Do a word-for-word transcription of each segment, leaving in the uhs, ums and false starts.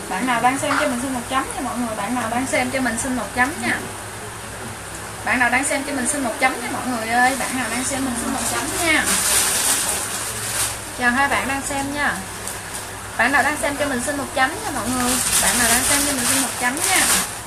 Bạn nào đang xem cho mình xin một chấm nha mọi người. Bạn nào đang xem cho mình xin một chấm nha. Bạn nào đang xem cho mình xin một chấm nha mọi người ơi. Bạn nào đang xem mình xin một chấm nha. Chào hai bạn đang xem nha. Bạn nào đang xem cho mình xin một chấm nha mọi người. Bạn nào đang xem cho mình xin một chấm nha.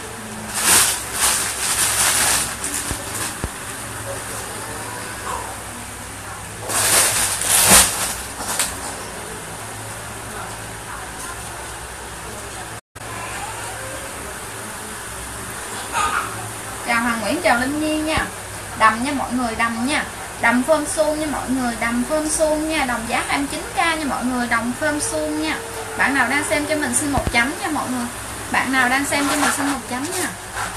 Chào Hoàng Nguyễn, chào Linh Nhi nha. Đầm nha mọi người, đầm nha. Đầm phơm suông nha mọi người, đầm phơm suông nha, đồng giá hai mươi chín k nha mọi người, đồng phơm suông nha. Bạn nào đang xem cho mình xin một chấm nha mọi người. Bạn nào đang xem cho mình xin một chấm nha.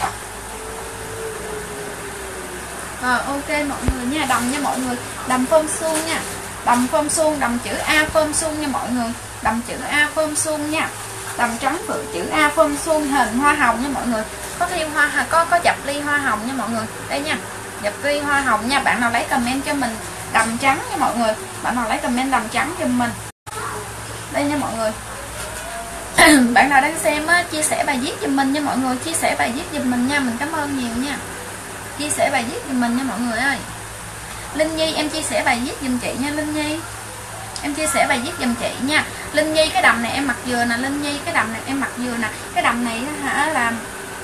Rồi ok mọi người nha, đầm nha mọi người, đầm phơm suông nha. Đầm phơm suông, đầm chữ A phơm suông nha mọi người. Đầm chữ A phơm suông nha. Đầm trắng phượng chữ A phơm suông hình hoa hồng nha mọi người. Có thêm hoa có có dập ly hoa hồng nha mọi người. Đây nha. Dập ly hoa hồng nha. Bạn nào lấy comment cho mình đầm trắng nha mọi người. Bạn nào lấy comment đầm trắng cho mình. Đây nha mọi người. Bạn nào đang xem á, chia sẻ bài viết giùm mình nha mọi người, chia sẻ bài viết giùm mình nha, mình cảm ơn nhiều nha. Chia sẻ bài viết giùm mình nha mọi người ơi. Linh Nhi em chia sẻ bài viết giùm chị nha Linh Nhi. Em chia sẻ bài viết giùm chị nha. Linh Nhi cái đầm này em mặc vừa nè Linh Nhi, cái đầm này em mặc vừa nè. Cái đầm này hả là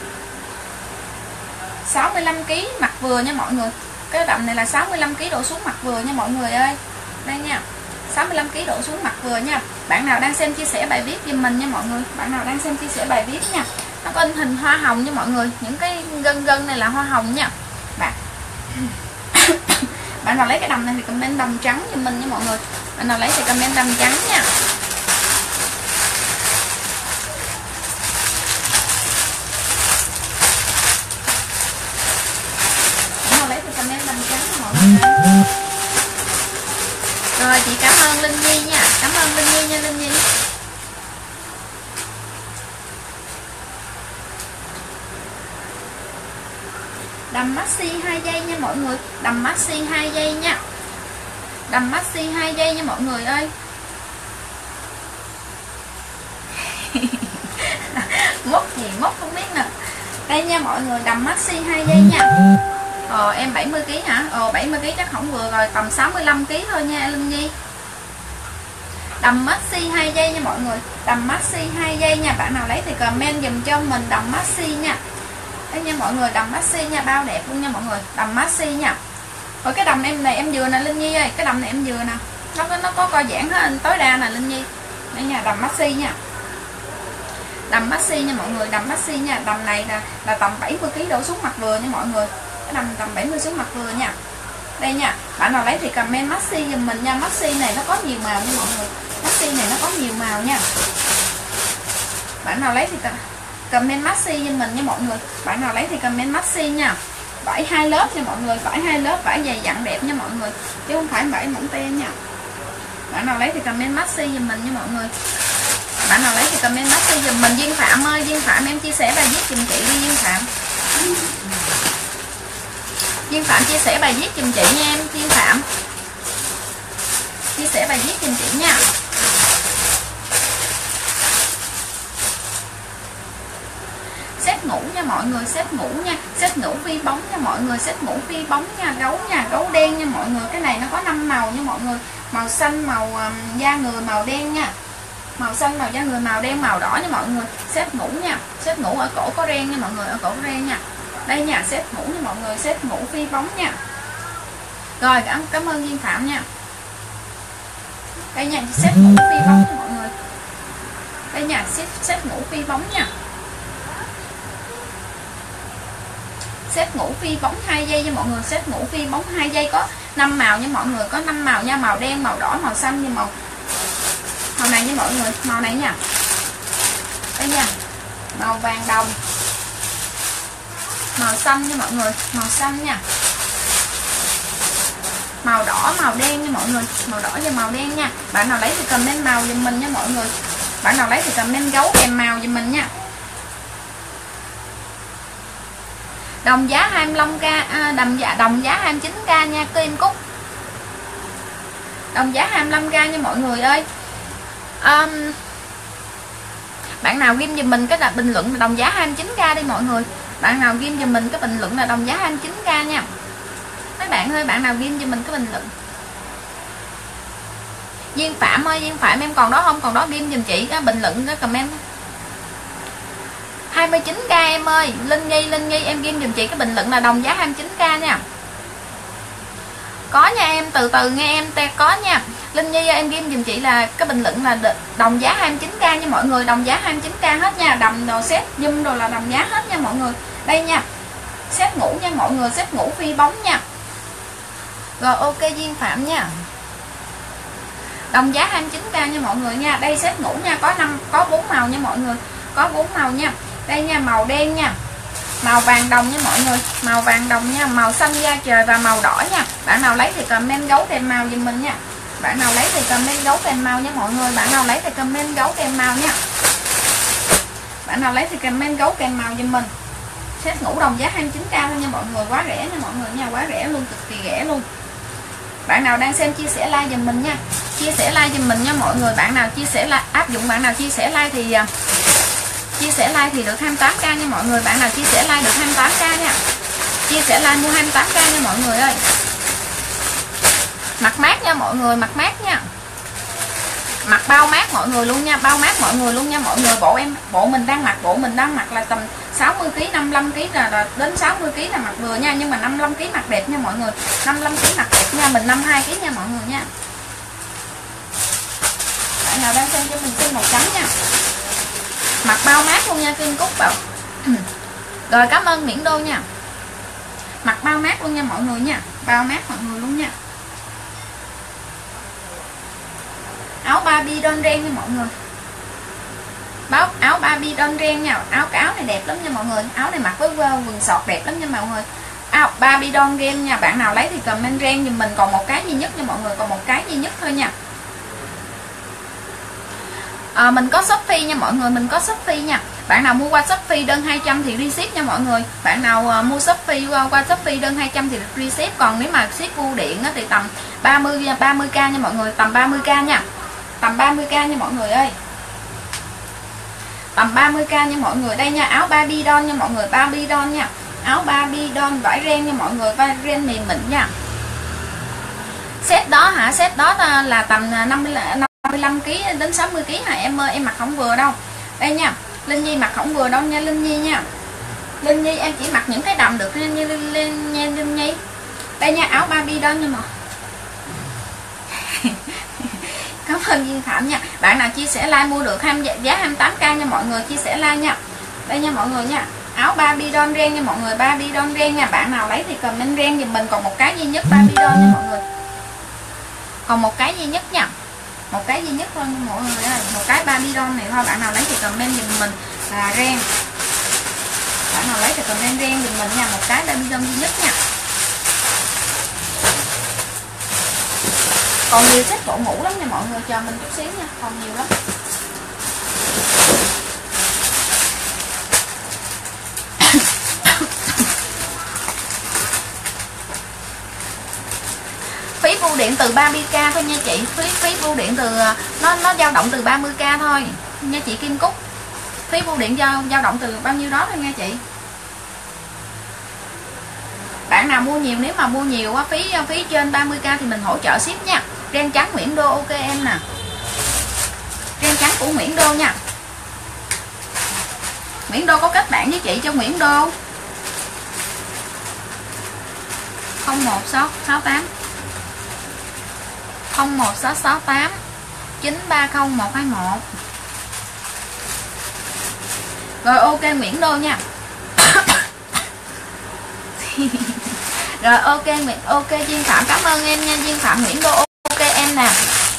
sáu mươi lăm ki lô gam mặc vừa nha mọi người. Cái đầm này là sáu mươi lăm ki lô gam đổ xuống mặc vừa nha mọi người ơi. Đây nha. sáu mươi lăm ki lô gam đổ xuống mặt vừa nha. Bạn nào đang xem chia sẻ bài viết giùm mình nha mọi người. Bạn nào đang xem chia sẻ bài viết nha. Nó có hình hoa hồng nha mọi người. Những cái gân gân này là hoa hồng nha. Bạn Bạn nào lấy cái đầm này thì comment đầm trắng giùm mình nha mọi người. Bạn nào lấy thì comment đầm trắng nha. Bạn nào lấy thì comment đầm trắng nha mọi người. Rồi chị cảm ơn Linh Nhi nha. Cảm ơn Linh Nhi nha Linh Nhi. Đầm maxi hai giây nha mọi người. Đầm maxi hai giây nha. Đầm maxi hai giây nha mọi người ơi. Mốc gì mốc không biết nè. Đây nha mọi người, đầm maxi hai giây nha. Ờ em bảy mươi ki lô gam hả? Ờ bảy mươi ki lô gam chắc không vừa rồi, tầm sáu mươi lăm ki lô gam thôi nha Linh Nhi. Đầm maxi hai giây nha mọi người. Đầm maxi hai giây nha. Bạn nào lấy thì comment dùm cho mình đầm maxi nha. Đây nha mọi người, đầm maxi nha, bao đẹp luôn nha mọi người. Đầm maxi nha. Rồi cái đầm em này em vừa nè Linh Nhi ơi, cái đầm này em vừa nè. Nó có nó có co giãn hết tối đa nè Linh Nhi. Đây nha, đầm maxi nha. Đầm maxi nha mọi người, đầm maxi nha. Đầm này là là tầm bảy mươi ki lô gam đổ xuống mặt vừa nha mọi người. Cái đầm tầm bảy mươi xuống mặt vừa nha. Đây nha. Bạn nào lấy thì comment maxi giùm mình nha. Maxi này nó có nhiều màu nha mọi người. Maxi này nó có nhiều màu nha. Bạn nào lấy thì comment maxi giùm mình nha mọi người. Bạn nào lấy thì comment maxi nha. Vải hai lớp nha mọi người, vải hai lớp, vải dày dặn đẹp nha mọi người, chứ không phải vải mỏng te nha. Bạn nào lấy thì comment maxi giùm mình nha mọi người. Bạn nào lấy thì comment maxi giùm mình. Duyên Phạm ơi, Duyên Phạm em chia sẻ bài viết giùm chị đi Duyên Phạm. Duyên Phạm chia sẻ bài viết giùm chị nha em. Duyên Phạm chia sẻ bài viết giùm chị nha. Set ngủ nha mọi người, set ngủ nha, set ngủ phi bóng nha mọi người, set ngủ phi bóng nha, gấu nha, gấu đen nha mọi người. Cái này nó có năm màu nha mọi người. Màu xanh, màu um, da người, màu đen nha. Màu xanh, màu da người, màu đen, màu đỏ nha mọi người. Set ngủ nha, set ngủ ở cổ có ren nha mọi người, ở cổ có ren nha. Đây nha, set ngủ nha mọi người, set ngủ phi bóng nha. Rồi cảm, cảm ơn Duyên Phạm nha. Đây nha, set ngủ phi bóng nha mọi người. Đây nha, set, set ngủ phi bóng nha. Set ngủ phi bóng hai giây nha mọi người. Set ngủ phi bóng hai giây có năm màu nha mọi người, có năm màu nha, màu đen, màu đỏ, màu xanh như màu màu này nha mọi người, màu này nha. Đây nha. Màu vàng đồng. Màu xanh nha mọi người, màu xanh nha. Màu đỏ, màu đen nha mọi người, màu đỏ và màu đen nha. Bạn nào lấy thì comment màu giùm mình nha mọi người. Bạn nào lấy thì comment gấu kèm màu giùm mình nha. Đồng giá hai mươi lăm k, à, đồng giá đồng giá hai mươi chín k nha Kim Cúc. Đồng giá hai mươi lăm k nha mọi người ơi. Um, Bạn nào ghim giùm mình cái là bình luận là đồng giá hai mươi chín k đi mọi người. Bạn nào ghim giùm mình cái bình luận là đồng giá hai mươi chín k nha. Mấy bạn ơi, bạn nào ghim giùm mình cái bình luận. Duyên Phạm ơi, Duyên Phạm em còn đó không? Còn đó ghim giùm chị cái bình luận cái comment. hai mươi chín k em ơi. Linh Nhi, Linh Nhi em ghim giùm chị cái bình luận là đồng giá hai mươi chín k nha. Có nha em, từ từ nghe em, te có nha. Linh Nhi em ghim giùm chị là cái bình luận là đồng giá hai mươi chín k nha mọi người, đồng giá hai mươi chín k hết nha, đầm đồ set zoom đồ là đồng giá hết nha mọi người. Đây nha. Set ngủ nha mọi người, set ngủ phi bóng nha. Rồi ok Duyên Phạm nha. Đồng giá hai mươi chín k nha mọi người nha. Đây set ngủ nha, có năm có bốn màu nha mọi người. Có bốn màu nha. Đây nha, màu đen nha. Màu vàng đồng nha mọi người, màu vàng đồng nha, màu xanh da trời và màu đỏ nha. Bạn nào lấy thì comment gấu kèm màu giùm mình nha. Bạn nào lấy thì comment gấu kèm màu nha mọi người. Bạn nào lấy thì comment gấu kèm màu nha. Bạn nào lấy thì comment gấu kèm màu giùm mình. Set ngủ đồng giá hai mươi chín k thôi nha mọi người, quá rẻ nha mọi người nha, quá rẻ luôn, cực kỳ rẻ luôn. Bạn nào đang xem chia sẻ like giùm mình nha. Chia sẻ like giùm mình nha mọi người. Bạn nào chia sẻ like áp dụng, bạn nào chia sẻ like thì chia sẻ like thì được hai mươi tám k nha mọi người. Bạn nào chia sẻ like được hai mươi tám k nha. Chia sẻ like mua hai mươi tám k nha mọi người ơi. Mặt mát nha mọi người, mặt mát nha. Mặt bao mát mọi người luôn nha, bao mát mọi người luôn nha mọi người. Bộ em bộ mình đang mặc, bộ mình đang mặc là tầm sáu mươi ki lô gam, năm mươi lăm ki lô gam là, là đến sáu mươi ki lô gam là mặc vừa nha, nhưng mà năm mươi lăm ki lô gam mặc đẹp nha mọi người. năm mươi lăm ki lô gam mặc đẹp nha, mình năm mươi hai ki lô gam nha mọi người nha. Bạn nào đang xem cho mình xin màu trắng nha. Mặt bao mát luôn nha, Kim Cúc bảo. Rồi cảm ơn Miễn Đô nha. Mặt bao mát luôn nha mọi người nha, bao mát mọi người luôn nha. Áo Barbie đơn ren nha mọi người. Báo áo Barbie đơn ren nha. Áo cái áo này đẹp lắm nha mọi người. Áo này mặc với quần sọt đẹp lắm nha mọi người. Áo Barbie đơn ren nha. Bạn nào lấy thì comment ren giùm mình. Còn một cái duy nhất nha mọi người, còn một cái duy nhất thôi nha. À, mình có Shopee nha mọi người, mình có Shopee nha. Bạn nào mua qua Shopee đơn hai trăm thì free ship nha mọi người. Bạn nào uh, mua Shopee qua, qua Shopee đơn hai trăm thì free ship. Còn nếu mà ship bưu điện á, thì tầm ba mươi k nha mọi người, tầm ba mươi k nha. Tầm ba mươi k nha mọi người ơi. Tầm ba mươi k nha mọi người. Đây nha, áo Barbie doll nha mọi người, Barbie doll nha. Áo Barbie doll vải ren nha mọi người, vải ren mềm mịn nha. Set đó hả? Set đó là tầm năm mươi lăm ki lô gam đến sáu mươi ki lô gam hả em ơi, em mặc không vừa đâu. Đây nha, Linh Nhi mặc không vừa đâu nha Linh Nhi nha. Linh Nhi em chỉ mặc những cái đầm được nha Linh, Linh, nha Linh Nhi. Đây nha, áo Barbie doll nha mọi. Cảm ơn Duyên Phạm nha. Bạn nào chia sẻ like mua được giá hai mươi tám k nha mọi người, chia sẻ like nha. Đây nha mọi người nha. Áo Barbie doll ren nha mọi người, Barbie doll ren nha. Bạn nào lấy thì comment ren giùm mình. Còn một cái duy nhất Barbie doll nha mọi người. Còn một cái duy nhất nha. Một cái duy nhất thôi nha mọi người ơi. Một cái Barbie doll này thôi. Bạn nào lấy thì comment giùm mình là ren. Bạn nào lấy thì comment ren giùm mình nha. Một cái Barbie doll duy nhất nha. Còn nhiều set bộ ngủ lắm nha mọi người, chờ mình chút xíu nha, còn nhiều lắm. Phí bưu điện từ ba mươi k thôi nha chị, phí phí bưu điện từ nó nó dao động từ ba mươi k thôi nha chị Kim Cúc. Phí bưu điện dao dao động từ bao nhiêu đó thôi nha chị. Bạn nào mua nhiều, nếu mà mua nhiều á, phí phí trên ba mươi k thì mình hỗ trợ ship nha. Ren trắng Nguyễn Đô ok em nè. Ren trắng của Nguyễn Đô nha. Nguyễn Đô có kết bạn với chị cho Nguyễn Đô. không một sáu sáu tám không một sáu sáu tám chín ba không một hai một. Rồi ok Nguyễn Đô nha. Rồi ok Nguyễn ok Duyên Phạm cảm ơn em nha, Duyên Phạm Nguyễn Đô ok em nè.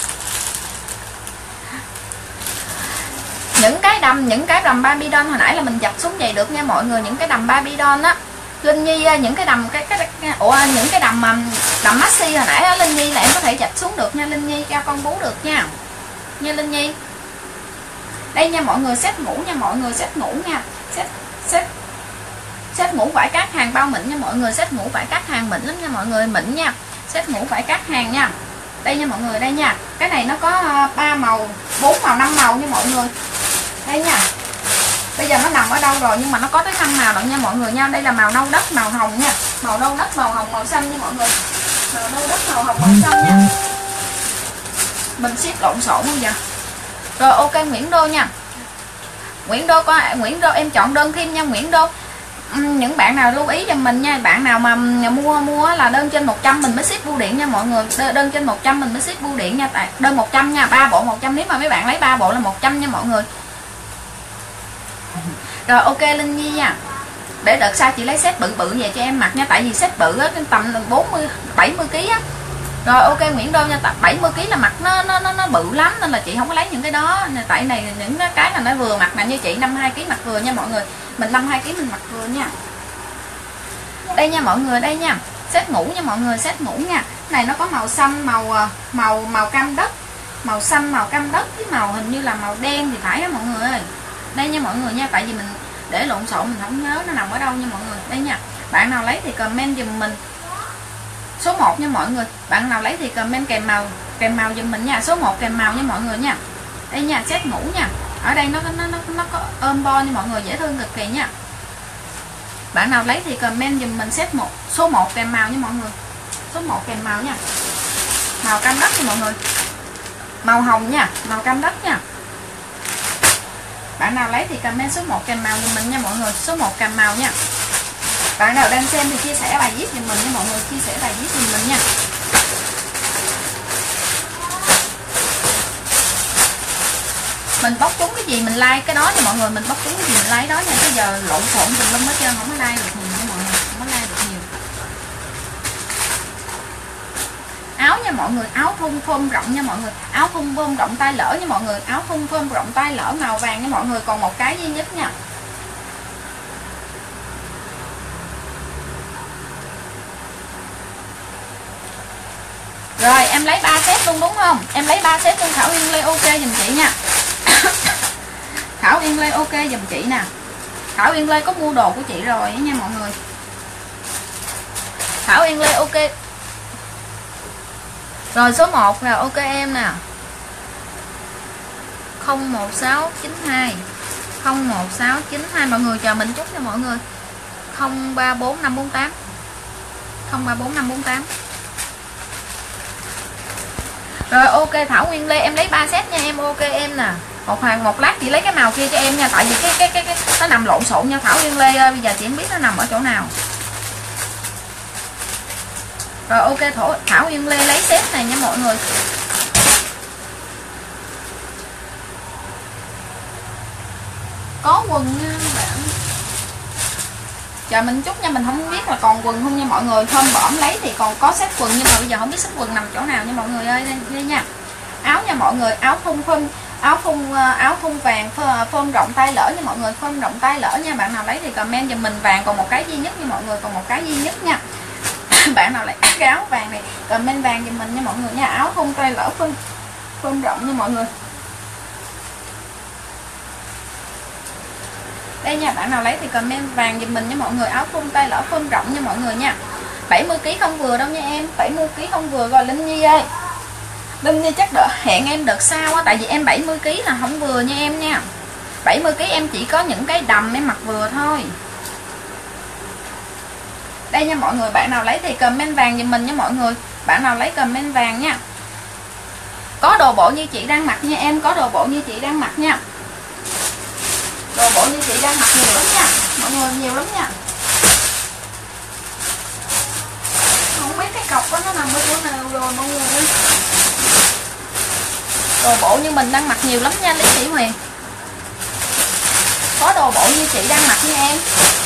Những cái đầm những cái đầm Barbie doll hồi nãy là mình giặt xuống vậy được nha mọi người, những cái đầm Barbie doll á. Linh Nhi những cái đầm cái cái, cái ủa những cái đầm đầm maxi hồi nãy á Linh Nhi là em có thể giặt xuống được nha Linh Nhi, cho con bú được nha. Nha Linh Nhi. Đây nha mọi người, set ngủ nha mọi người, set ngủ nha. Set set set ngủ vải cát hàng bao mịn nha mọi người, set ngủ vải cát hàng mịn lắm nha mọi người, mịn nha. Set ngủ vải cát hàng nha. Đây nha mọi người, đây nha. Cái này nó có ba màu, bốn màu, năm màu nha mọi người. Đây nha. Bây giờ nó nằm ở đâu rồi nhưng mà nó có tới năm màu lận nha mọi người nha. Đây là màu nâu đất, màu hồng nha. Màu nâu đất, màu hồng, màu xanh nha mọi người. Màu nâu đất, màu hồng, màu xanh nha. Mình ship lộn xộn không vậy? Rồi ok Nguyễn Đô nha. Nguyễn Đô có Nguyễn Đô em chọn đơn thêm nha Nguyễn Đô. Những bạn nào lưu ý giùm mình nha, bạn nào mà mua mua là đơn trên một trăm mình mới ship bưu điện nha mọi người. Đơn trên một trăm mình mới ship bưu điện nha, tại đơn một trăm nha, ba bộ một trăm, nếu mà mấy bạn lấy ba bộ là một trăm nha mọi người. Rồi ok Linh Nhi nha. Để đợt sau chị lấy set bự bự về cho em mặc nha, tại vì set bự á tầm bốn mươi bảy mươi ký á. Rồi ok Nguyễn Đô nha, tập bảy mươi ký là mặt nó nó nó nó bự lắm nên là chị không có lấy những cái đó. Tại này những cái là nó vừa mặt nè, như chị năm mươi hai ký mặc vừa nha mọi người. Mình năm mươi hai ký mình mặc vừa nha. Đây nha mọi người, đây nha. Set ngủ nha mọi người, set ngủ nha. Này nó có màu xanh, màu màu màu cam đất, màu xanh, màu cam đất với màu hình như là màu đen thì phải á mọi người ơi. Đây nha mọi người nha, tại vì mình để lộn xộn mình không nhớ nó nằm ở đâu nha mọi người. Đây nha. Bạn nào lấy thì comment giùm mình. Số một nha mọi người. Bạn nào lấy thì comment kèm màu kèm màu giùm mình nha. Số một kèm màu nha mọi người nha. Đây nha, set ngủ nha. Ở đây nó nó nó nó có ôm bo nha mọi người, dễ thương cực kỳ nha. Bạn nào lấy thì comment giùm mình set một, số một kèm màu nha mọi người. Số một kèm màu nha. Màu cam đất nha mọi người. Màu hồng nha, màu cam đất nha. Bạn nào lấy thì comment số một kèm màu giùm mình nha mọi người. Số một kèm màu nha. Bạn nào đang xem thì chia sẻ bài viết giùm mình nha mọi người, chia sẻ bài viết giùm mình nha. Mình bóc trúng cái gì mình like cái đó nha mọi người, mình bóc trúng cái gì mình like đó nha. Bây giờ lộn xộn tùm lum hết trơn, không có like được nhiều nha mọi người, không có like được nhiều. Áo nha mọi người, áo thun phơm rộng nha mọi người, áo thun phơm rộng tay lỡ nha mọi người, áo thun phơm rộng tay lỡ màu vàng nha mọi người, còn một cái duy nhất nha. Rồi em lấy ba set luôn đúng không? Em lấy ba set luôn. Thảo Yên Lê ok giùm chị nha. Thảo Yên Lê ok giùm chị nè. Thảo Yên Lê có mua đồ của chị rồi nha mọi người. Thảo Yên Lê ok. Rồi số một là ok em nè. không một sáu chín hai không một sáu chín hai mọi người chờ mình chút nha mọi người. không ba bốn năm bốn tám không ba bốn năm bốn tám. Rồi ok Thảo Nguyên Lê em lấy ba set nha em, ok em nè. Một hàng một lát chị lấy cái màu kia cho em nha, tại vì cái cái cái, cái nó nằm lộn xộn nha Thảo Nguyên Lê ơi, bây giờ chị không biết nó nằm ở chỗ nào. Rồi ok Thảo, Thảo Nguyên Lê lấy set này nha mọi người. Có quần nha bạn. Chờ mình chút nha, mình không biết là còn quần không nha mọi người. Hôm bỏm lấy thì còn có set quần nhưng mà bây giờ không biết set quần nằm chỗ nào nha mọi người ơi. Đây, đây nha. Áo nha mọi người, áo thun phơm áo thun áo thun vàng phơm rộng tay lỡ nha mọi người, phơm rộng tay lỡ nha. Bạn nào lấy thì comment giùm mình vàng còn một cái duy nhất nha mọi người, còn một cái duy nhất nha. Bạn nào lấy cái áo vàng này comment vàng giùm mình nha mọi người nha. Áo thun tay lỡ phơm phơm rộng nha mọi người. Đây nha, bạn nào lấy thì comment vàng giùm mình nha mọi người. Áo thun tay lỡ phơm rộng nha mọi người nha. bảy mươi ký không vừa đâu nha em, bảy mươi ký không vừa rồi Linh Nhi ơi. Linh Nhi chắc đợi hẹn em đợt sau á, tại vì em bảy mươi ký là không vừa nha em nha. bảy mươi ký em chỉ có những cái đầm em mặc vừa thôi. Đây nha mọi người, bạn nào lấy thì comment vàng giùm mình nha mọi người. Bạn nào lấy comment vàng nha. Có đồ bộ như chị đang mặc nha em, có đồ bộ như chị đang mặc nha. Đồ bộ như chị đang mặc nhiều lắm nha mọi người, nhiều lắm nha. Không biết cái cọc đó nó nằm ở chỗ nào rồi mọi người ơi. Đồ bộ như mình đang mặc nhiều lắm nha Lý Thị Huyền. Có đồ bộ như chị đang mặc nha em.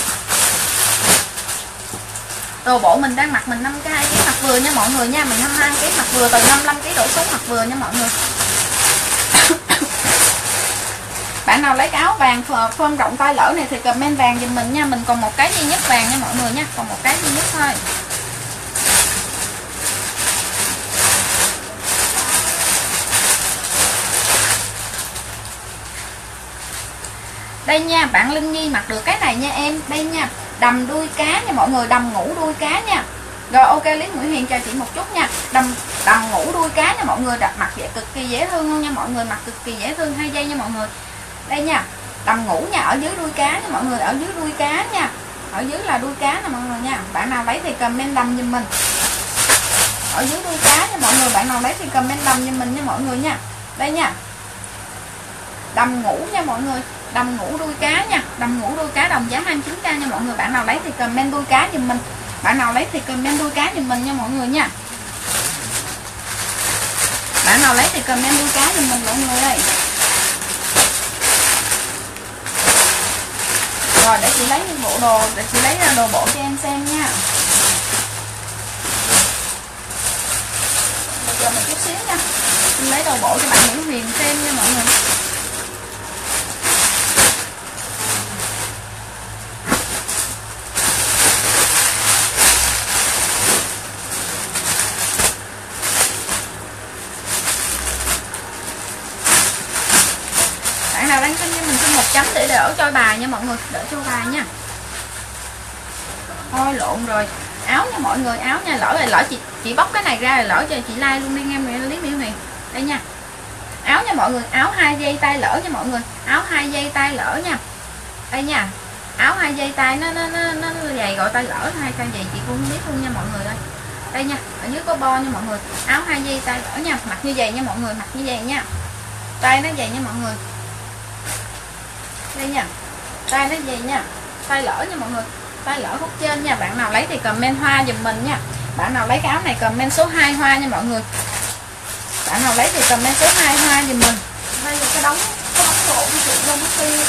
Đồ bộ mình đang mặc mình năm mươi hai ký mặc vừa nha mọi người nha. Mình năm mươi hai ký mặc vừa, từ năm mươi lăm ký đổ xuống mặc vừa nha mọi người. Bạn nào lấy cái áo vàng phơm rộng tay lỡ này thì comment vàng giùm mình nha. Mình còn một cái duy nhất vàng nha mọi người nha, còn một cái duy nhất thôi. Đây nha, bạn Linh Nhi mặc được cái này nha em. Đây nha, đầm đuôi cá nha mọi người, đầm ngủ đuôi cá nha. Rồi ok Lý Nguyễn Huyền chào chị một chút nha. Đầm đầm ngủ đuôi cá nha mọi người, đặt mặc vậy cực kỳ dễ thương luôn nha mọi người, mặc cực kỳ dễ thương, hai giây nha mọi người. Đây nha, đầm ngủ nha, ở dưới đuôi cá nha mọi người, ở dưới đuôi cá nha, ở dưới là đuôi cá nè mọi người nha. Bạn nào lấy thì comment đầm giùm mình. Ở dưới đuôi cá nha mọi người, bạn nào lấy thì comment đầm giùm mình nha mọi người nha. Đây nha, đầm ngủ nha mọi người, đầm ngủ đuôi cá nha, đầm ngủ đuôi cá đồng giá hai mươi chín k nha mọi người. Bạn nào lấy thì comment đuôi cá giùm mình. Bạn nào lấy thì comment đuôi cá giùm mình nha mọi người nha. Bạn nào lấy thì comment đuôi cá giùm mình mọi người ơi. Rồi để chị lấy những bộ đồ, để chị lấy ra đồ bộ cho em xem nha. Bây giờ mình chút xíu nha, chị lấy đồ bộ cho bạn Mỹ Huyền xem nha mọi người. Bạn nào đang xin cho mình xin một chấm để đỡ cho bài nha mọi người, đỡ cho bài nha. Thôi lộn rồi, áo nha mọi người, áo nha, lỡ rồi lỡ chị chị bóc cái này ra rồi lỡ cho chị like luôn đi em Lý Mỹ Huyền. Đây nha, áo nha mọi người, áo hai dây tay lỡ nha mọi người, áo hai dây tay lỡ nha. Đây nha, áo hai dây tay nó nó nó, nó dày gọi tay lỡ, hai tay dày chị cũng không biết luôn nha mọi người ơi. Đây nha, ở dưới có bo nha mọi người, áo hai dây tay lỡ nha, mặc như vậy nha mọi người, mặc như vậy nha, tay nó dày nha mọi người. Đây nha, tay nó dày nha, tay lỡ nha mọi người, tay lỡ hút trên nha. Bạn nào lấy thì comment hoa giùm mình nha. Bạn nào lấy cái áo này comment số hai hoa nha mọi người. Bạn nào lấy thì comment số hai hoa giùm mình. Đây là cái đống, cái đống bộ của chị luôn mất tiêu.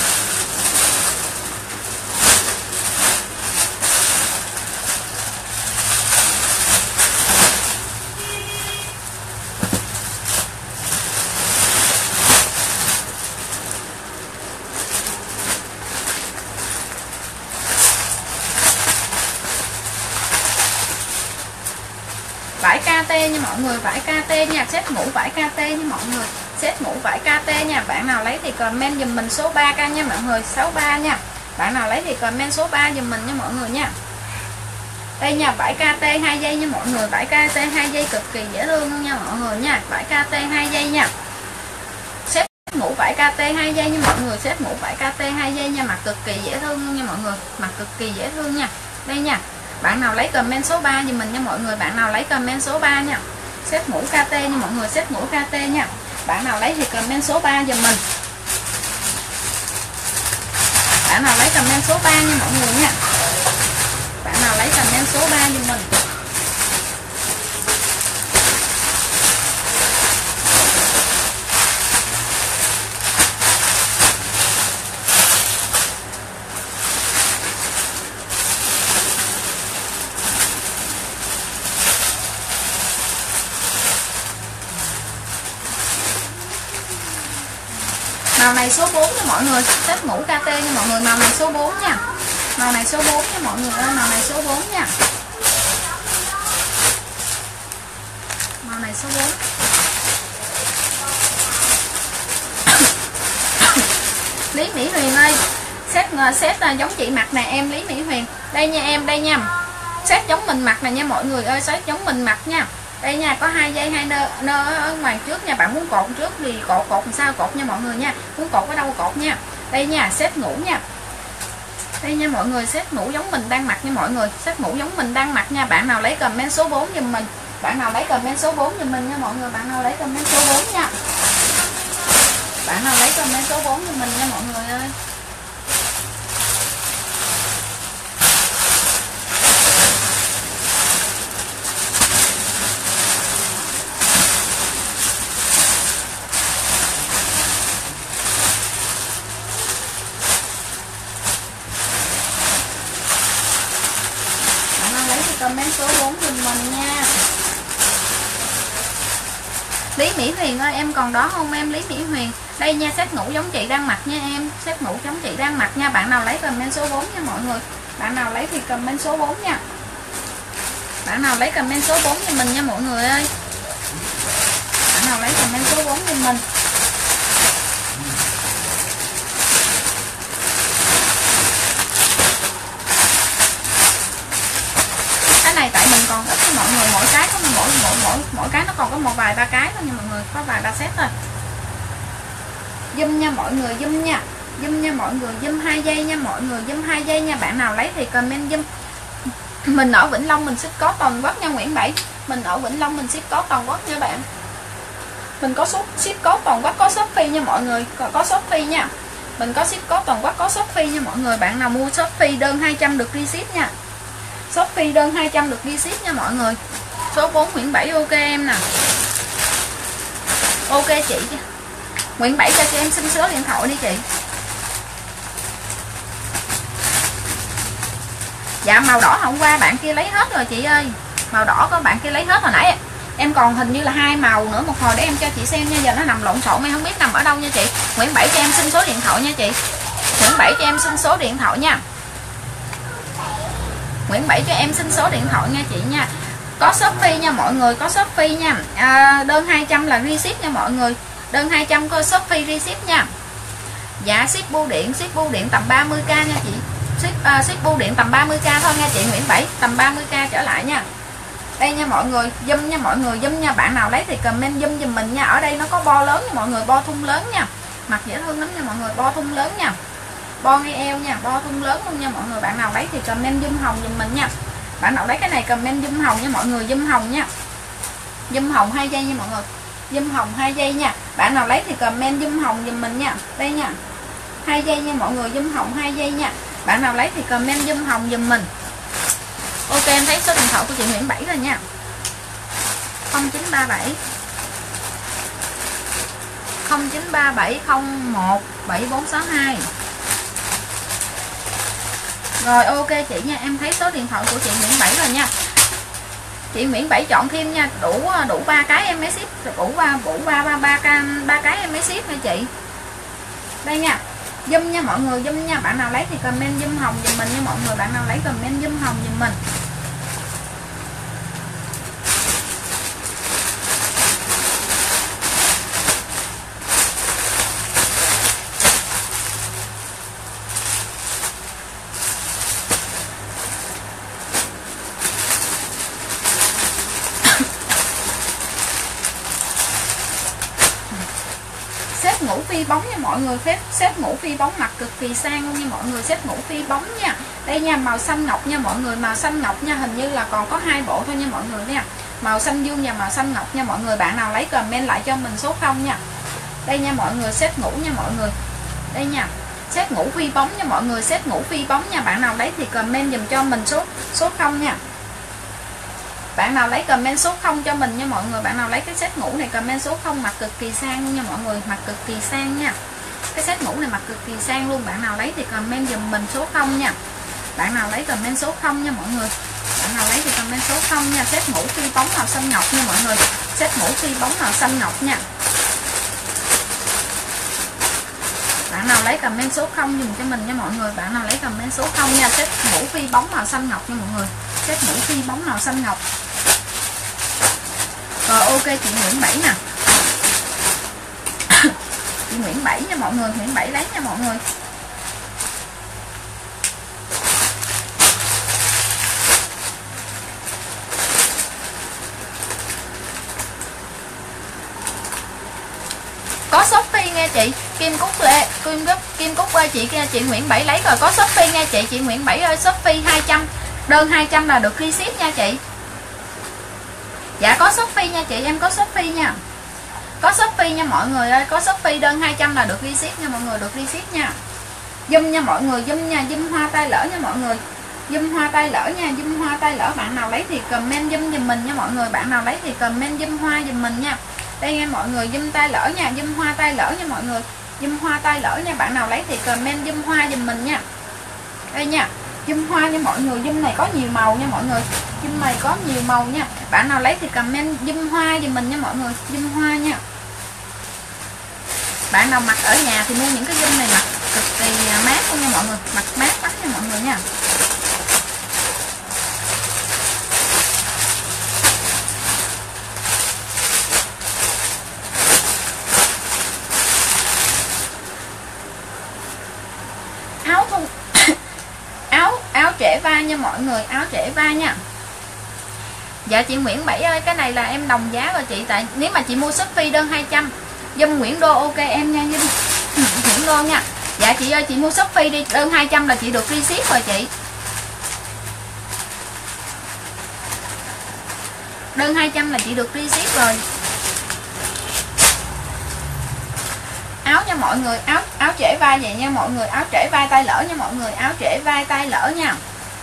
Vải ca tê nha mọi người, vải ca tê nha, set mũ vải ca tê nha mọi người, set mũ vải ca tê nha. Bạn nào lấy thì comment giùm mình số ba k nha mọi người, sáu ba nha. Bạn nào lấy thì comment số ba giùm mình nha mọi người nha. Đây nha, vải ca tê hai dây nha mọi người, vải ca tê hai dây cực kỳ dễ thương luôn nha mọi người nha, vải ca tê hai dây nha. Set mũ vải ca tê hai dây nha mọi người, set mũ vải ca tê hai dây nha, mặc cực kỳ dễ thương luôn nha mọi người, mặc cực kỳ dễ thương nha. Đây nha. Bạn nào lấy comment số ba giùm mình nha mọi người, bạn nào lấy comment số ba nha. Set mũ ca tê nha mọi người, set mũ ca tê nha. Bạn nào lấy thì comment số ba giùm mình. Bạn nào lấy comment số ba nha mọi người nha. Bạn nào lấy comment số ba giùm mình. Màu này số bốn nha mọi người, set mũ ca tê nha mọi người, màu này số bốn nha. Màu này số bốn nha mọi người ơi, màu này số bốn nha. Màu này số bốn. Lý Mỹ Huyền ơi, set set giống chị mặc nè em Lý Mỹ Huyền. Đây nha em, đây nha. Set giống mình mặc nè nha mọi người ơi, set giống mình mặc nha. Đây nha, có hai dây hai nơ, nơ ở ngoài trước nha. Bạn muốn cột trước thì cột cột làm sao cột nha mọi người nha. Muốn cột ở đâu cột nha. Đây nha, set ngủ nha. Đây nha mọi người, set ngủ giống mình đang mặc nha mọi người. Set ngủ giống mình đang mặc nha. Bạn nào lấy comment số bốn giùm mình. Bạn nào lấy comment số bốn giùm mình nha mọi người. Bạn nào lấy comment số bốn nha. Bạn nào lấy comment số bốn giùm mình nha mọi người ơi. Comment số bốn giùm mình nha. Lý Mỹ Huyền ơi, em còn đó không em Lý Mỹ Huyền? Đây nha, set ngủ giống chị đang mặc nha em, set ngủ giống chị đang mặc nha. Bạn nào lấy comment số bốn nha mọi người. Bạn nào lấy thì comment số bốn nha. Bạn nào lấy comment số bốn cho mình nha mọi người ơi. Bạn nào lấy comment số bốn cho mình. Cái này tại mình còn ít cho mọi người, mỗi cái có mỗi mỗi mỗi mỗi cái nó còn có một vài ba cái thôi nha mọi người, có vài ba set thôi. Zoom nha mọi người, zoom nha. Zoom nha mọi người, zoom hai giây nha mọi người, zoom hai giây nha. Bạn nào lấy thì comment zoom. Mình ở Vĩnh Long mình ship có toàn quốc nha Nguyễn Bảy. Mình ở Vĩnh Long mình ship có toàn quốc nha bạn. Mình có ship ship có toàn quốc, có Shopee nha mọi người, có, có Shopee nha. Mình có ship có toàn quốc, có Shopee nha mọi người. Bạn nào mua Shopee đơn hai trăm được free ship nha. Shopee đơn hai trăm được free ship nha mọi người. Số bốn Nguyễn Bảy ok em nè. Ok chị. Nguyễn Bảy cho chị em xin số điện thoại đi chị. Dạ màu đỏ hôm qua bạn kia lấy hết rồi chị ơi. Màu đỏ có bạn kia lấy hết hồi nãy. Em còn hình như là hai màu nữa, một hồi để em cho chị xem nha, giờ nó nằm lộn xộn em không biết nằm ở đâu nha chị. Nguyễn Bảy cho em xin số điện thoại nha chị. Nguyễn Bảy cho em xin số điện thoại nha. Nguyễn Bảy cho em xin số điện thoại nha chị nha. Có Shopee nha mọi người, có Shopee nha. À, đơn hai trăm là free ship nha mọi người. Đơn hai trăm có Shopee free ship nha. Dạ ship bưu điện, ship bưu điện tầm ba mươi k nha chị. Ship uh, ship bưu điện tầm ba mươi k thôi nha chị Nguyễn Bảy, tầm ba mươi k trở lại nha. Đây nha mọi người, zoom nha mọi người, zoom nha. Bạn nào lấy thì comment zoom giùm mình nha. Ở đây nó có bo lớn nha mọi người, bo thun lớn nha. Mặt dễ thương lắm nha mọi người, bo thun lớn nha. Bo ngay eo nha, bo thun lớn luôn nha mọi người. Bạn nào lấy thì comment zoom hồng giùm mình nha. Bạn nào lấy cái này comment zoom hồng nha mọi người, zoom hồng nha. Zoom hồng hai giây nha mọi người. Zoom hồng hai giây nha. Bạn nào lấy thì comment zoom hồng giùm mình nha. Đây nha. hai giây nha mọi người, zoom hồng hai giây nha. Bạn nào lấy thì comment zoom hồng giùm mình. Ok em thấy số điện thoại của chị Nguyễn Bảy rồi nha. không chín ba bảy không chín ba bảy không một bảy bốn sáu hai. Rồi ok chị nha, em thấy số điện thoại của chị Nguyễn Bảy rồi nha. Chị Nguyễn Bảy chọn thêm nha, đủ đủ ba cái em mới ship, đủ ba đủ ba ba ba ba cái em mới ship nha chị. Đây nha. Zoom nha mọi người, zoom nha. Bạn nào lấy thì comment zoom hồng giùm mình nha mọi người. Bạn nào lấy comment zoom hồng giùm mình. Set ngủ phi bóng nha mọi người, phép set ngủ phi bóng mặt cực kỳ sang luôn nha mọi người, set ngủ phi bóng nha. Đây nha, màu xanh ngọc nha mọi người, màu xanh ngọc nha, hình như là còn có hai bộ thôi nha mọi người nha. Màu xanh dương và màu xanh ngọc nha mọi người. Bạn nào lấy comment lại cho mình số không nha. Đây nha mọi người, set ngủ nha mọi người. Đây nha. Set ngủ phi bóng nha mọi người, set ngủ phi bóng nha. Bạn nào lấy thì comment dùm cho mình số số không nha. Bạn nào lấy comment số không cho mình nha mọi người. Bạn nào lấy cái set ngủ này comment số không, mặt cực kỳ sang luôn nha mọi người, mặt cực kỳ sang nha. Cái set ngủ này mặt cực kỳ sang luôn. Bạn nào lấy thì comment dùm mình số không nha. Bạn nào lấy comment số không nha mọi người. Bạn nào lấy thì comment số không nha. Set ngủ phi bóng màu xanh ngọc nha mọi người. Set ngủ phi bóng màu xanh ngọc nha. Bạn nào lấy comment số không dùm cho mình nha mọi người. Bạn nào lấy comment số không nha. Set ngủ phi bóng màu xanh ngọc nha mọi người. Set ngủ phi bóng màu xanh ngọc. Rồi ok chị Nguyễn Bảy nè. Chị Nguyễn Bảy nha mọi người, Nguyễn Bảy lấy nha mọi người. Có Shopee nghe chị Kim Cúc Lê, Kim Cúc Kim Cúc ơi, chị chị Nguyễn Bảy lấy rồi, có Shopee nghe chị. Chị Nguyễn Bảy ơi, Shopee hai trăm, đơn hai trăm là được free ship nha chị. Dạ có Shopee nha chị, em có Shopee nha. Có Shopee nha mọi người ơi, có Shopee đơn hai trăm là được free ship nha mọi người, được free ship nha. Zoom nha mọi người, zoom nha, zoom hoa tay lỡ nha mọi người. Zoom hoa tay lỡ nha, zoom hoa tay lỡ. Bạn nào lấy thì comment zoom giùm mình nha mọi người. Bạn nào lấy thì comment zoom hoa giùm mình nha. Đây nha mọi người, zoom tay lỡ nha, zoom hoa tay lỡ nha mọi người. Zoom hoa tay lỡ nha, bạn nào lấy thì comment zoom hoa giùm mình nha. Đây nha. Zoom hoa nha mọi người, zoom này có nhiều màu nha mọi người. Zoom này có nhiều màu nha. Bạn nào lấy thì comment zoom hoa giùm mình nha mọi người, zoom hoa nha. Bạn nào mặc ở nhà thì mua những cái zoom này mặc cực kỳ mát luôn nha mọi người, mặc mát lắm nha mọi người nha. Áo thun áo áo trễ vai nha mọi người, áo trễ vai nha. Dạ chị Nguyễn Bảy ơi, cái này là em đồng giá rồi chị. Tại nếu mà chị mua Shopee đơn hai trăm, Dâm Nguyễn Đô ok em nha. Dâm Chuyển đơn nha. Dạ chị ơi, chị mua Shopee đi, đơn hai trăm là chị được free ship rồi chị. Đơn hai trăm là chị được free ship rồi. Áo nha mọi người, áo áo trễ vai vậy nha mọi người, áo trễ vai tay lỡ nha mọi người, áo trễ vai tay lỡ nha.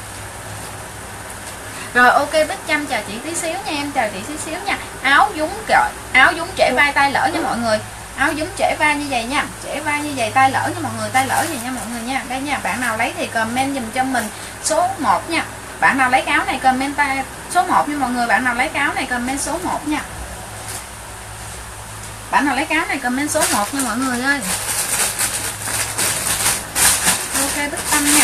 Rồi ok, Bích Trâm chào chị tí xíu nha em, chào chị tí xíu nha. Áo dúng trời, áo dúng trễ vai tay lỡ nha mọi người. Áo dúng trễ vai như vậy nha, trễ vai như vậy tay lỡ nha mọi người, tay lỡ vậy nha mọi người nha. Đây nha, bạn nào lấy thì comment dùm cho mình số một nha. Bạn nào lấy cái áo này comment tay số một nha mọi người, bạn nào lấy cái áo này comment số một nha. Bạn nào lấy cái áo này comment số một nha mọi người ơi. Ok Bích Tâm nha.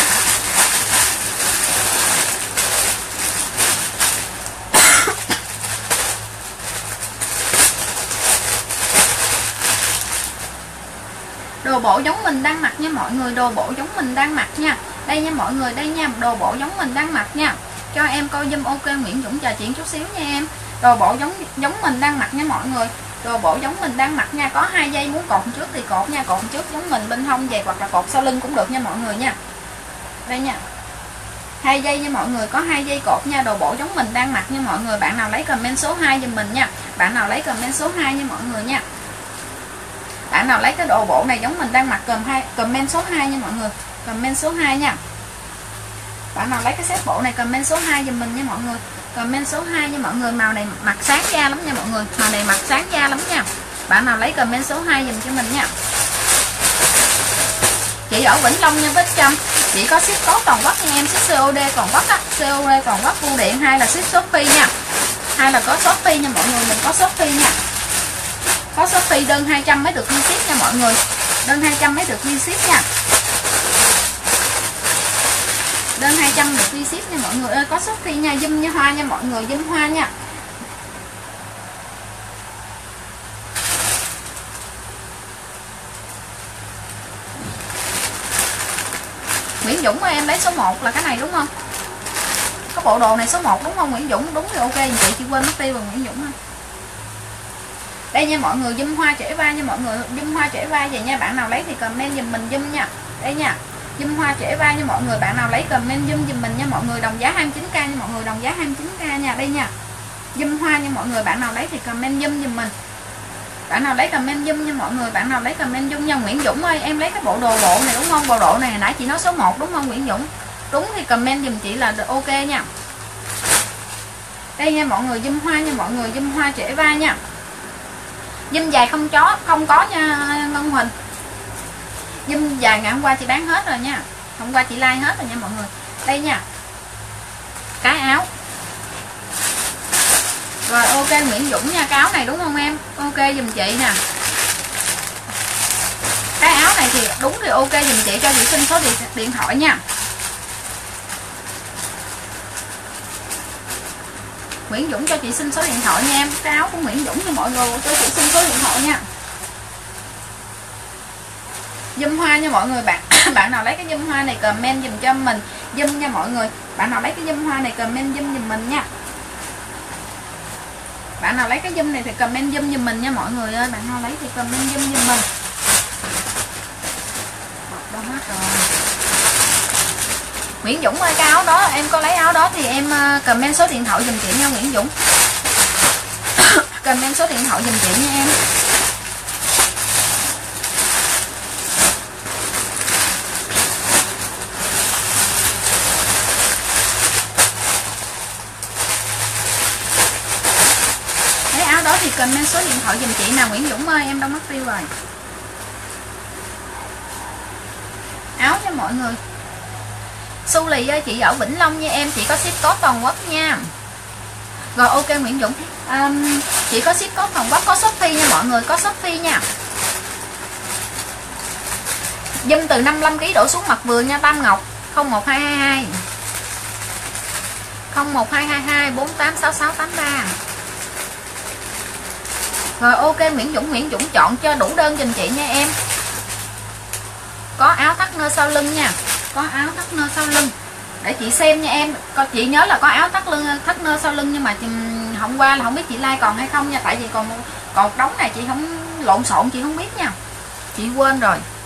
Đồ bộ giống mình đang mặc nha mọi người, đồ bộ giống mình đang mặc nha. Đây nha mọi người, đây nha, đồ bộ giống mình đang mặc nha. Cho em coi dùm. Ok Nguyễn Dũng trò chuyện chút xíu nha em. Đồ bộ giống giống mình đang mặc nha mọi người. Đồ bộ giống mình đang mặc nha, có hai dây, muốn cột trước thì cột nha, cột trước giống mình bên hông vậy hoặc là cột sau lưng cũng được nha mọi người nha. Đây nha. Hai dây nha mọi người, có hai dây cột nha, đồ bộ giống mình đang mặc nha mọi người. Bạn nào lấy comment số hai giùm mình nha. Bạn nào lấy comment số hai nha mọi người nha. Bạn nào lấy cái đồ bộ này giống mình đang mặc comment số hai nha mọi người. Comment số hai nha. Bạn nào lấy cái set bộ này comment số hai giùm mình nha mọi người. Comment số hai nha mọi người. Màu này mặc sáng da lắm nha mọi người. Màu này mặc sáng da lắm nha. Bạn nào lấy comment số hai giùm cho mình nha. Chị ở Vĩnh Long nha Bích Trâm. Chị có ship tốt toàn quốc nha em. Ship xê ô đê toàn quốc á. xê ô đê toàn quốc bưu điện, hay là ship Shopee nha. Hay là có Shopee nha mọi người. Mình có Shopee nha. Có Shopee đơn hai trăm mới được free ship nha mọi người. Đơn hai trăm mới được free ship nha. Đơn hai trăm được free ship nha mọi người ơi. Có Shopee nha, zoom nha hoa nha mọi người, zoom hoa nha. Nguyễn Dũng ơi, em lấy số một là cái này đúng không? Có bộ đồ này số một đúng không Nguyễn Dũng? Đúng thì ok, chị chỉ quên mất tiêu rồi Nguyễn Dũng ha. Đây nha mọi người, zoom hoa trễ vai nha mọi người, zoom hoa trễ vai vậy nha. Bạn nào lấy thì comment giùm mình zoom nha. Đây nha. Zoom hoa trễ vai nha mọi người, bạn nào lấy comment zoom giùm mình nha mọi người, đồng giá hai mươi chín k nha mọi người, đồng giá hai mươi chín k nha. Đây nha. Zoom hoa nha mọi người, bạn nào lấy thì comment zoom giùm mình. Bạn nào lấy comment zoom nha mọi người, bạn nào lấy comment zoom nha. Nguyễn Dũng ơi, em lấy cái bộ đồ bộ này đúng không? Bộ đồ này hồi nãy chị nói số một đúng không Nguyễn Dũng? Đúng thì comment giùm chị là ok nha. Đây nha mọi người, zoom hoa nha mọi người, zoom hoa trễ vai nha. Zoom dài không chó không có nha Ngân Huỳnh. Zoom dài ngày hôm qua chị bán hết rồi nha. Hôm qua chị like hết rồi nha mọi người. Đây nha. Cái áo. Rồi ok Nguyễn Dũng nha, cái áo này đúng không em? Ok giùm chị nè. Cái áo này thì đúng thì ok giùm chị, cho chị xin số điện, điện thoại nha. Nguyễn Dũng cho chị xin số điện thoại nha em. Cái áo của Nguyễn Dũng nha mọi người, cho chị xin số điện thoại nha. Zoom hoa nha mọi người, bạn bạn nào lấy cái zoom hoa này comment dùm cho mình zoom nha mọi người. Bạn nào lấy cái zoom hoa này comment zoom dùm mình nha. Bạn nào lấy cái zoom này thì comment zoom dùm mình nha mọi người ơi. Bạn nào lấy thì comment zoom dùm mình. Đâu hết rồi. Nguyễn Dũng ơi, cái áo đó em có lấy áo đó thì em comment số điện thoại dùm chị nha Nguyễn Dũng. Comment số điện thoại dùm chị nha em. Thì comment số điện thoại dùm chị nào Nguyễn Dũng ơi, em đâu mất tiêu rồi. Áo cho mọi người. Su Lì ơi, chị ở Vĩnh Long nha em, chị có ship có toàn quốc nha. Rồi ok Nguyễn Dũng, um, chị có ship có toàn quốc, có Shopee nha mọi người, có Shopee nha. Dùm từ năm mươi lăm ki lô gam đổ xuống mặt vườn nha Tam Ngọc. Không một hai hai hai không một hai hai hai bốn tám sáu sáu tám ba. Rồi ok Nguyễn Dũng, Nguyễn Dũng chọn cho đủ đơn dùm chị nha em. Có áo thắt nơ sau lưng nha. Có áo thắt nơ sau lưng. Để chị xem nha em. Chị nhớ là có áo thắt lưng thắt nơ sau lưng, nhưng mà hôm qua là không biết chị like còn hay không nha. Tại vì còn còn đống này chị không lộn xộn, chị không biết nha. Chị quên rồi.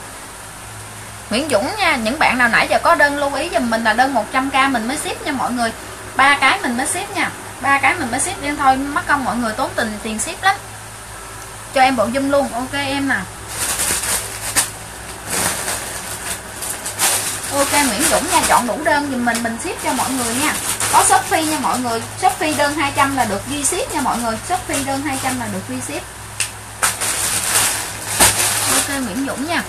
Nguyễn Dũng nha, những bạn nào nãy giờ có đơn lưu ý giùm mình là đơn một trăm k mình mới ship nha mọi người. Ba cái mình mới ship nha. Ba cái mình mới ship nên thôi mất công mọi người tốn tình tiền ship lắm. Cho em bộ zoom luôn, ok em nè. Ok Nguyễn Dũng nha, chọn đủ đơn giùm mình mình ship cho mọi người nha. Có Shopee nha mọi người, Shopee đơn hai trăm là được ghi ship nha mọi người, Shopee đơn hai trăm là được ghi ship. Ok Nguyễn Dũng nha.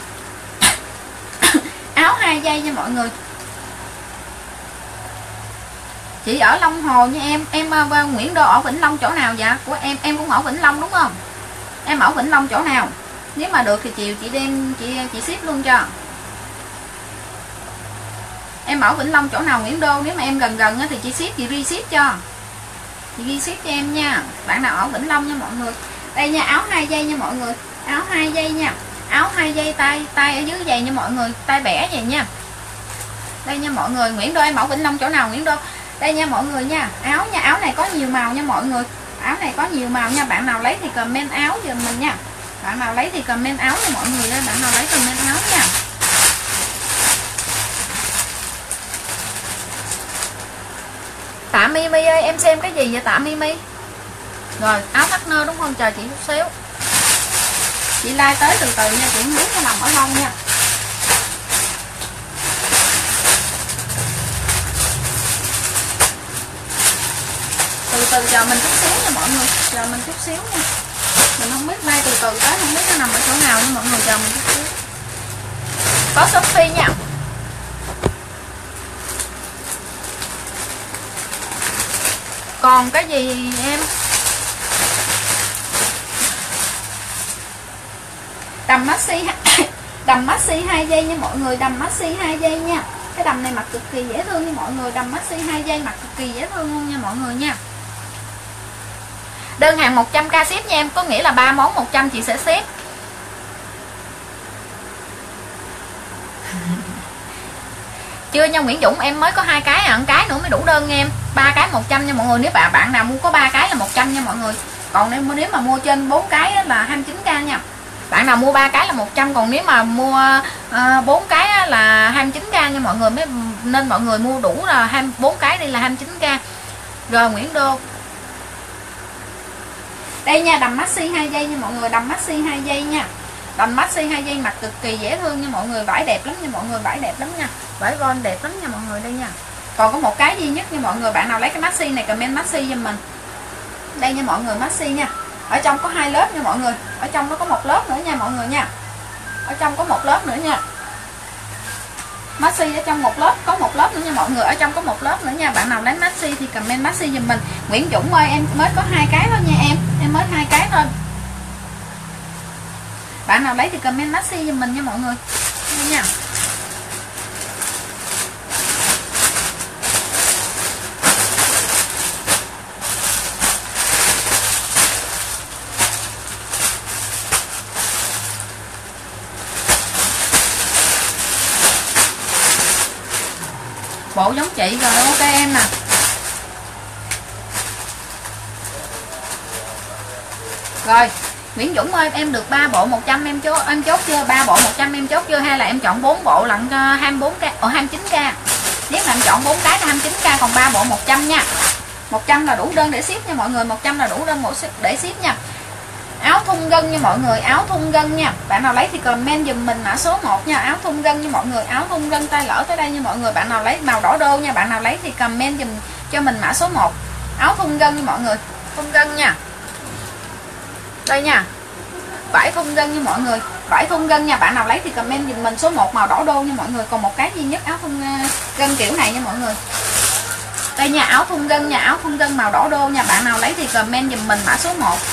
Áo hai dây nha mọi người. Chị ở Long Hồ nha em, em uh, Nguyễn Đô ở Vĩnh Long chỗ nào dạ? Của em em cũng ở Vĩnh Long đúng không? Em ở Vĩnh Long chỗ nào? Nếu mà được thì chiều chị đem chị chị ship luôn cho. Em ở Vĩnh Long chỗ nào Nguyễn Đô, nếu mà em gần gần thì chị ship, chị ghi ship cho. Chị ghi ship cho em nha. Bạn nào ở Vĩnh Long nha mọi người. Đây nha, áo hai dây nha mọi người. Áo hai dây nha. Áo hai dây tay tay ở dưới giày nha mọi người, tay bẻ vậy nha. Đây nha mọi người, Nguyễn Đô em ở Vĩnh Long chỗ nào Nguyễn Đô? Đây nha mọi người nha, áo nha, áo này có nhiều màu nha mọi người. Áo này có nhiều màu nha, bạn nào lấy thì comment áo giùm mình nha. Bạn nào lấy thì comment áo nha mọi người, bạn nào lấy comment áo nha. Tạ Mimi ơi, em xem cái gì vậy Tạ Mimi? Rồi, áo thắt nơ đúng không? Chờ chị chút xíu. Chị like tới từ từ nha, chị không biết nó nằm ở đâu nha. Từ từ chờ mình chút xíu nha mọi người, chờ mình chút xíu nha. Mình không biết like từ từ tới không biết nó nằm ở chỗ nào nha mọi người, chờ mình chút xíu. Có Shopee nha. Còn cái gì em? Đầm maxi đầm maxi hai giây nha mọi người, đầm maxi hai giây nha. Cái đầm này mặc cực kỳ dễ thương nha mọi người, đầm maxi hai giây mặc cực kỳ dễ thương luôn nha mọi người nha. Đơn hàng một trăm k ship nha em, có nghĩa là ba món một trăm chị sẽ ship. Chưa nha Nguyễn Dũng, em mới có hai cái à, một cái nữa mới đủ đơn nha em. Ba cái một trăm nha mọi người, nếu bạn bạn nào mua có ba cái là một trăm nha mọi người. Còn nếu nếu mà mua trên bốn cái là hai mươi chín k nha. Bạn nào mua ba cái là một trăm, còn nếu mà mua bốn uh, cái là hai mươi chín k nha mọi người, mới nên mọi người mua đủ là hai mươi bốn cái đi là hai mươi chín k. Rồi Nguyễn Đô. Đây nha, đầm maxi hai giây nha mọi người, đầm maxi hai giây nha. Đầm maxi hai giây mặc cực kỳ dễ thương nha mọi người, vải đẹp lắm nha mọi người, vải đẹp lắm nha. Vải von đẹp lắm nha mọi người, đây nha. Còn có một cái duy nhất nha mọi người, bạn nào lấy cái maxi này comment maxi giùm mình. Đây nha mọi người, maxi nha. Ở trong có hai lớp nha mọi người, ở trong nó có một lớp nữa nha mọi người nha. Ở trong có một lớp nữa nha. Maxi ở trong một lớp, có một lớp nữa nha mọi người, ở trong có một lớp nữa nha. Bạn nào lấy maxi thì comment maxi giùm mình. Nguyễn Dũng ơi, em mới có hai cái thôi nha em, em mới hai cái thôi. Bạn nào lấy thì comment maxi giùm mình nha mọi người. Đây nha. Bộ giống chị rồi, ok em nè. Rồi Nguyễn Dũng ơi, em được ba bộ một trăm em chốt em chốt chưa? Ba bộ một trăm em chốt chưa, hay là em chọn bốn bộ lận hai mươi bốn k, ở hai mươi chín k. Nếu mà em chọn bốn cái là hai mươi chín k, còn ba bộ một trăm nha. một trăm là đủ đơn để ship nha mọi người, một trăm là đủ đơn để ship nha. Áo thun gân nha mọi người, áo thun gân nha. Bạn nào lấy thì comment dùm mình mã số một nha, áo thun gân nha mọi người, áo thun gân tay lỡ tới đây nha mọi người. Bạn nào lấy màu đỏ đô nha, bạn nào lấy thì comment dùm cho mình mã số một. Áo thun gân nha mọi người, thun gân nha. Đây nha. Vải thun gân nha mọi người, vải thun gân nha, bạn nào lấy thì comment dùm mình số một màu đỏ đô nha mọi người. Còn một cái duy nhất áo thun gân kiểu này nha mọi người. Đây nha, áo thun gân nha, áo thun gân màu đỏ đô nha, bạn nào lấy thì comment dùm mình mã số một.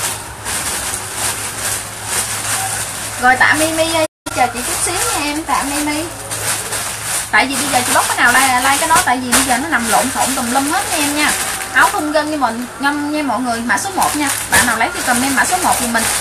Rồi Tạ Mimi ơi, chờ chị chút xíu nha em, Tạ Mimi. Tại vì bây giờ chị bóc cái nào like, like cái đó, tại vì bây giờ nó nằm lộn xộn tùm lum hết nha em nha. Áo thun gân như mình ngâm nha mọi người, mã số một nha. Bạn nào lấy thì comment mã số một giùm mình.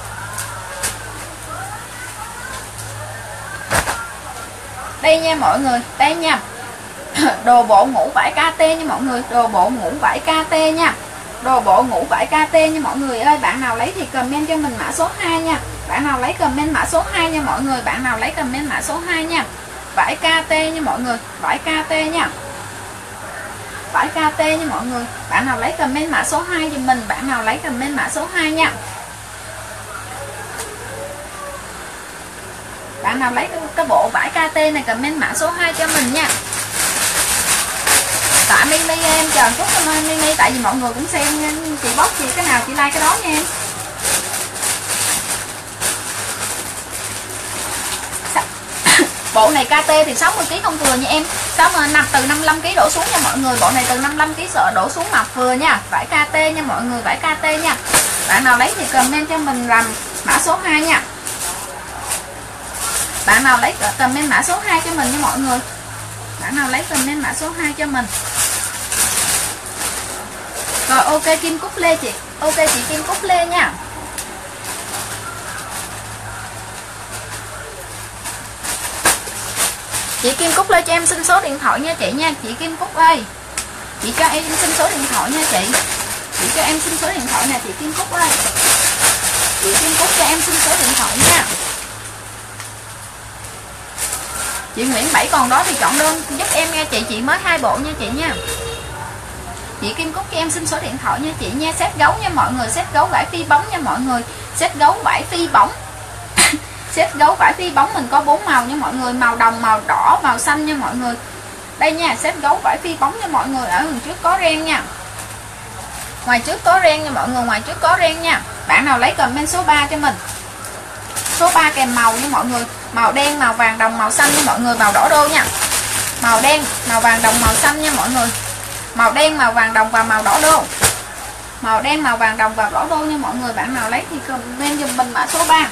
Đây nha mọi người, đây nha. Đồ bộ ngủ vải ca tê nha mọi người, đồ bộ ngủ vải ca tê nha. Đồ bộ ngủ vải ca tê nha mọi người ơi, bạn nào lấy thì comment cho mình mã số hai nha. Bạn nào lấy comment mã số hai nha mọi người. Bạn nào lấy comment mã số hai nha. Vải ca tê nha mọi người. Vải ca tê nha. Vải ca tê nha mọi người. Bạn nào lấy comment mã số hai giùm mình. Bạn nào lấy comment mã số hai nha. Bạn nào lấy cái, cái bộ vải ca tê này comment mã số hai cho mình nha. Tạ Mimi em chờ chút cảm ơn Mimi, tại vì mọi người cũng xem chị bóc chị cái nào chị like cái đó nha em. Bộ này ca tê thì sáu mươi ki lô gam không vừa nha em. sáu mươi năm từ năm mươi lăm ki lô gam đổ xuống nha mọi người. Bộ này từ năm mươi lăm ki lô gam đổ xuống mặt vừa nha. Vải ca tê nha mọi người, vải ca tê nha. Bạn nào lấy thì comment cho mình làm mã số hai nha. Bạn nào lấy comment mã số hai cho mình nha mọi người. Bạn nào lấy comment mã số hai cho mình. Rồi ok Kim Cúc Lê chị. Ok chị Kim Cúc Lê nha. Chị Kim Cúc Lê cho em xin số điện thoại nha chị nha. Chị Kim Cúc ơi, chị cho em xin số điện thoại nha chị. Chị cho em xin số điện thoại nè chị Kim Cúc ơi. Chị Kim Cúc cho em xin số điện thoại nha. Chị Nguyễn Bảy còn đó thì chọn đơn giúp em nha chị. Chị mới hai bộ nha chị nha. Chị Kim Cúc cho em xin số điện thoại nha chị nha. Set gấu nha mọi người. Set gấu vải phi bóng nha mọi người. Set gấu vải phi bóng. Set gấu vải phi bóng mình có bốn màu nha mọi người. Màu đồng, màu đỏ, màu xanh nha mọi người. Đây nha, set gấu vải phi bóng nha mọi người. Ở đằng trước có ren nha. Ngoài trước có ren nha mọi người. Ngoài trước có ren nha. Bạn nào lấy comment số ba cho mình. Số ba kèm màu nha mọi người. Màu đen, màu vàng đồng, màu xanh nha mọi người. Màu đỏ đô nha. Màu đen, màu vàng đồng, màu xanh nha mọi người. Màu đen, màu vàng đồng và màu đỏ đô. Màu đen, màu vàng đồng và đỏ đô nha mọi người. Bạn nào lấy thì comment dùm mình mã số ba.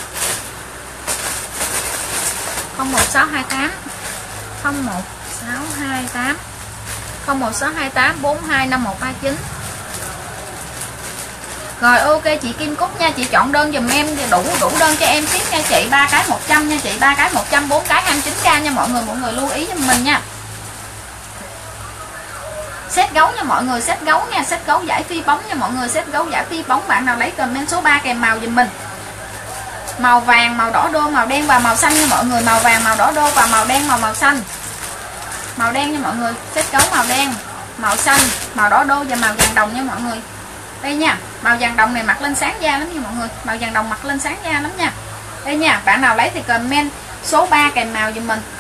không một sáu hai tám không một sáu hai tám không một sáu hai tám bốn hai năm một ba chín. Rồi ok chị Kim Cúc nha, chị chọn đơn dùm em đủ đủ đơn cho em tiếp nha chị. Ba cái một trăm nha chị, ba cái một trăm, bốn cái hai mươi chín k nha mọi người. Mọi người lưu ý giùm mình nha. Set gấu nha mọi người, set gấu nha, set gấu giải phi bóng nha mọi người, set gấu giải phi bóng. Bạn nào lấy comment số ba kèm màu dùm mình. Màu vàng, màu đỏ đô, màu đen và màu xanh nha mọi người. Màu vàng, màu đỏ đô và màu đen, màu màu xanh. Màu đen nha mọi người, set gấu màu đen, màu xanh, màu đỏ đô và màu vàng đồng nha mọi người. Đây nha, màu vàng đồng này mặc lên sáng da lắm nha mọi người. Màu vàng đồng mặc lên sáng da lắm nha. Đây nha, bạn nào lấy thì comment số ba kèm màu dùm mình.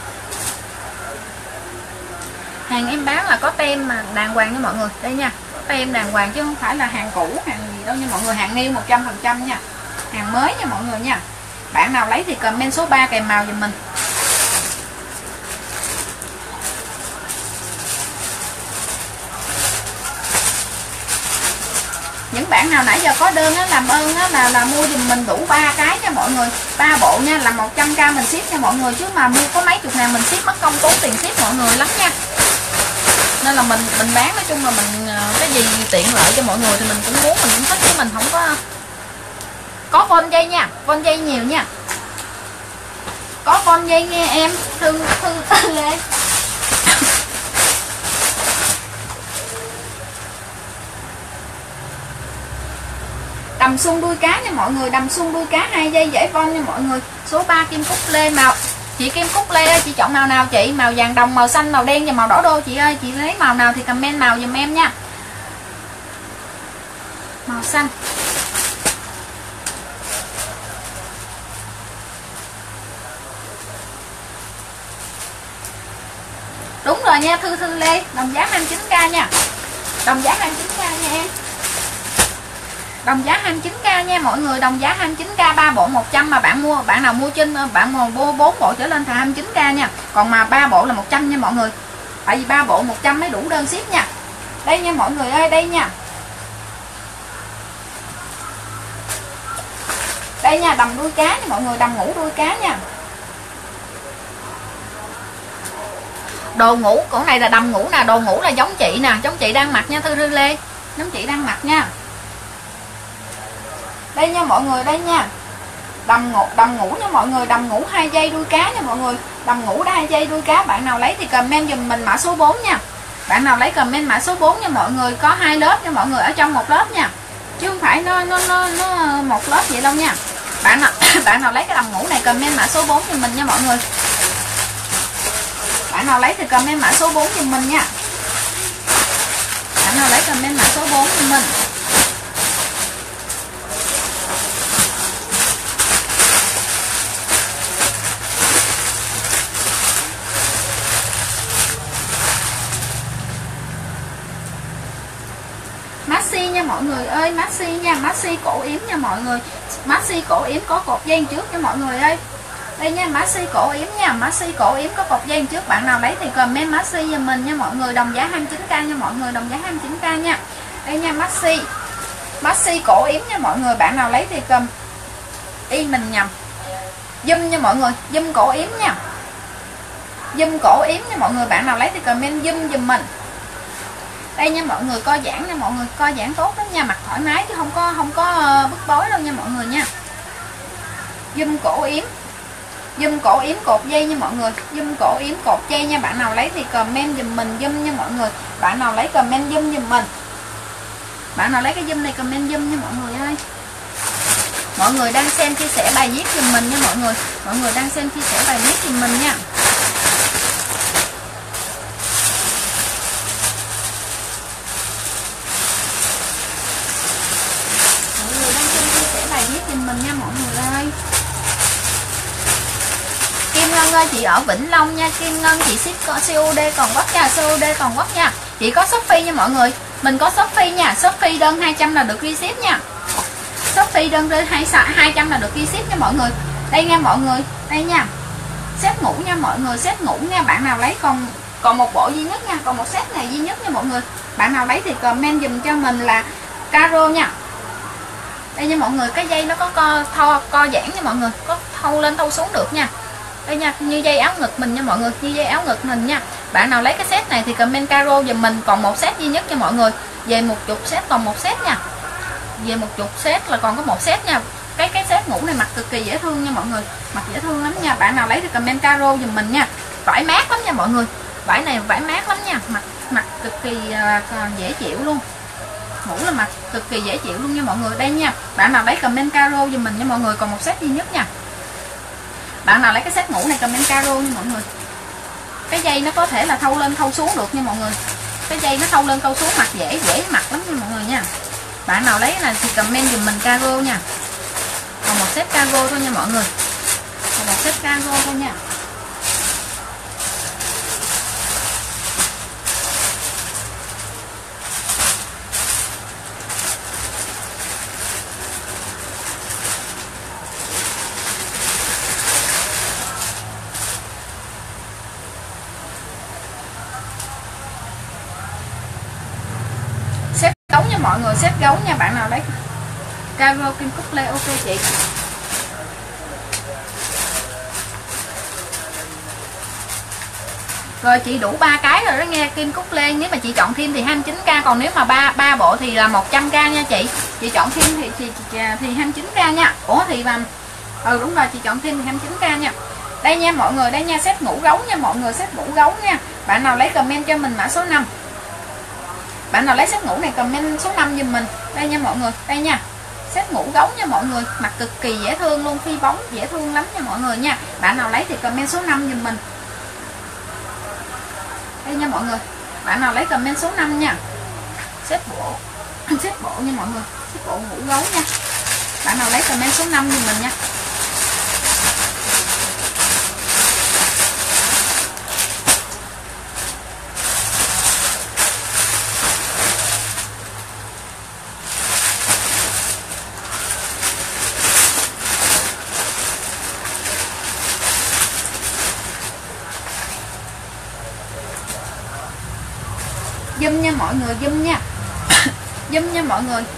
Hàng em bán là có tem mà đàng hoàng nha mọi người. Đây nha, có tem đàng hoàng chứ không phải là hàng cũ, hàng gì đâu nha mọi người. Hàng new một trăm phần trăm nha. Hàng mới nha mọi người nha. Bạn nào lấy thì comment số ba kèm màu dùm mình. Những bạn nào nãy giờ có đơn á, làm ơn á, là là mua dùm mình đủ ba cái nha mọi người. Ba bộ nha, là một trăm k mình ship nha mọi người, chứ mà mua có mấy chục ngàn mình ship mất công tốn tiền ship mọi người lắm nha. Nên là mình mình bán nói chung là mình cái gì tiện lợi cho mọi người thì mình cũng muốn, mình cũng thích, chứ mình không có có von dây nha, von dây nhiều nha. Có von dây nghe em, Thư Thư Lê. Đầm xuông đuôi cá nha mọi người, đầm xuông đuôi cá hai dây dễ von nha mọi người. Số ba Kim Cúc Lê màu. Chị Kim Cúc Lê ơi, chị chọn màu nào chị? Màu vàng đồng, màu xanh, màu đen và màu đỏ đô chị ơi. Chị lấy màu nào thì comment màu giùm em nha. Màu xanh. Đúng rồi nha Thư Thư Lê, đồng giá hai mươi chín k nha. Đồng giá hai mươi chín k nha em. Đồng giá hai mươi chín k nha mọi người, đồng giá hai mươi chín k, ba bộ một trăm mà bạn mua, bạn nào mua trên bạn mua bốn bộ trở lên thì hai mươi chín k nha. Còn mà ba bộ là một trăm nha mọi người. Tại vì ba bộ một trăm mới đủ đơn ship nha. Đây nha mọi người ơi, đây nha. Đây nha, đầm đuôi cá nha mọi người, đầm ngủ đuôi cá nha. Đồ ngủ, con này là đầm ngủ nè, đồ ngủ là giống chị nè, giống chị đang mặc nha Thư Thư Lê. Giống chị đang mặc nha. Đây nha mọi người, đây nha. Đầm ngủ, đầm ngủ nha mọi người, đầm ngủ hai dây đuôi cá nha mọi người. Đầm ngủ hai dây đuôi cá, bạn nào lấy thì comment dùm mình mã số bốn nha. Bạn nào lấy comment mã số bốn nha mọi người, có hai lớp nha mọi người, ở trong một lớp nha. Chứ không phải nó nó nó, nó một lớp vậy đâu nha. Bạn nào lấy cái đầm ngủ này comment mã số bốn giùm mình nha mọi người. Bạn nào lấy thì comment mã số bốn giùm mình nha. Bạn nào lấy comment mã số bốn giùm mình. Maxi nha mọi người ơi, maxi nha, maxi cổ yếm nha mọi người. Maxi cổ yếm có cột dây trước nha mọi người ơi. Đây nha, maxi cổ yếm nha, maxi cổ yếm có cột dây trước. Bạn nào lấy thì comment maxi giùm mình nha mọi người, đồng giá hai mươi chín k nha mọi người, đồng giá hai mươi chín k nha. Đây nha, maxi. Maxi cổ yếm nha mọi người, bạn nào lấy thì cầm y mình nhầm. Zoom nha mọi người, zoom cổ yếm nha. Zoom cổ yếm nha mọi người, bạn nào lấy thì comment zoom giùm mình. Đây nha mọi người, co giãn nha mọi người, co giãn tốt lắm nha, mặc thoải mái chứ không có không có bức bối đâu nha mọi người nha. Zoom cổ yếm. Zoom cổ yếm cột dây nha mọi người, zoom cổ yếm cột dây nha. Bạn nào lấy thì comment giùm mình zoom nha mọi người. Bạn nào lấy comment zoom giùm mình. Bạn nào lấy cái zoom này comment zoom nha mọi người ơi. Mọi người đang xem chia sẻ bài viết giùm mình nha mọi người. Mọi người đang xem chia sẻ bài viết giùm mình nha. Mình nha mọi người ơi. Kim Ngân ơi, chị ở Vĩnh Long nha. Kim Ngân chị ship có xê ô đê toàn quốc nha, xê ô đê toàn quốc nha. Chị có Shopee nha mọi người. Mình có Shopee nha, Shopee đơn hai trăm là được free ship nha. Shopee đơn đơn hai trăm là được free ship nha mọi người. Đây nha mọi người, đây nha. Set ngủ nha mọi người, set ngủ nha. Bạn nào lấy còn còn một bộ duy nhất nha, còn một set này duy nhất nha mọi người. Bạn nào lấy thì comment dùm cho mình là caro nha. Đây nha mọi người, cái dây nó có co tho, co giãn nha mọi người, có thâu lên thâu xuống được nha. Đây nha, như dây áo ngực mình nha mọi người, như dây áo ngực mình nha. Bạn nào lấy cái set này thì comment caro giùm mình, còn một set duy nhất nha mọi người. Về một chục set còn một set nha. Về một chục set là còn có một set nha. Cái cái set ngủ này mặc cực kỳ dễ thương nha mọi người, mặc dễ thương lắm nha. Bạn nào lấy thì comment caro giùm mình nha. Vải mát lắm nha mọi người. Vải này vải mát lắm nha, mặc mặc cực kỳ uh, dễ chịu luôn. Ngủ là mặc cực kỳ dễ chịu luôn nha mọi người. Đây nha, bạn nào lấy comment caro giùm mình nha mọi người, còn một set duy nhất nha. Bạn nào lấy cái set ngủ này comment caro nha mọi người. Cái dây nó có thể là thâu lên thâu xuống được nha mọi người. Cái dây nó thâu lên thâu xuống, mặc dễ dễ mặc lắm nha mọi người nha. Bạn nào lấy cái này thì comment giùm mình caro nha. Còn một set caro thôi nha mọi người. Còn một set caro thôi nha. Mọi người xếp gấu nha. Bạn nào lấy caro kim cúc lê ok chị. Rồi chị đủ ba cái rồi đó nghe, kim cúc lê. Nếu mà chị chọn thêm thì hai mươi chín k, còn nếu mà ba ba bộ thì là một trăm k nha chị. Chị chọn thêm thì thì, thì, thì hai mươi chín k nha. Ủa thì mà ừ đúng rồi, chị chọn thêm thì hai mươi chín k nha. Đây nha mọi người, đây nha, set ngủ gấu nha mọi người, set ngủ gấu nha. Bạn nào lấy comment cho mình mã số năm. Bạn nào lấy set ngủ này comment số năm giùm mình. Đây nha mọi người, đây nha. Set ngủ gấu nha mọi người, mặc cực kỳ dễ thương luôn, phi bóng dễ thương lắm nha mọi người nha. Bạn nào lấy thì comment số năm giùm mình. Đây nha mọi người. Bạn nào lấy comment số năm nha. Set bộ. Set bộ nha mọi người, set bộ ngủ gấu nha. Bạn nào lấy comment số năm giùm mình nha. Zoom nha mọi người, zoom nha. Zoom nha mọi người.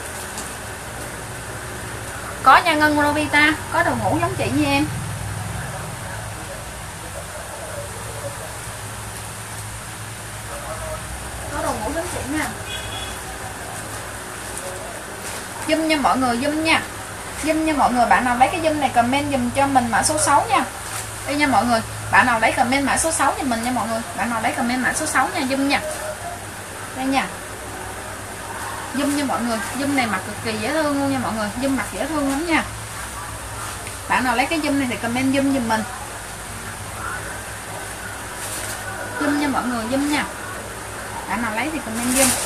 Có nha Ngân Rovita, có đồ ngủ giống chị như em. Có đồ ngủ giống chị nha. Zoom nha mọi người, zoom nha. Zoom nha mọi người, bạn nào lấy cái zoom này comment dùm cho mình mã số sáu nha. Đây nha mọi người, bạn nào lấy comment mã số sáu cho mình nha mọi người. Bạn nào lấy comment mã số sáu nha, zoom nha. Đây nha. Zoom nha mọi người, zoom này mặc cực kỳ dễ thương luôn nha mọi người, zoom mặc dễ thương lắm nha. Bạn nào lấy cái zoom này thì comment zoom giùm mình. Zoom nha mọi người, zoom nha. Bạn nào lấy thì comment zoom.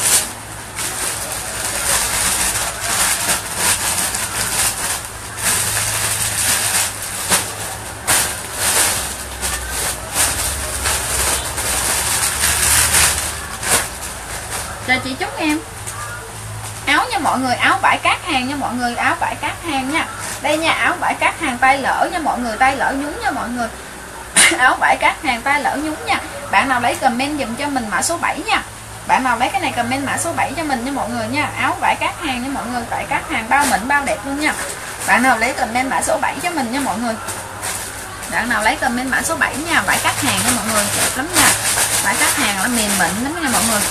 Chào chị Trúc em. Áo nha mọi người, áo vải cát hàng nha mọi người, áo vải cát hàng nha. Đây nha, áo vải cát hàng tay lỡ nha mọi người, tay lỡ nhúng nha mọi người. Áo vải cát hàng tay lỡ nhúng nha. Bạn nào lấy comment dùm cho mình mã số bảy nha. Bạn nào lấy cái này comment mã số bảy cho mình nha mọi người nha. Áo vải cát hàng nha mọi người, vải cát hàng bao mịn bao đẹp luôn nha. Bạn nào lấy comment mã số bảy cho mình nha mọi người. Bạn nào lấy comment mã số bảy nha, vải cát hàng nha mọi người, đẹp lắm nha. Vải cát hàng là mềm mịn lắm nha mọi người.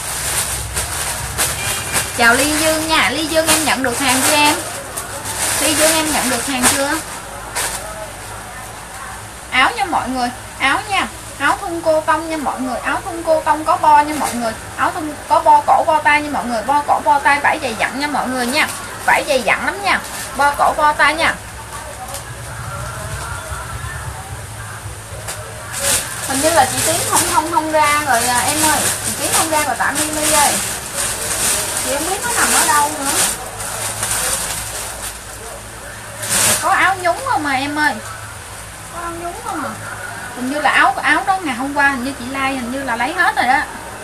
Chào Ly Dương nha. Ly Dương em nhận được hàng chưa em? Ly Dương em nhận được hàng chưa? Áo nha mọi người, áo nha. Áo thun cô tông nha mọi người, áo thun cô tông có bo nha mọi người. Áo thun có bo cổ bo tay nha mọi người, bo cổ bo tay, vải dày dặn nha mọi người nha. Vải dày dặn lắm nha. Bo cổ bo tay nha. Hình như là chị Tiến không không không ra rồi à, em ơi. Chị Tiến không ra rồi, tạm Mimi ơi. Chị không biết nó nằm ở đâu nữa. Có áo nhúng không mà em ơi? Có áo nhúng không à? Hình như là áo áo đó ngày hôm qua hình như chị Lai hình như là lấy hết rồi đó.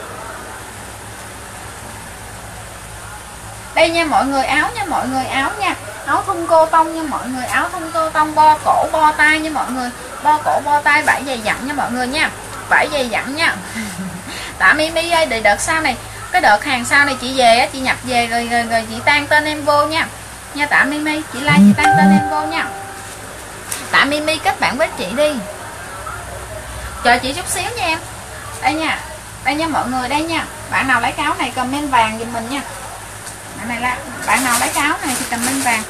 Đây nha mọi người, áo nha mọi người, áo nha. Áo thun cô tông nha mọi người, áo thun cô tông bo cổ bo tay nha mọi người. Bo cổ bo tay, vải dày dặn nha mọi người nha. Vải dày dặn nha. Tạ Mimi ơi, để đợt sau này, cái đợt hàng sau này chị về á, chị nhập về rồi, rồi rồi chị tăng tên em vô nha. Nha Tạ Mimi, chị Lai chị tăng tên em vô nha. Tạ Mimi kết bạn với chị đi. Chờ chị chút xíu nha em. Đây nha. Đây nha mọi người, đây nha. Bạn nào lấy cái áo này comment vàng giùm mình nha. Bạn này là bạn nào lấy cái áo này thì comment vàng.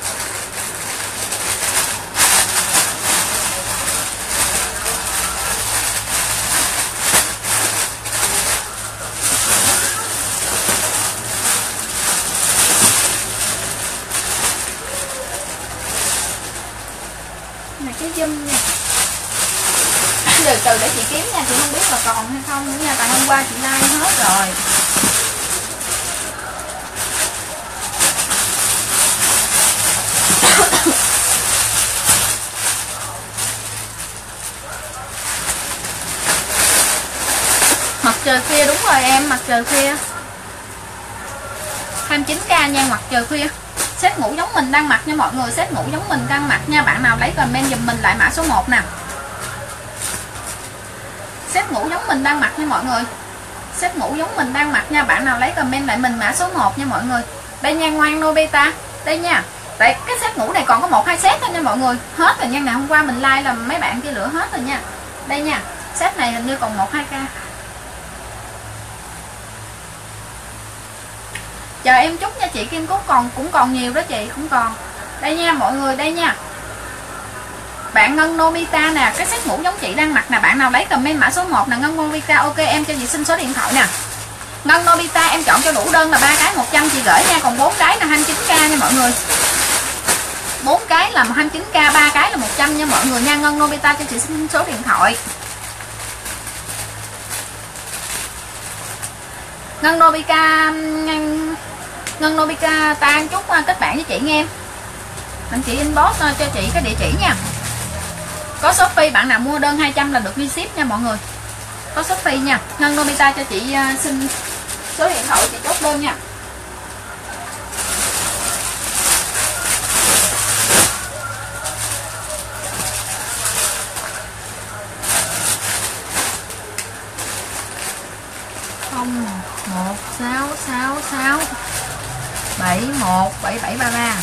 Này cái zoom nha. Từ từ để chị kiếm nha, chị không biết là còn hay không nữa nha, tại hôm qua chị like hết rồi. Mặt trời khuya, đúng rồi em, mặt trời khuya hai mươi chín k nha, mặt trời khuya. Set ngủ giống mình đang mặc nha mọi người, set ngủ giống mình đang mặc nha. Bạn nào lấy comment giùm mình lại mã số một nè. Set ngủ giống mình đang mặc nha mọi người. Set ngủ giống mình đang mặc nha. Bạn nào lấy comment lại mình mã số một nha mọi người. Đây nha, ngoan Nobita. Đây nha. Tại cái set ngủ này còn có một hai set thôi nha mọi người. Hết rồi nha, ngày hôm qua mình like là mấy bạn kia lựa hết rồi nha. Đây nha. Set này hình như còn một hai k. Chờ em chút nha chị Kim Cúc, còn cũng còn nhiều đó chị, cũng còn. Đây nha mọi người, đây nha. Bạn Ngân Nobita nè, cái set ngủ giống chị đang mặc nè. Bạn nào lấy comment mã số một nè, Ngân Nobita. Ok em cho chị xin số điện thoại nè. Ngân Nobita em chọn cho đủ đơn là ba cái một trăm chị gửi nha, còn bốn cái là hai mươi chín k nha mọi người. bốn cái là hai mươi chín k, ba cái là một trăm nha mọi người nha. Ngân Nobita cho chị xin số điện thoại. Ngân Nobita Ngân Nobita tan chút kết bạn với chị nghe em. Anh chị inbox cho chị cái địa chỉ nha. Có Shopee, bạn nào mua đơn hai trăm là được đi ship nha mọi người. Có Shopee nha. Ngân Nobita cho chị xin số điện thoại chị chốt đơn nha. không một sáu sáu sáu bảy một bảy bảy ba ba.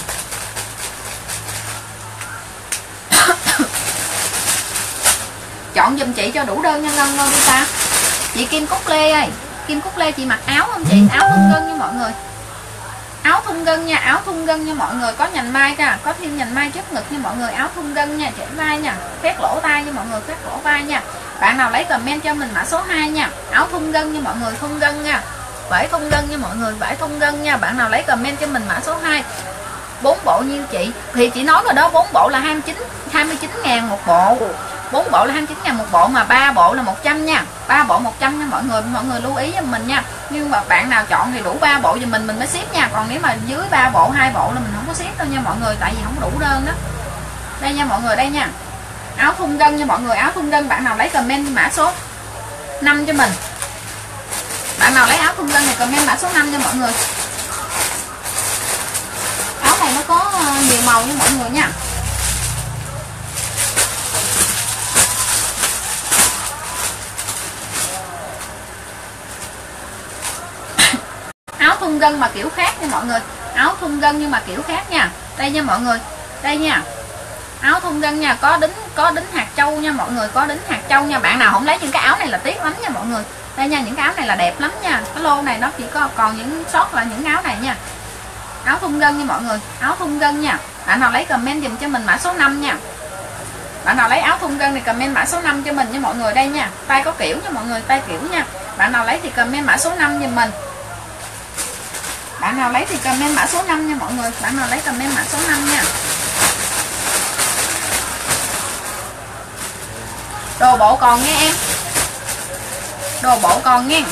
Chọn giùm chị cho đủ đơn nha Ngân Nobita. Chị Kim Cúc Lê ơi, Kim Cúc Lê chị mặc áo không chị? Áo thun gân nha mọi người. Áo thun gân nha, áo thun gân nha mọi người, có nhành mai nha, có thêm nhành mai trước ngực nha mọi người, áo thun gân nha, chảy vai nha, phét lỗ tai nha mọi người, phét lỗ vai nha. Bạn nào lấy comment cho mình mã số hai nha. Áo thun gân nha mọi người, thun gân nha. Vải thun gân nha mọi người, vải thun gân nha. Bạn nào lấy comment cho mình mã số hai. bốn bộ nhiêu chị? Thì chị nói rồi đó, bốn bộ là hai mươi chín hai mươi chín ngàn một bộ. bốn bộ là hai mươi chín ngàn một bộ, mà ba bộ là một trăm nha. ba bộ một trăm nha mọi người, mọi người lưu ý giùm mình nha. Nhưng mà bạn nào chọn thì đủ ba bộ giùm mình mình mới ship nha. Còn nếu mà dưới ba bộ, hai bộ là mình không có ship đâu nha mọi người, tại vì không đủ đơn đó. Đây nha mọi người, đây nha. Áo thun gân nha mọi người, áo thun gân bạn nào lấy comment mã số năm cho mình. Bạn nào lấy áo thun gân này comment mã số năm cho mọi người. Áo này nó có nhiều màu nha mọi người nha. Áo thun gân mà kiểu khác nha mọi người, áo thun gân nhưng mà kiểu khác nha. Đây nha mọi người, đây nha, áo thun gân nha, có đính có đính hạt châu nha mọi người, có đính hạt châu nha. Bạn nào không lấy những cái áo này là tiếc lắm nha mọi người. Đây nha, những cái áo này là đẹp lắm nha. Cái lô này nó chỉ có còn những sót là những áo này nha. Áo thun gân nha mọi người, áo thun gân nha. Bạn nào lấy comment dùm cho mình mã số năm nha. Bạn nào lấy áo thun gân thì comment mã số năm cho mình nha mọi người. Đây nha, tay có kiểu nha mọi người, tay kiểu nha. Bạn nào lấy thì comment mã số năm giùm mình. Bạn nào lấy thì comment mã số năm nha mọi người. Bạn nào lấy comment mã số năm nha. Đồ bộ còn nghe em. Đồ bộ còn nghe.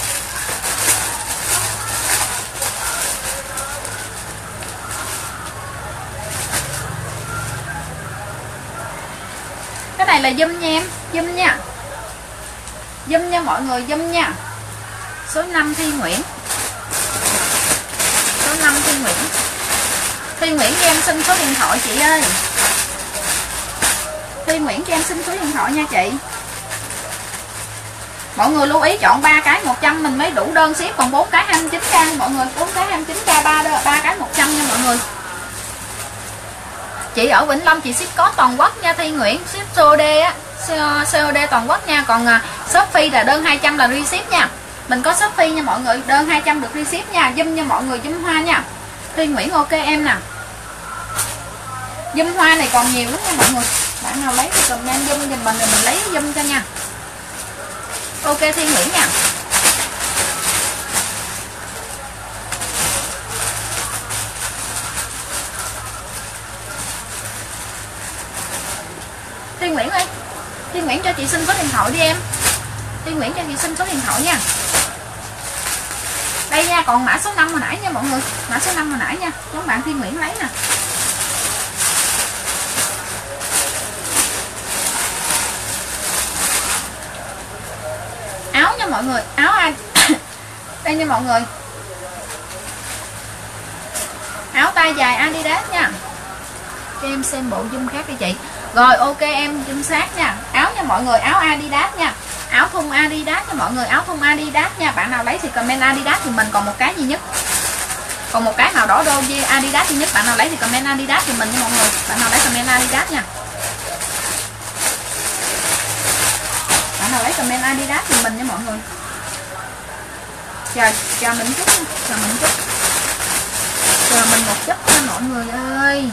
Cái này là zoom nha em, zoom nha. Zoom nha mọi người, zoom nha. Số năm Thi Nguyễn. Số năm Thi Nguyễn. Thi Nguyễn cho em xin số điện thoại chị ơi. Thi Nguyễn cho em xin số điện thoại nha chị. Mọi người lưu ý chọn ba cái một trăm mình mới đủ đơn ship, còn bốn cái hai mươi chín k mọi người, bốn cái hai mươi chín k, ba ba cái một trăm nha mọi người. Chị ở Vĩnh Long chị ship có toàn quốc nha Thi Nguyễn, ship xê ô đê á, xê ô đê toàn quốc nha. Còn Shopee là đơn hai trăm là free ship nha. Mình có Shopee nha mọi người, đơn hai trăm được free ship nha. Zoom nha mọi người, zoom hoa nha. Thi Nguyễn ok em nè. Zoom hoa này còn nhiều lắm nha mọi người. Bạn nào lấy thì comment zoom giùm mình rồi mình lấy zoom cho nha. Ok Thi Nguyễn nha. Thi Nguyễn ơi, Thi Nguyễn cho chị xin số điện thoại đi em. Thi Nguyễn cho chị xin số điện thoại nha. Đây nha, còn mã số năm hồi nãy nha mọi người, mã số năm hồi nãy nha, các bạn Thi Nguyễn lấy nè. Áo nha mọi người, áo ai đây nha mọi người, áo tay dài Adidas nha. Cho em xem bộ zoom khác đi chị. Rồi ok em zoom sát nha. Áo nha mọi người, áo Adidas nha. Áo thun Adidas nha mọi người, áo thun Adidas nha. Bạn nào lấy thì comment Adidas thì mình còn một cái duy nhất. Còn một cái màu đỏ đô với Adidas duy nhất. Bạn nào lấy thì comment Adidas thì mình nha mọi người. Bạn nào lấy comment Adidas nha. Bạn nào lấy comment Adidas thì mình nha mọi người. Chờ chờ mình chút, chờ mình chút. Chờ mình một chút nha mọi người ơi.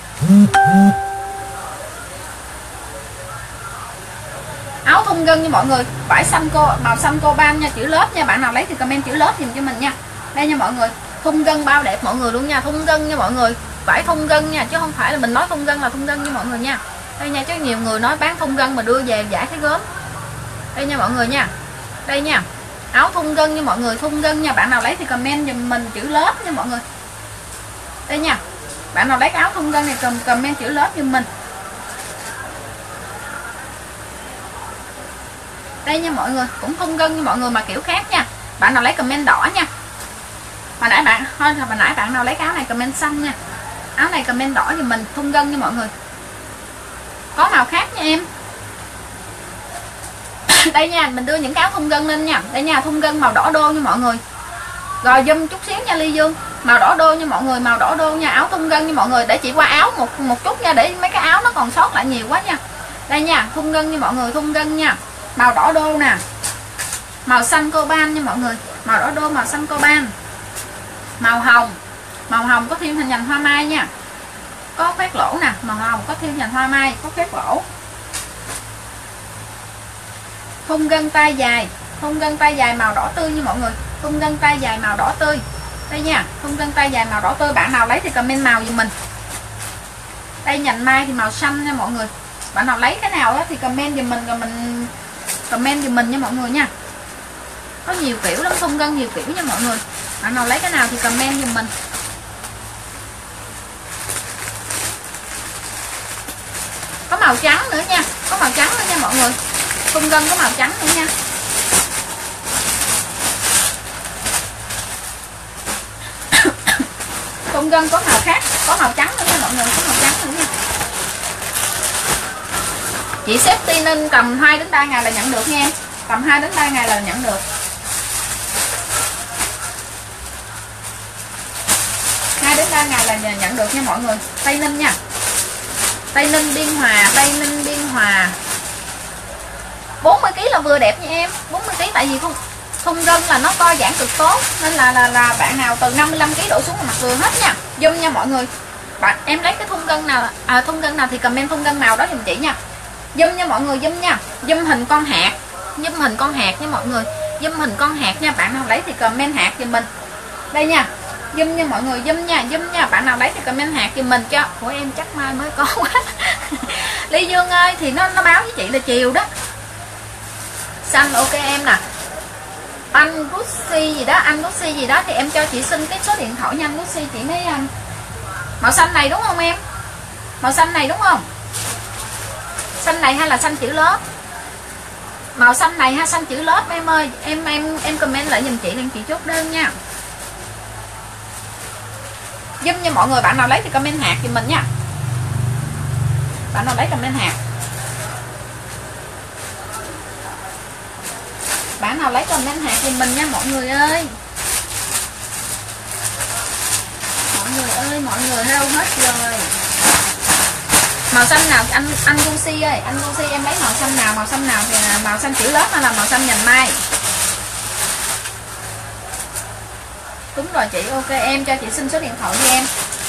Áo thun gân nha mọi người, vải xanh cô, màu xanh coban nha, chữ lớp nha. Bạn nào lấy thì comment chữ lớp dùm cho mình nha. Đây nha mọi người, thun gân bao đẹp mọi người luôn nha, thun gân nha mọi người, vải thun gân nha, chứ không phải là mình nói thun gân là thun gân nha mọi người nha. Đây nha, chứ nhiều người nói bán thun gân mà đưa về giải cái gớm. Đây nha mọi người nha. Đây nha, áo thun gân nha mọi người, thun gân nha. Bạn nào lấy thì comment dùm mình chữ lớp nha mọi người. Đây nha, bạn nào lấy cái áo thun gân này comment chữ lớp dùm mình. Đây nha mọi người, cũng thun gân nha mọi người mà kiểu khác nha. Bạn nào lấy comment đỏ nha. Hồi nãy bạn thôi hồi nãy bạn nào lấy cái áo này comment xanh nha. Áo này comment đỏ thì mình thun gân nha mọi người. Có màu khác nha em. Đây nha, mình đưa những cái áo thun gân lên nha. Đây nha, thun gân màu đỏ đô nha mọi người. Rồi zoom chút xíu nha Ly Dương. Màu đỏ đô nha mọi người, màu đỏ đô nha, áo thun gân nha mọi người. Để chị qua áo một một chút nha, để mấy cái áo nó còn sót lại nhiều quá nha. Đây nha, thun gân nha mọi người, thun gân nha. Màu đỏ đô nè. Màu xanh coban nha mọi người. Màu đỏ đô, màu xanh coban. Màu hồng. Màu hồng có thêm hình nhành hoa mai nha. Có khoét lỗ nè, màu hồng có thêm nhành hoa mai, có khoét lỗ. Thun gân tay dài, thun gân tay dài màu đỏ tươi nha mọi người. Thun gân tay dài màu đỏ tươi. Đây nha, thun gân tay dài màu đỏ tươi, bạn nào lấy thì comment màu giùm mình. Đây nhành mai thì màu xanh nha mọi người. Bạn nào lấy cái nào đó thì comment giùm mình, rồi mình comment giùm mình nha mọi người nha. Có nhiều kiểu lắm, thun gân nhiều kiểu nha mọi người. Bạn nào lấy cái nào thì comment giùm mình. Có màu trắng nữa nha, có màu trắng nữa nha mọi người. Thun gân có màu trắng nữa nha. Thun gân có màu khác, có màu trắng nữa nha mọi người, có màu trắng nữa nha. Chị xếp tin nên tầm hai đến ba ngày là nhận được nha em. Tầm hai đến ba ngày là nhận được. hai đến ba ngày là nhận được nha mọi người. Tây Ninh nha. Tây Ninh Biên Hòa, Tây Ninh Biên Hòa. bốn mươi ki lô gam là vừa đẹp nha em. bốn mươi ki lô gam tại vì không thun gân là nó co giãn cực tốt, nên là là là bạn nào từ năm mươi lăm ki lô gam đổ xuống là mặc vừa hết nha. Zoom nha mọi người. Bạn em lấy cái thun gân nào à, thun gân nào thì comment thun gân màu đó giùm chị nha. Zoom nha mọi người, zoom nha. Zoom hình con hạt, zoom hình con hạt nha mọi người. Zoom hình con hạt nha, bạn nào lấy thì comment hạt giùm mình. Đây nha. Zoom nha mọi người, zoom nha, zoom nha. Bạn nào lấy thì comment hạt giùm mình cho. Của em chắc mai mới có quá. Ly Dương ơi thì nó nó báo với chị là chiều đó. Xanh ok em nè. Anh Lucy gì đó, anh Lucy gì đó thì em cho chị xin cái số điện thoại nha anh Lucy, chị mấy anh. Màu xanh này đúng không em? Màu xanh này đúng không? Xanh này hay là xanh chữ lớp? Màu xanh này ha, xanh chữ lớp em ơi. Em em em comment lại giùm chị lên chị chốt đơn nha. Giúp nha mọi người, bạn nào lấy thì comment hạt giùm mình nha. Bạn nào lấy comment hạt. Bạn nào lấy comment hạt giùm mình nha mọi người ơi. Mọi người ơi, mọi người đâu hết rồi. Màu xanh nào anh anh Lucy ơi, anh Lucy em lấy màu xanh nào, màu xanh nào thì màu xanh chữ lớp hay là màu xanh nhành mai? Đúng rồi chị, ok em cho chị xin số điện thoại đi em.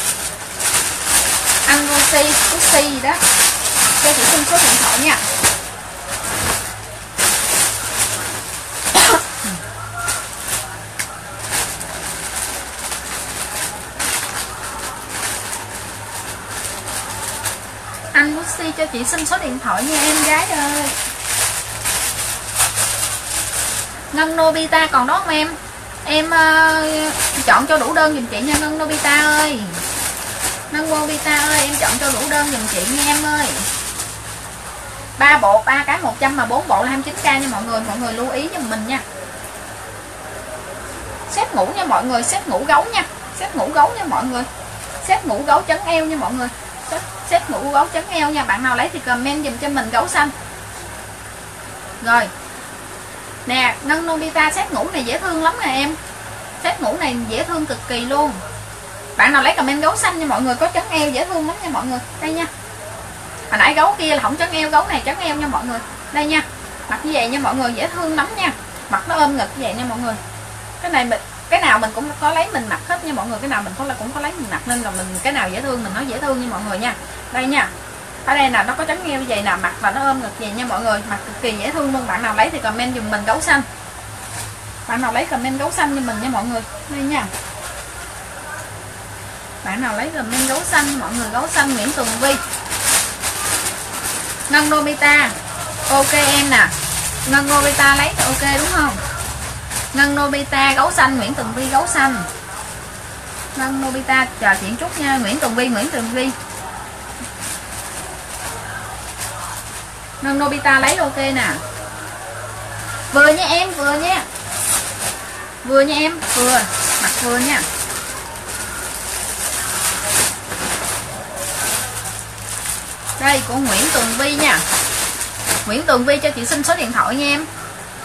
Anh Lucy, Lucy gì đó. Cho chị xin số điện thoại nha. Anh Lucy cho chị xin số điện thoại nha em gái ơi. Ngân Nobita còn đó không em? Em uh, chọn cho đủ đơn giùm chị nha Ngân Nobita ơi. Ngân Nobita ơi, em chọn cho đủ đơn giùm chị nha em ơi. ba bộ, ba cái một trăm mà bốn bộ là hai mươi chín k nha mọi người, mọi người lưu ý giùm mình nha. Set ngủ nha mọi người, set ngủ gấu nha. Set ngủ gấu nha mọi người. Set ngủ gấu chấn eo nha mọi người. Set, set ngủ gấu chấn eo nha, bạn nào lấy thì comment giùm cho mình gấu xanh. Rồi. Nè, Ngân Nobita set ngủ này dễ thương lắm nè em. Set ngủ này dễ thương cực kỳ luôn. Bạn nào lấy comment gấu xanh nha mọi người, có chấn eo dễ thương lắm nha mọi người. Đây nha. Hồi nãy gấu kia là không chấn eo, gấu này chấn eo nha mọi người. Đây nha. Mặc như vậy nha mọi người, dễ thương lắm nha. Mặc nó ôm ngực như vậy nha mọi người. Cái này mình cái nào mình cũng có lấy mình mặc hết nha mọi người, cái nào mình có là cũng có lấy mình mặc, nên là mình cái nào dễ thương mình nói dễ thương nha mọi người nha. Đây nha. Ở đây là nó có chấn eo như vậy nè, mặc và nó ôm ngực vậy nha mọi người, mặc cực kỳ dễ thương luôn. Bạn nào lấy thì comment dùm mình gấu xanh. Bạn nào lấy comment gấu xanh cho mình nha mọi người. Đây nha. Bạn nào lấy comment gấu xanh mọi người, gấu xanh Nguyễn Tường Vi. Ngân Nobita. Ok em nè. Ngân Nobita lấy thì ok đúng không? Ngân Nobita gấu xanh Nguyễn Tường Vi gấu xanh. Ngân Nobita chờ chuyện chút nha, Nguyễn Tường Vi, Nguyễn Tường Vi. Ngân Nobita lấy ok nè. Vừa nha em, vừa nha. Vừa nha em, vừa. Mặc vừa nha. Đây của Nguyễn Tường Vi nha. Nguyễn Tường Vi cho chị xin số điện thoại nha em.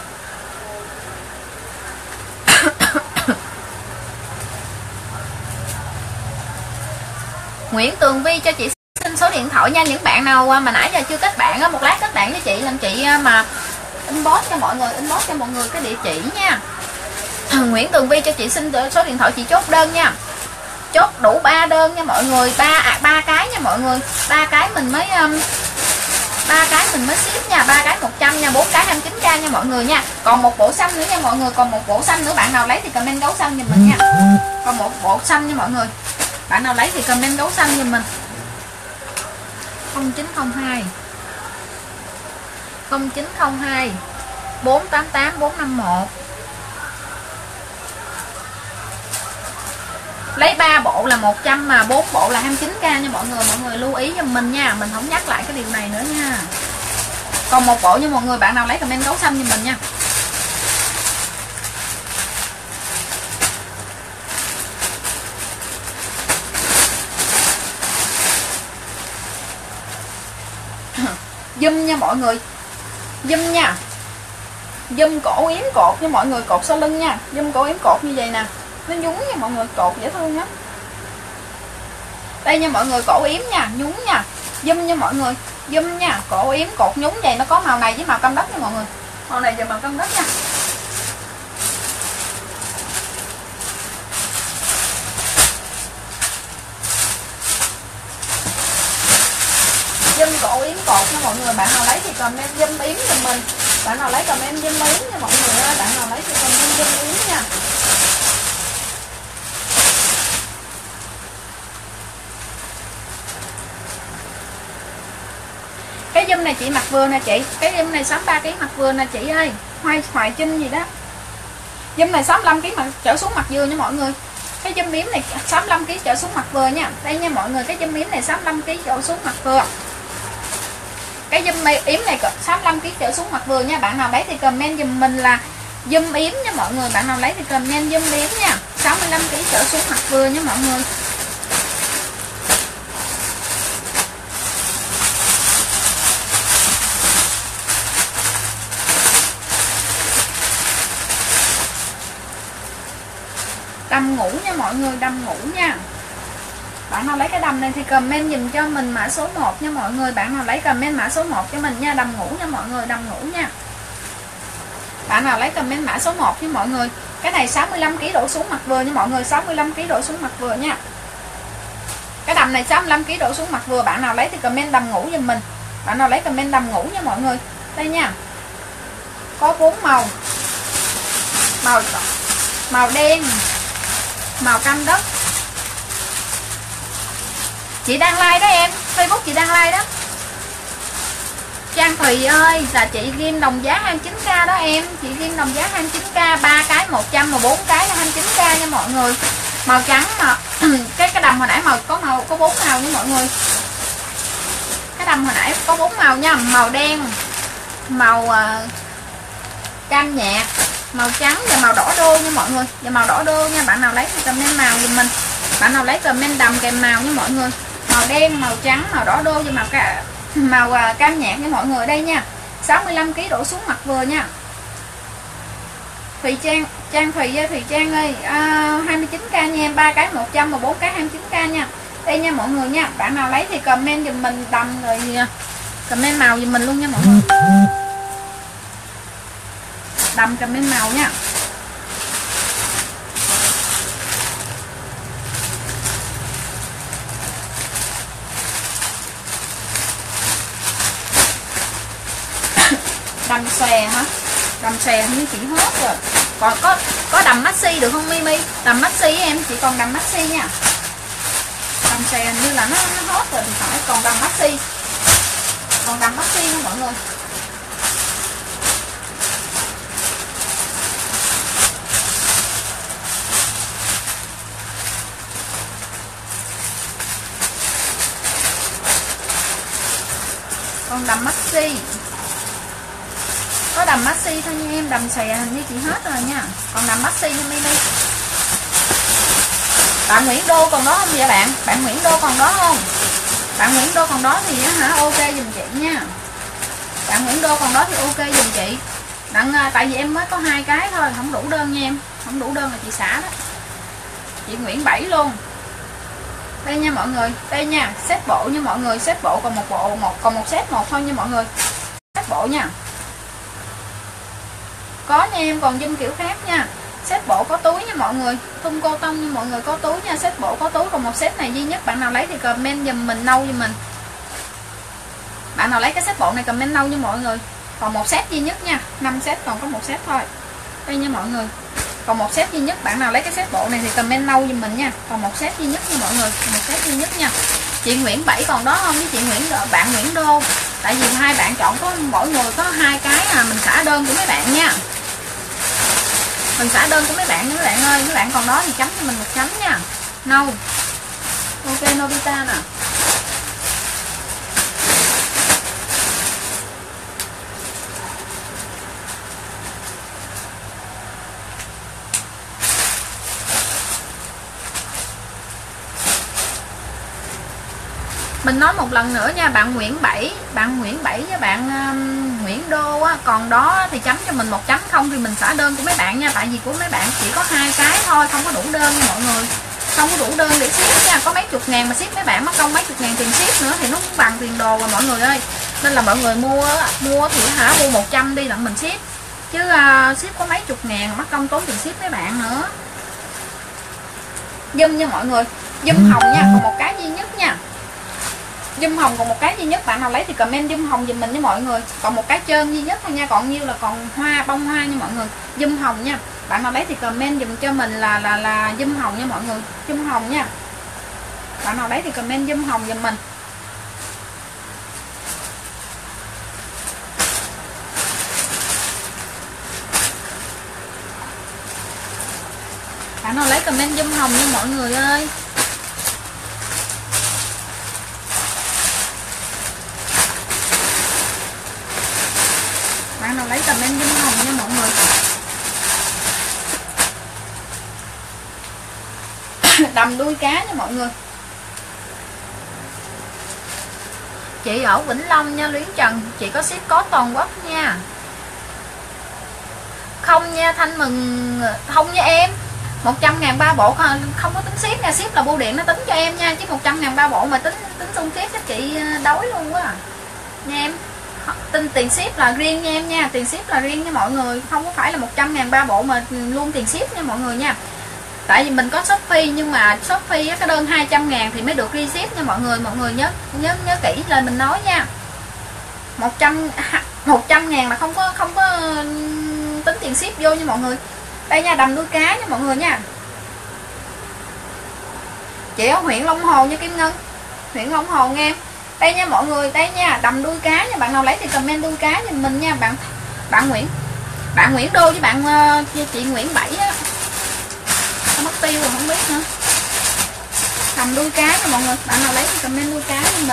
Nguyễn Tường Vi cho chị xin số điện thoại nha. Những bạn nào mà nãy giờ chưa kết bạn á, một lát kết bạn với chị, làm chị mà inbox cho mọi người, inbox cho mọi người cái địa chỉ nha. Nguyễn Tường Vi cho chị xin số điện thoại, chị chốt đơn nha. Chốt đủ ba đơn nha mọi người, ba à, ba cái nha mọi người. Ba cái mình mới um, ba cái mình mới ship nha, ba cái một trăm nha, bốn cái hai mươi chín k nha mọi người nha. Còn một bộ xanh nữa nha mọi người, còn một bộ xanh nữa, bạn nào lấy thì comment gấu xanh giùm mình nha. Còn một bộ xanh nha mọi người, bạn nào lấy thì comment gấu xanh giùm mình. Không chín không hai không chín không hai bốn tám tám bốn năm một. Lấy ba bộ là một trăm mà bốn bộ là hai mươi chín k nha mọi người. Mọi người lưu ý giùm mình nha, mình không nhắc lại cái điều này nữa nha. Còn một bộ nha mọi người, bạn nào lấy comment gấu xanh giùm mình nha. Zoom nha mọi người, zoom nha, zoom cổ yếm cột nha mọi người, cột sau lưng nha, zoom cổ yếm cột như vậy nè, nó nhúng nha mọi người, cột dễ thương lắm. Đây nha mọi người, cổ yếm nha, nhúng nha, zoom nha mọi người, zoom nha, cổ yếm cột nhúng vậy, nó có màu này với màu cam đất nha mọi người, màu này và màu cam đất nha. Zoom cổ yếm cột nha mọi người, bạn nào lấy thì comment zoom yếm cho mình, bạn nào lấy comment zoom yếm nha mọi người ơi, bạn nào lấy thì comment zoom yếm nha. Cái zoom này chị mặc vừa nè chị, cái zoom này sáu mươi ba ký mặc vừa nè chị ơi, Hoài Hoài Trinh gì đó. Zoom này sáu mươi lăm ký mà trở xuống mặc vừa nha mọi người. Cái zoom yếm này sáu mươi lăm ký trở xuống mặc vừa nha. Đây nha mọi người, cái zoom yếm này sáu mươi lăm ký trở xuống mặc vừa. Cái zoom yếm này sáu mươi lăm ký trở xuống mặc vừa nha. Bạn nào lấy thì comment giùm mình là zoom yếm nha mọi người. Bạn nào lấy thì comment zoom yếm nha. sáu mươi lăm ký trở xuống mặc vừa nha mọi người. Đầm ngủ nha mọi người, đầm ngủ nha. Bạn nào lấy cái đầm này thì comment dùm cho mình mã số một nha mọi người. Bạn nào lấy comment mã số một cho mình nha, đầm ngủ nha mọi người, đầm ngủ nha. Bạn nào lấy comment mã số một nha mọi người. Cái này sáu mươi lăm ký đổ xuống mặt vừa nha mọi người, sáu mươi lăm ký đổ xuống mặt vừa nha. Cái đầm này sáu mươi lăm ký đổ xuống mặt vừa, bạn nào lấy thì comment đầm ngủ giùm mình. Bạn nào lấy comment đầm ngủ nha mọi người. Đây nha. Có bốn màu. Màu màu đen, màu cam đất. Chị đang like đó em, Facebook chị đang like đó. Trang Thùy ơi, là chị ghim đồng giá hai mươi chín k đó em. Chị ghim đồng giá hai mươi chín k, ba cái một trăm mà bốn cái là hai mươi chín k nha mọi người. Màu trắng mà cái cái đầm hồi nãy màu có màu có bốn màu nha mọi người. Cái đầm hồi nãy có bốn màu nha, màu đen, màu uh, cam nhạt, màu trắng và màu đỏ đô nha mọi người. Và màu đỏ đô nha, bạn nào lấy thì comment màu giùm mình. Bạn nào lấy comment đầm kèm màu nha mọi người. Màu đen, màu trắng, màu đỏ đô và màu cả màu uh, cam nhạt nha mọi người. Đây nha, sáu mươi lăm ký đổ xuống mặt vừa nha. Thùy Trang, Trang Thùy Thùy Trang ơi, uh, hai mươi chín k nha em, ba cái một trăm và bốn cái hai mươi chín k nha. Đây nha mọi người nha. Bạn nào lấy thì comment giùm mình đầm rồi comment màu giùm mình luôn nha mọi người. Đầm comment màu nha. Đầm xòe hả? Đầm xòe như chị hết rồi. Còn có có đầm maxi được không Mimi? Đầm maxi em, chị còn đầm maxi nha. Đầm xòe như là nó, nó hết rồi thì phải, còn đầm maxi. Còn đầm maxi nha mọi người. Còn đầm maxi. Có đầm maxi thôi nha em, đầm xòe hình như chị hết rồi nha. Còn đầm maxi nha Mimi. Bạn Nguyễn Đô còn đó không vậy bạn? Bạn Nguyễn Đô còn đó không? Bạn Nguyễn Đô còn đó thì hả ok giùm chị nha. Bạn Nguyễn Đô còn đó thì ok giùm chị. Đặng, tại vì em mới có hai cái thôi, không đủ đơn nha em. Không đủ đơn là chị xả đó. Chị Nguyễn Bảy luôn. Đây nha mọi người, đây nha, set bộ nha mọi người, set bộ còn một bộ một còn một set một thôi nha mọi người. Set bộ nha. Có nha em, còn zoom kiểu khác nha. Set bộ có túi nha mọi người, thun cô tông nha mọi người, có túi nha, set bộ có túi, còn một set này duy nhất. Bạn nào lấy thì comment giùm mình nâu giùm mình. Bạn nào lấy cái set bộ này comment nâu nha mọi người. Còn một set duy nhất nha, năm set còn có một set thôi. Đây nha mọi người. Còn một set duy nhất, bạn nào lấy cái set bộ này thì comment nâu giùm mình nha. Còn một set duy nhất nha mọi người, một set duy nhất nha. Chị Nguyễn Bảy còn đó không với chị Nguyễn bạn Nguyễn Đô? Tại vì hai bạn chọn có mỗi người có hai cái à, mình xả đơn của mấy bạn nha. Mình xả đơn của mấy bạn nha mấy bạn ơi, mấy bạn còn đó thì chấm cho mình một chấm nha. Nâu. Ok Nobita nè. Mình nói một lần nữa nha, bạn Nguyễn Bảy, bạn Nguyễn Bảy với bạn um, Nguyễn Đô á, còn đó thì chấm cho mình một chấm, không thì mình xả đơn của mấy bạn nha, tại vì của mấy bạn chỉ có hai cái thôi, không có đủ đơn nha mọi người, không có đủ đơn để ship nha, có mấy chục ngàn mà ship mấy bạn mất công mấy chục ngàn tiền ship nữa thì nó cũng bằng tiền đồ rồi mọi người ơi, nên là mọi người mua mua thì hả mua một trăm đi đặng mình ship, chứ uh, ship có mấy chục ngàn mất công tốn tiền ship mấy bạn nữa. Dâm nha mọi người, dâm hồng nha, còn một cái duy nhất nha. Dâm hồng còn một cái duy nhất, bạn nào lấy thì comment dâm hồng giùm mình nha mọi người. Còn một cái trơn duy nhất thôi nha, còn nhiêu là còn hoa bông hoa nha mọi người. Dâm hồng nha. Bạn nào lấy thì comment dùm cho mình là là là dâm hồng nha mọi người. Dâm hồng nha. Bạn nào lấy thì comment dâm hồng giùm mình. Bạn nào lấy comment dâm hồng nha mọi người ơi. Bạn nào lấy comment dâm hồng nha mọi người. Đầm đuôi cá nha mọi người. Chị ở Vĩnh Long nha Luyến Trần, chị có ship có toàn quốc nha. Không nha Thanh Mừng, không nha em. một trăm ngàn ba bộ không có tính ship nha, ship là bưu điện nó tính cho em nha, chứ một trăm ngàn ba bộ mà tính tính xung ship chắc chị đói luôn quá à. Nha em. Tin tiền ship là riêng nha em nha, tiền ship là riêng nha mọi người, không có phải là một trăm ngàn ba bộ mà luôn tiền ship nha mọi người nha. Tại vì mình có Shopee nhưng mà Shopee cái đơn hai trăm ngàn thì mới được free ship nha mọi người, mọi người nhớ nhớ nhớ kỹ lời mình nói nha. một trăm ngàn là không có không có tính tiền ship vô nha mọi người. Đây nha, đầm đuôi cá nha mọi người nha. Chị ở huyện Long Hồ nha Kim Ngân, huyện Long Hồ nghe. Đây nha mọi người, đây nha, đầm đuôi cá nha, bạn nào lấy thì comment đuôi cá giùm mình nha. Bạn bạn Nguyễn bạn Nguyễn Đô với bạn uh, chị Nguyễn Bảy á, nó mất tiêu rồi không biết nữa. Đầm đuôi cá nha mọi người, bạn nào lấy thì comment đuôi cá giùm mình.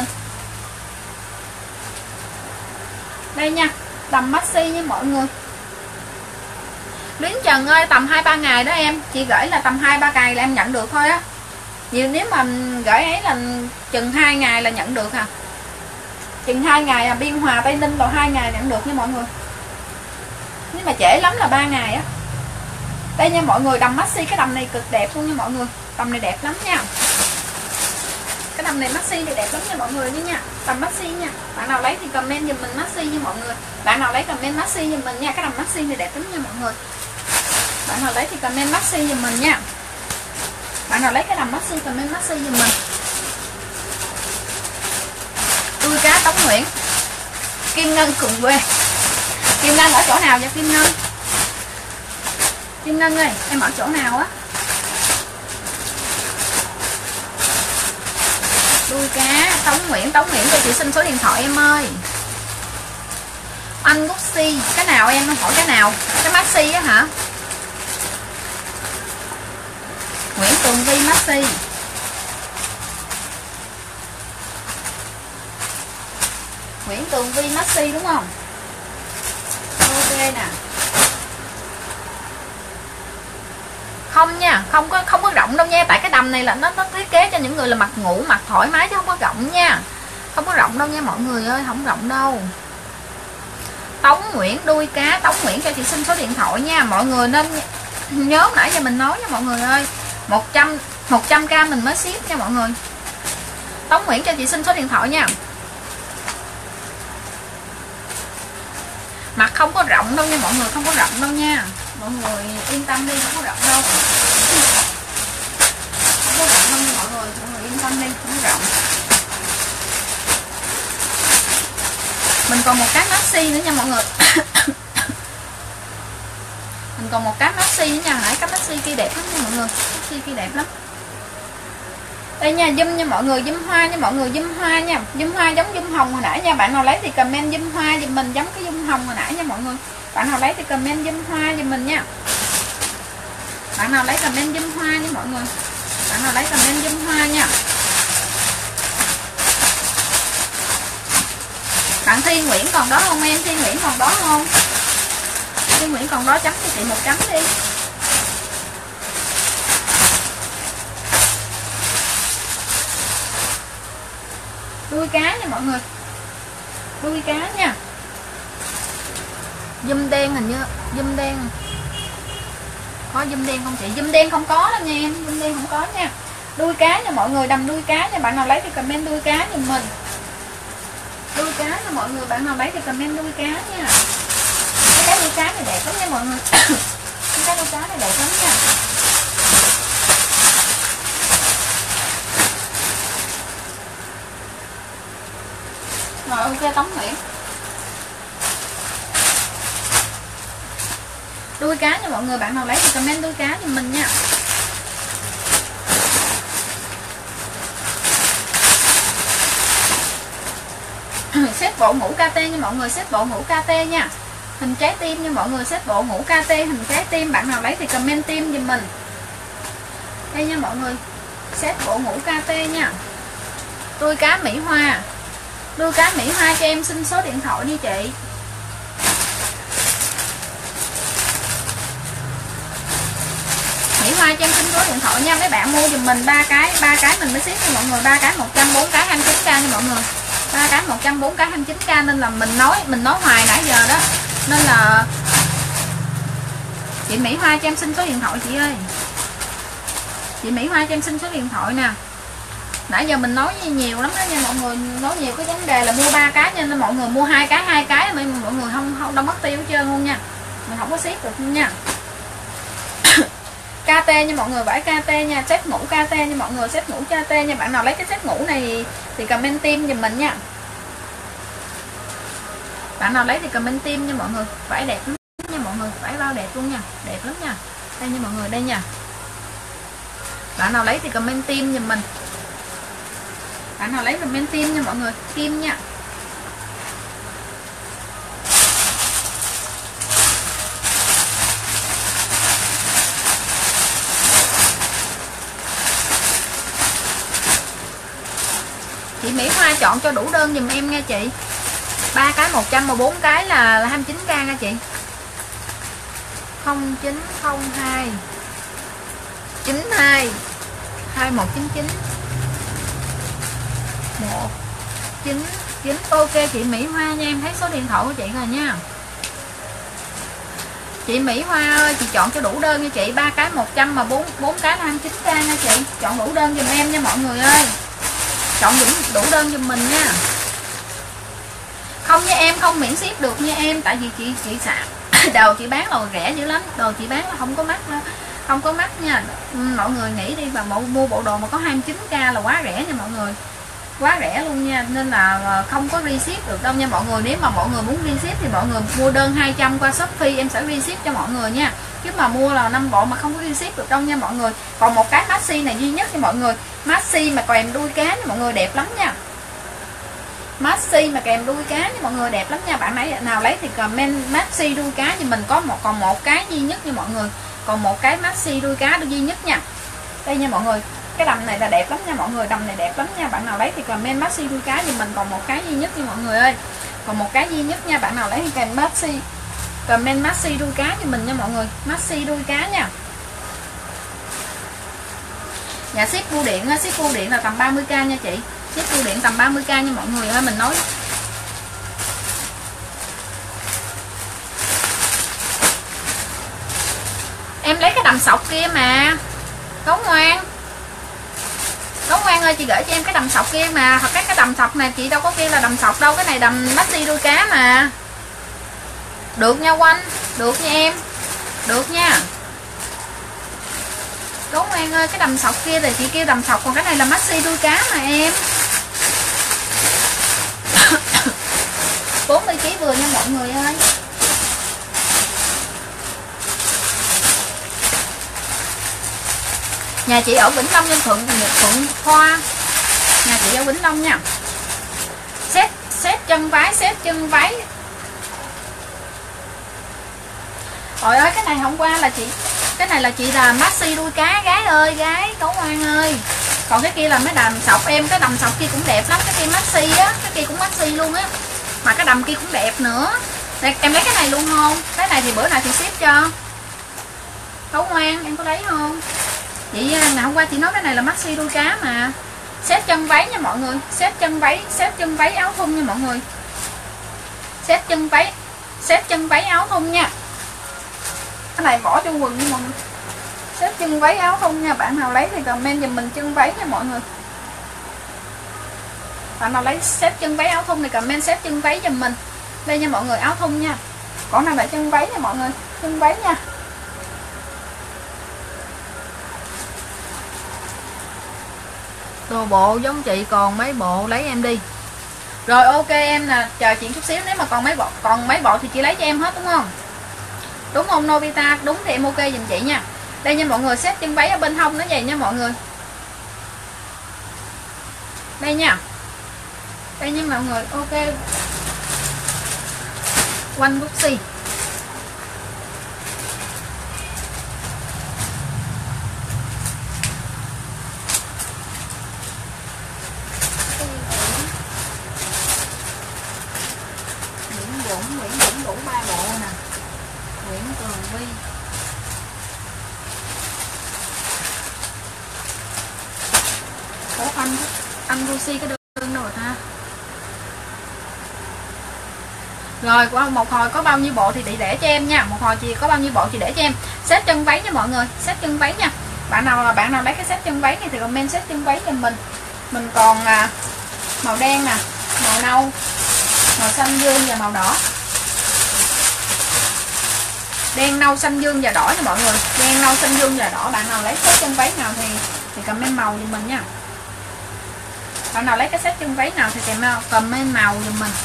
Đây nha, đầm maxi nha mọi người. Luyến Trần ơi, tầm hai ba ngày đó em, chị gửi là tầm hai ba ngày là em nhận được thôi á. Nhiều nếu mà gửi ấy là chừng hai ngày là nhận được à. Chừng hai ngày à, Biên Hòa Tây Ninh là hai ngày nhận được nha mọi người. Nếu mà trễ lắm là ba ngày á. Đây nha mọi người, đầm maxi cái đầm này cực đẹp luôn nha mọi người. Đầm này đẹp lắm nha. Cái đầm này maxi thì đẹp lắm nha mọi người nha. Đầm maxi nha. Bạn nào lấy thì comment giùm mình maxi nha mọi người. Bạn nào lấy comment maxi giùm mình nha. Cái đầm maxi thì đẹp lắm nha mọi người. Bạn nào lấy thì comment maxi giùm mình nha. Bạn nào lấy cái đầm maxi comment maxi giùm mình. Đuôi cá Tống Nguyễn. Kim Ngân cùng quê. Kim Ngân ở chỗ nào vậy Kim Ngân? Kim Ngân ơi, em ở chỗ nào á? Đuôi cá Tống Nguyễn, Tống Nguyễn cho chị xin số điện thoại em ơi. Anh Gucci, cái nào em hỏi cái nào? Cái maxi á hả? Nguyễn Tường Vi maxi. Nguyễn Tường Vi maxi đúng không? Ok nè. Không nha, không có không có rộng đâu nha, tại cái đầm này là nó nó thiết kế cho những người là mặc ngủ mặc thoải mái chứ không có rộng nha. Không có rộng đâu nha mọi người ơi, không rộng đâu. Tống Nguyễn đuôi cá, Tống Nguyễn cho chị xin số điện thoại nha. Mọi người nên nhớ nãy giờ mình nói nha mọi người ơi. một trăm một trăm k mình mới ship nha mọi người. Tống Nguyễn cho chị xin số điện thoại nha. Mặt không có rộng đâu nha mọi người, không có rộng đâu nha. Mọi người yên tâm đi, không có rộng đâu. Không có rộng đâu nha mọi người, mọi người yên tâm đi, không có rộng. Mình còn một cái maxi nữa nha mọi người. Mình còn một cái maxi nữa nha. Nãy cái maxi kia đẹp lắm nha mọi người. Maxi kia đẹp lắm. Đây nha, zoom nha mọi người, zoom hoa nha mọi người, zoom hoa nha. Zoom hoa giống zoom hồng hồi nãy nha. Bạn nào lấy thì comment zoom hoa giùm mình giống cái zoom hồng hồi nãy nha mọi người. Bạn nào lấy thì comment zoom hoa giùm mình nha. Bạn nào lấy comment zoom hoa nha mọi người. Bạn nào lấy comment zoom hoa nha. Bạn Thi Nguyễn còn đó không em? Thi Nguyễn còn đó không? Thi Nguyễn còn đó chấm cho chị một chấm đi. Đuôi cá nha mọi người. Đuôi cá nha. Dùm đen hình như dùm đen. Có dùm đen không chị? Dùm đen không có đâu nha em. Dùm đen không có nha. Đuôi cá nha mọi người, đầm đuôi cá nha. Bạn nào lấy thì comment đuôi cá giùm mình. Đuôi cá nha mọi người, bạn nào lấy thì comment đuôi cá nha. Cái cá đuôi cá này đẹp lắm nha mọi người. Cái cá đuôi cá này đẹp lắm nha. Rồi ok Tống Nguyễn. Đuôi cá nha mọi người, bạn nào lấy thì comment đuôi cá giùm mình nha. Xếp bộ ngủ ca tê nha mọi người, xếp bộ ngủ ca tê nha. Hình trái tim nha mọi người, xếp bộ ngủ ca tê hình trái tim, bạn nào lấy thì comment tim giùm mình. Đây nha mọi người, xếp bộ ngủ ca tê nha. Đuôi cá Mỹ Hoa. Đuôi cá Mỹ Hoa cho em xin số điện thoại đi chị. Mỹ Hoa cho em xin số điện thoại nha. Mấy bạn mua giùm mình ba cái, ba cái mình mới ship cho mọi người, ba cái một trăm, bốn cái hai mươi chín k nha mọi người. ba cái một trăm, bốn cái hai mươi chín k nên là mình nói mình nói hoài nãy giờ đó. Nên là chị Mỹ Hoa cho em xin số điện thoại chị ơi. Chị Mỹ Hoa cho em xin số điện thoại nè. Nãy giờ mình nói nhiều lắm đó nha mọi người, nói nhiều cái vấn đề là mua ba cái nên là mọi người mua hai cái hai cái mà mọi người không không đâu mất tiêu hết trơn luôn nha. Mình không có ship được nha. ca tê nha mọi người, vải ca tê nha, set ngủ ca tê nha mọi người, set ngủ ca tê nha. Bạn nào lấy cái set ngủ này thì comment tim giùm mình nha. Bạn nào lấy thì comment tim nha mọi người. Vải đẹp lắm nha mọi người, vải bao đẹp luôn nha, đẹp lắm nha. Đây nha mọi người, đây nha. Bạn nào lấy thì comment tim giùm mình. Bạn nào lấy comment tim nha mọi người, tim nha. Chị Mỹ Hoa chọn cho đủ đơn giùm em nha chị. ba cái một trăm mà bốn cái là, là hai mươi chín k nha chị. không chín không hai chín hai hai một chín chín một chín chín. Ok chị Mỹ Hoa nha, em thấy số điện thoại của chị rồi nha. Chị Mỹ Hoa ơi, chị chọn cho đủ đơn nha chị. ba cái một trăm mà bốn bốn cái là hai mươi chín k nha chị. Chọn đủ đơn giùm em nha mọi người ơi. Chọn đủ, đủ đơn giùm mình nha. Không nha em, không miễn ship được nha em. Tại vì chị chị xả đồ chị bán là rẻ dữ lắm. Đồ chị bán là không có mắc đâu. Không có mắc nha. Mọi người nghĩ đi mà mua bộ đồ mà có hai mươi chín k là quá rẻ nha mọi người. Quá rẻ luôn nha. Nên là không có reship được đâu nha mọi người. Nếu mà mọi người muốn reship thì mọi người mua đơn hai trăm qua Shopee, em sẽ reship cho mọi người nha. Chứ mà mua là năm bộ mà không có reship được đâu nha mọi người. Còn một cái maxi này duy nhất nha mọi người. Maxi mà kèm đuôi cá nha mọi người, đẹp lắm nha. Maxi mà kèm đuôi cá nha mọi người, đẹp lắm nha. Bạn nãy nào lấy thì comment maxi đuôi cá thì mình có một còn một cái duy nhất nha mọi người. Còn một cái maxi đuôi cá duy nhất nha. Đây nha mọi người. Cái đầm này là đẹp lắm nha mọi người, đầm này đẹp lắm nha. Bạn nào lấy thì comment maxi đuôi cá thì mình còn một cái duy nhất nha mọi người ơi. Còn một cái duy nhất nha. Bạn nào lấy thì kèm maxi comment maxi đuôi cá cho mình nha mọi người. Maxi đuôi cá nha. Dạ ship bưu điện, ship bưu điện là tầm ba mươi k nha chị. Ship bưu điện tầm ba mươi k nha mọi người ơi, mình nói. Em lấy cái đầm sọc kia mà. Gấu ngoan. Gấu ngoan ơi, chị gửi cho em cái đầm sọc kia mà. Thật cái cái đầm sọc này chị đâu có kia là đầm sọc đâu, cái này đầm maxi đuôi cá mà. Được nha Quanh, được nha em. Được nha. Gấu ngoan ơi, cái đầm sọc kia thì chị kêu đầm sọc, còn cái này là maxi đuôi cá mà em. bốn mươi ki lô gam vừa nha mọi người ơi. Nhà chị ở Vĩnh Long Ninh Thuận, Thuận Khoa. Nhà chị ở Vĩnh Long nha. Set set chân váy, set chân váy. Trời ơi cái này hôm qua là chị, cái này là chị là maxi đuôi cá gái ơi, gái Cấu Ngoan ơi. Còn cái kia là mấy đầm sọc em, cái đầm sọc kia cũng đẹp lắm, cái kia maxi á, cái kia cũng maxi luôn á. Mà cái đầm kia cũng đẹp nữa. Đây, em lấy cái này luôn không? Cái này thì bữa nào chị ship cho. Cấu Ngoan em có lấy không? Chị ngày hôm qua chị nói cái này là maxi đuôi cá mà. Set chân váy nha mọi người, set chân váy, set chân váy áo thun nha mọi người. Set chân váy, set chân váy áo thun nha. Cái này bỏ cho quần nha mọi người. Set chân váy áo thun nha, bạn nào lấy thì comment giùm mình chân váy nha mọi người. Bạn nào lấy set chân váy áo thun thì comment set chân váy giùm mình. Đây nha mọi người, áo thun nha. Còn nào lại chân váy nha mọi người, chân váy nha. Đồ bộ giống chị còn mấy bộ lấy em đi. Rồi ok em nè, chờ chị chút xíu, nếu mà còn mấy bộ còn mấy bộ thì chị lấy cho em hết đúng không? Đúng không Nobita? Đúng thì em ok giùm chị nha. Đây nha mọi người, set chân váy ở bên hông nó vậy nha mọi người. Đây nha. Đây nha mọi người, ok. One Luxy. Cái đơn đâu rồi ta. Rồi qua một hồi có bao nhiêu bộ thì chị để cho em nha. Một hồi chị có bao nhiêu bộ chị để cho em. Set chân váy nha mọi người, set chân váy nha. Bạn nào là bạn nào lấy cái set chân váy này thì comment set chân váy cho mình. Mình còn à, màu đen nè, màu nâu, màu xanh dương và màu đỏ. Đen nâu xanh dương và đỏ nha mọi người. Đen nâu xanh dương và đỏ. Bạn nào lấy set chân váy nào thì thì comment màu giùm mình nha. Bạn nào lấy cái set chân váy nào thì comment màu giùm mình.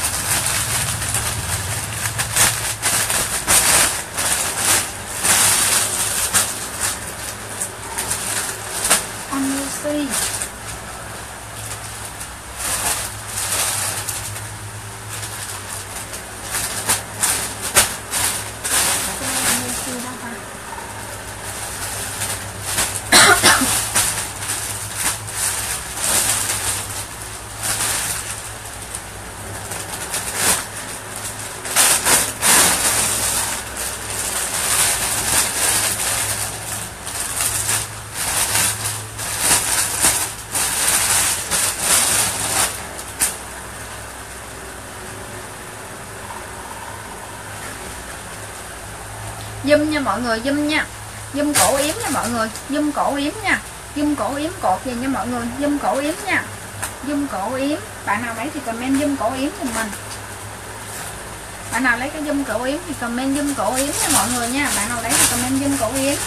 On Lucy. Zoom nha mọi người, zoom nha. Zoom cổ yếm nha mọi người, zoom cổ yếm nha. Zoom cổ yếm cột gì nha mọi người, zoom cổ yếm nha. Zoom cổ yếm, bạn nào lấy thì comment zoom cổ yếm giùm mình. Bạn nào lấy cái zoom cổ yếm thì comment zoom cổ yếm nha mọi người nha. Bạn nào lấy thì comment zoom cổ yếm.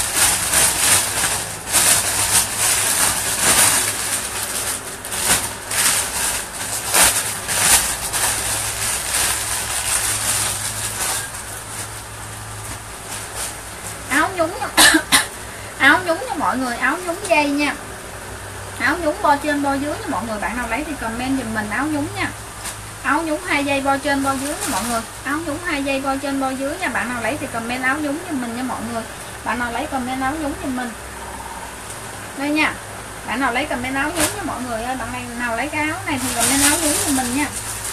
Áo nhúng nha mọi người, áo nhúng dây nha. Áo nhúng bo trên bo dưới nha mọi người. Bạn nào lấy thì comment giùm mình áo nhúng nha. Áo nhúng hai dây bo trên bo dưới nha mọi người. Áo nhúng hai dây bo trên bo dưới nha. Bạn nào lấy thì comment áo nhúng giùm mình nha mọi người. Bạn nào lấy comment áo nhúng giùm mình. Đây nha. Bạn nào lấy comment áo nhúng nha mọi người ơi. Bạn này nào lấy cái áo này thì comment áo nhúng giùm mình nha.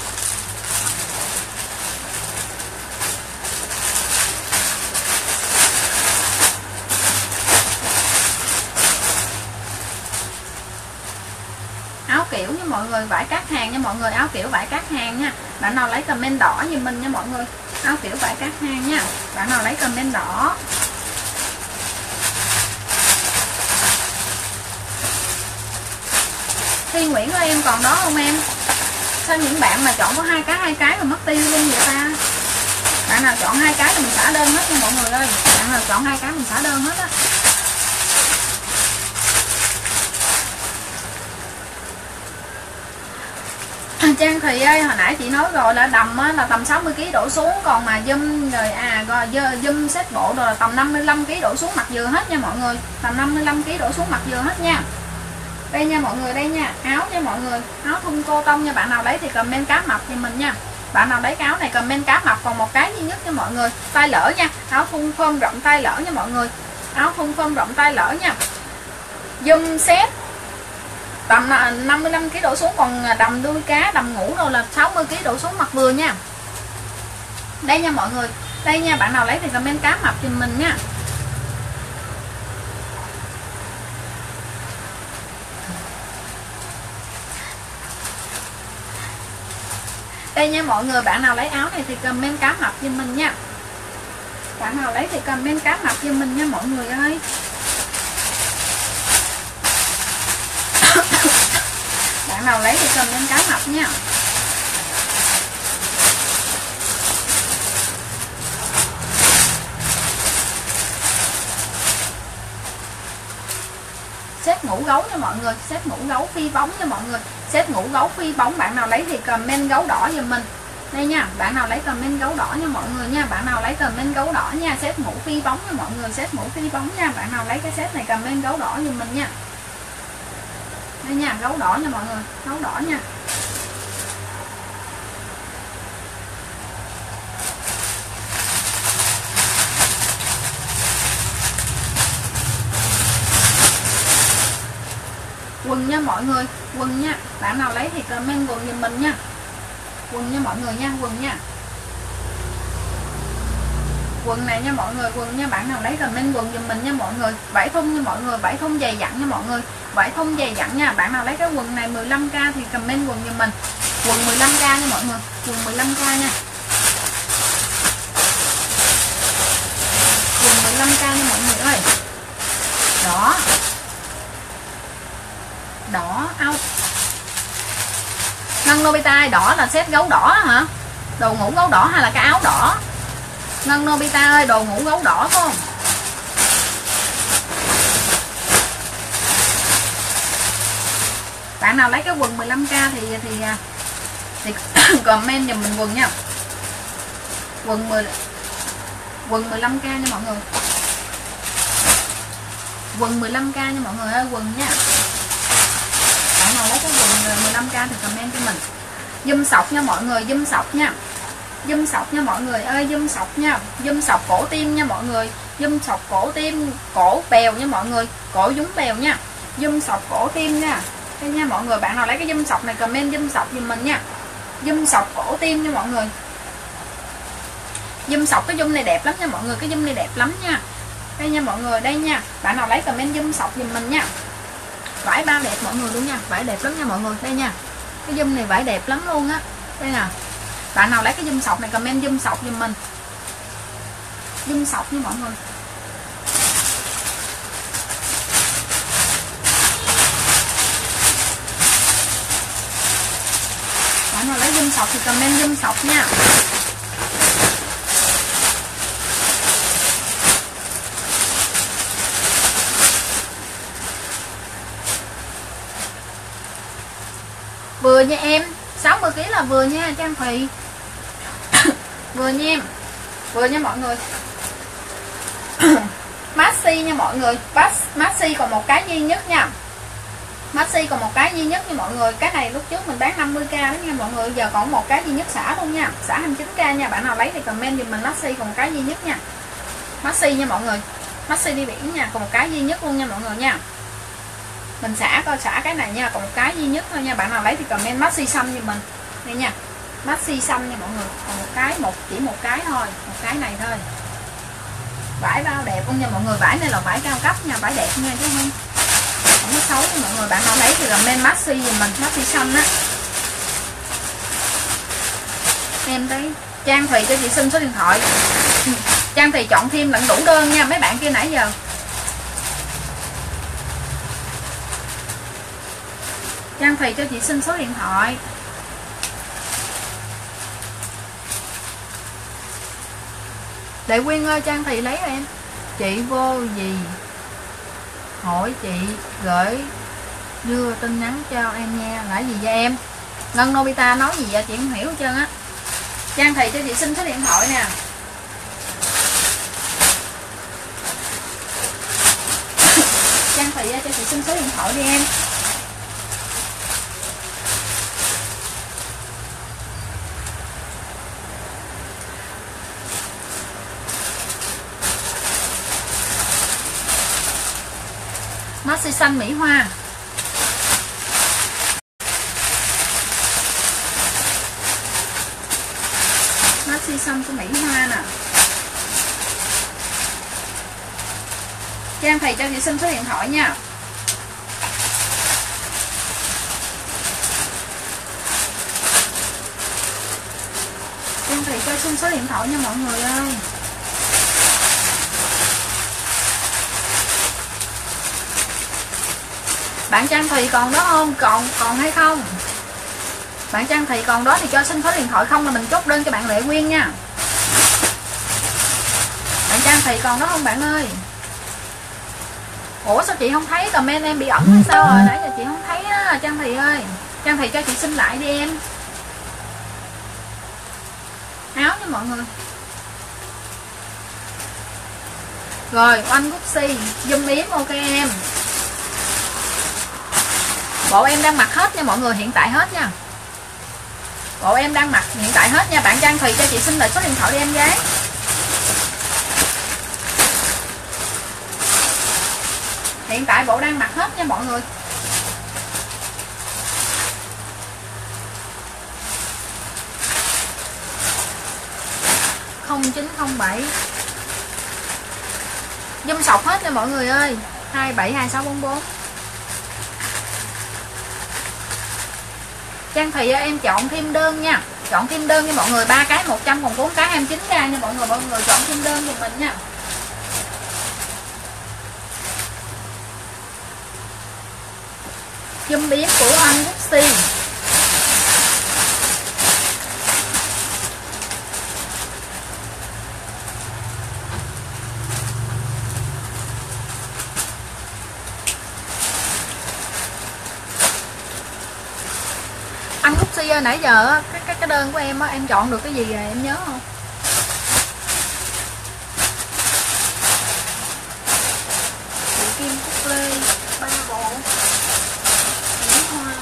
Áo kiểu nha mọi người, vải cắt hàng nha mọi người, áo kiểu vải cắt hàng nha. Bạn nào lấy comment đỏ như mình nha mọi người. Áo kiểu vải cắt hàng nha. Bạn nào lấy comment đỏ. Thi Nguyễn ơi em còn đó không em? Sao những bạn mà chọn có hai cái hai cái mà mất tiêu luôn vậy ta? Bạn nào chọn hai cái thì mình xả đơn hết nha mọi người ơi. Bạn nào chọn hai cái mình xả đơn hết á. Trang Thùy ơi, hồi nãy chị nói rồi là đầm á, là tầm sáu mươi ki lô gam đổ xuống, còn mà dâm rồi à rồi dâm set bộ rồi là tầm năm mươi lăm ki lô gam đổ xuống mặt dừa hết nha mọi người. Tầm năm mươi lăm ki lô gam đổ xuống mặt dừa hết nha. Đây nha mọi người, đây nha, áo nha mọi người, áo thun cô tông nha, bạn nào lấy thì comment cá mập giùm mình nha. Bạn nào lấy cái áo này comment cá mập, còn một cái duy nhất nha mọi người, tay lỡ nha, áo thun phơm rộng tay lỡ nha mọi người. Áo thun phơm rộng tay lỡ nha. Dâm set tầm năm mươi lăm ki lô gam đổ xuống, còn đầm đuôi cá, đầm ngủ rồi là sáu mươi ki lô gam đổ xuống mặt vừa nha. Đây nha mọi người, đây nha, bạn nào lấy thì comment cá mập giùm mình nha. Đây nha mọi người, bạn nào lấy áo này thì comment cá mập giùm mình nha. Bạn nào lấy thì comment cá mập giùm mình nha mọi người ơi. Bạn nào lấy thì comment cá mập nha. Set ngủ gấu nha mọi người, set ngủ gấu phi bóng nha mọi người. Set ngủ gấu phi bóng, bạn nào lấy thì comment gấu đỏ giùm mình. Đây nha, bạn nào lấy comment gấu đỏ nha mọi người nha. Bạn nào lấy comment gấu đỏ nha, set ngủ phi bóng nha mọi người, set ngủ phi bóng nha. Bạn nào lấy cái set này comment gấu đỏ giùm mình nha. Đây nha, gấu đỏ nha mọi người, gấu đỏ nha. Quần nha mọi người, quần nha. Bạn nào lấy thì comment quần giùm mình nha. Quần nha mọi người nha, quần nha. Quần này nha mọi người, quần nha, bạn nào lấy comment quần giùm mình nha mọi người. Vải thun nha mọi người, vải thun dày dặn nha mọi người. Vải thun dày dặn nha, bạn nào lấy cái quần này mười lăm k thì comment quần giùm mình. Quần mười lăm k nha mọi người, quần mười lăm k nha. Quần mười lăm k nha mọi người ơi. Đó. Đỏ áo Ngân Nobita đỏ là set gấu đỏ hả? Đồ ngủ gấu đỏ hay là cái áo đỏ? Ngân Nobita ơi, đồ ngủ gấu đỏ phải không? Bạn nào lấy cái quần mười lăm k thì thì thì comment giùm mình quần nha. Quần mười quần mười lăm k nha mọi người. Quần mười lăm k nha mọi người ơi, quần nha. Bạn nào lấy cái quần mười lăm k thì comment cho mình. Dâm sọc nha mọi người, dâm sọc nha. Dâm sọc nha mọi người ơi, dâm sọc nha. Dâm sọc cổ tim nha mọi người. Dâm sọc cổ tim, cổ bèo nha mọi người, cổ dúng bèo nha. Dâm sọc cổ tim nha. Đây nha mọi người, bạn nào lấy cái dâm sọc này comment dâm sọc giùm mình nha. Dâm sọc cổ tim nha mọi người. Dâm sọc cái dâm này đẹp lắm nha mọi người, cái dâm này đẹp lắm nha. Đây nha mọi người, đây nha. Bạn nào lấy comment dâm sọc giùm mình nha. Vải bao đẹp mọi người luôn nha, vải đẹp lắm nha mọi người. Đây nha, cái dâm này vải đẹp lắm luôn á. Đây nè, bạn nào lấy cái dâm sọc này comment dâm sọc giùm mình. Dâm sọc nha mọi người. Bạn nào lấy dâm sọc thì comment dâm sọc nha. Vừa nha em, sáu mươi ki lô gam là vừa nha Trang Thùy. Vừa nha em, vừa nha mọi người. Maxi nha mọi người, Maxi còn một cái duy nhất nha. Maxi còn một cái duy nhất nha mọi người. Cái này lúc trước mình bán năm mươi k đó nha mọi người, giờ còn một cái duy nhất xả luôn nha, xả hai mươi chín k nha. Bạn nào lấy thì comment giùm mình Maxi còn một cái duy nhất nha. Maxi nha mọi người, Maxi đi biển nha, còn một cái duy nhất luôn nha mọi người nha. Mình xả coi, xả cái này nha, còn một cái duy nhất thôi nha. Bạn nào lấy thì comment Maxi xanh giùm mình. Đây nha, Maxi xanh nha mọi người, còn một cái, một chỉ một cái thôi, một cái này thôi. Vải bao đẹp không nha mọi người, vải này là vải cao cấp nha, vải đẹp nha chứ không không có xấu nha mọi người. Bạn nào lấy thì comment Maxi giùm mình, Maxi xanh á. Em thấy Trang Thùy cho chị xin số điện thoại. Trang Thùy chọn thêm lẫn đủ đơn nha mấy bạn kia nãy giờ. Trang Thùy cho chị xin số điện thoại. Lệ Quyên ơi, Trang Thùy lấy em. Chị vô gì hỏi chị gửi đưa tin nhắn cho em nha. Là gì vậy em? Ngân Nobita nói gì vậy chị không hiểu hết trơn á. Trang Thị cho chị xin số điện thoại nè. Trang Thị cho chị xin số điện thoại đi em. Maxi xanh Mỹ Hoa. Maxi xanh của Mỹ Hoa nè. Trang Thị cho chị xin số điện thoại nha. Trang Thị cho xin số điện thoại nha mọi người ơi. Bạn Trang Thị còn đó không? Còn còn hay không? Bạn Trang Thị còn đó thì cho xin số điện thoại, không là mình chốt đơn cho bạn Lệ Quyên nha. Bạn Trang Thị còn đó không bạn ơi? Ủa sao chị không thấy comment em bị ẩn hay sao rồi? Nãy giờ chị không thấy á Trang Thị ơi. Trang Thị cho chị xin lại đi em. Áo nha mọi người. Rồi Oanh Gucci zoom yếm ok em. Bộ em đang mặc hết nha mọi người, hiện tại hết nha. Bộ em đang mặc hiện tại hết nha. Bạn Trang Thùy cho chị xin lại số điện thoại đi em gái. Hiện tại bộ đang mặc hết nha mọi người. không chín không bảy Dâm sọc hết nha mọi người ơi. Hai bảy hai sáu bốn bốn. Trang Thùy em chọn thêm đơn nha. Chọn thêm đơn nha mọi người. Ba cái một trăm còn bốn cái hai mươi chín k nha mọi người. Mọi người chọn thêm đơn giùm mình nha. Zoom biến của anh Gucci. Anh Gucci ơi, nãy giờ cái, cái cái đơn của em á, em chọn được cái gì rồi em nhớ không? Chị Kim Cúc Lê ba bộ Mỹ Hoa.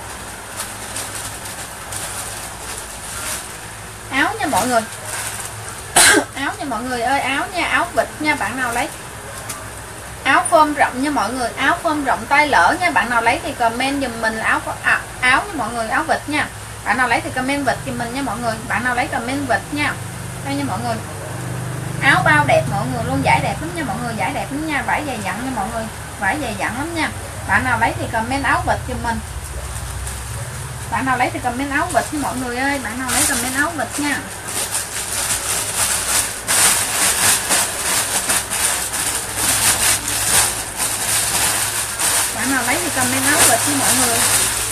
Áo nha mọi người. Áo nha mọi người ơi, áo nha, áo vịt nha, bạn nào lấy áo phơm rộng nha mọi người, áo phơm rộng tay lỡ nha. Bạn nào lấy thì comment giùm mình là áo à, áo nha mọi người, áo vịt nha. Bạn nào lấy thì comment vịt giùm mình nha mọi người. Bạn nào lấy comment vịt nha. Đây nha mọi người. Áo bao đẹp mọi người luôn, vải đẹp lắm nha mọi người, vải đẹp lắm nha, vải dày dặn nha mọi người, vải dày dặn lắm nha. Bạn nào lấy thì comment áo vịt giùm mình. Bạn nào lấy thì comment áo vịt nha mọi người ơi, bạn nào lấy comment áo vịt nha. Bạn nào lấy thì comment áo vịt nha mọi người.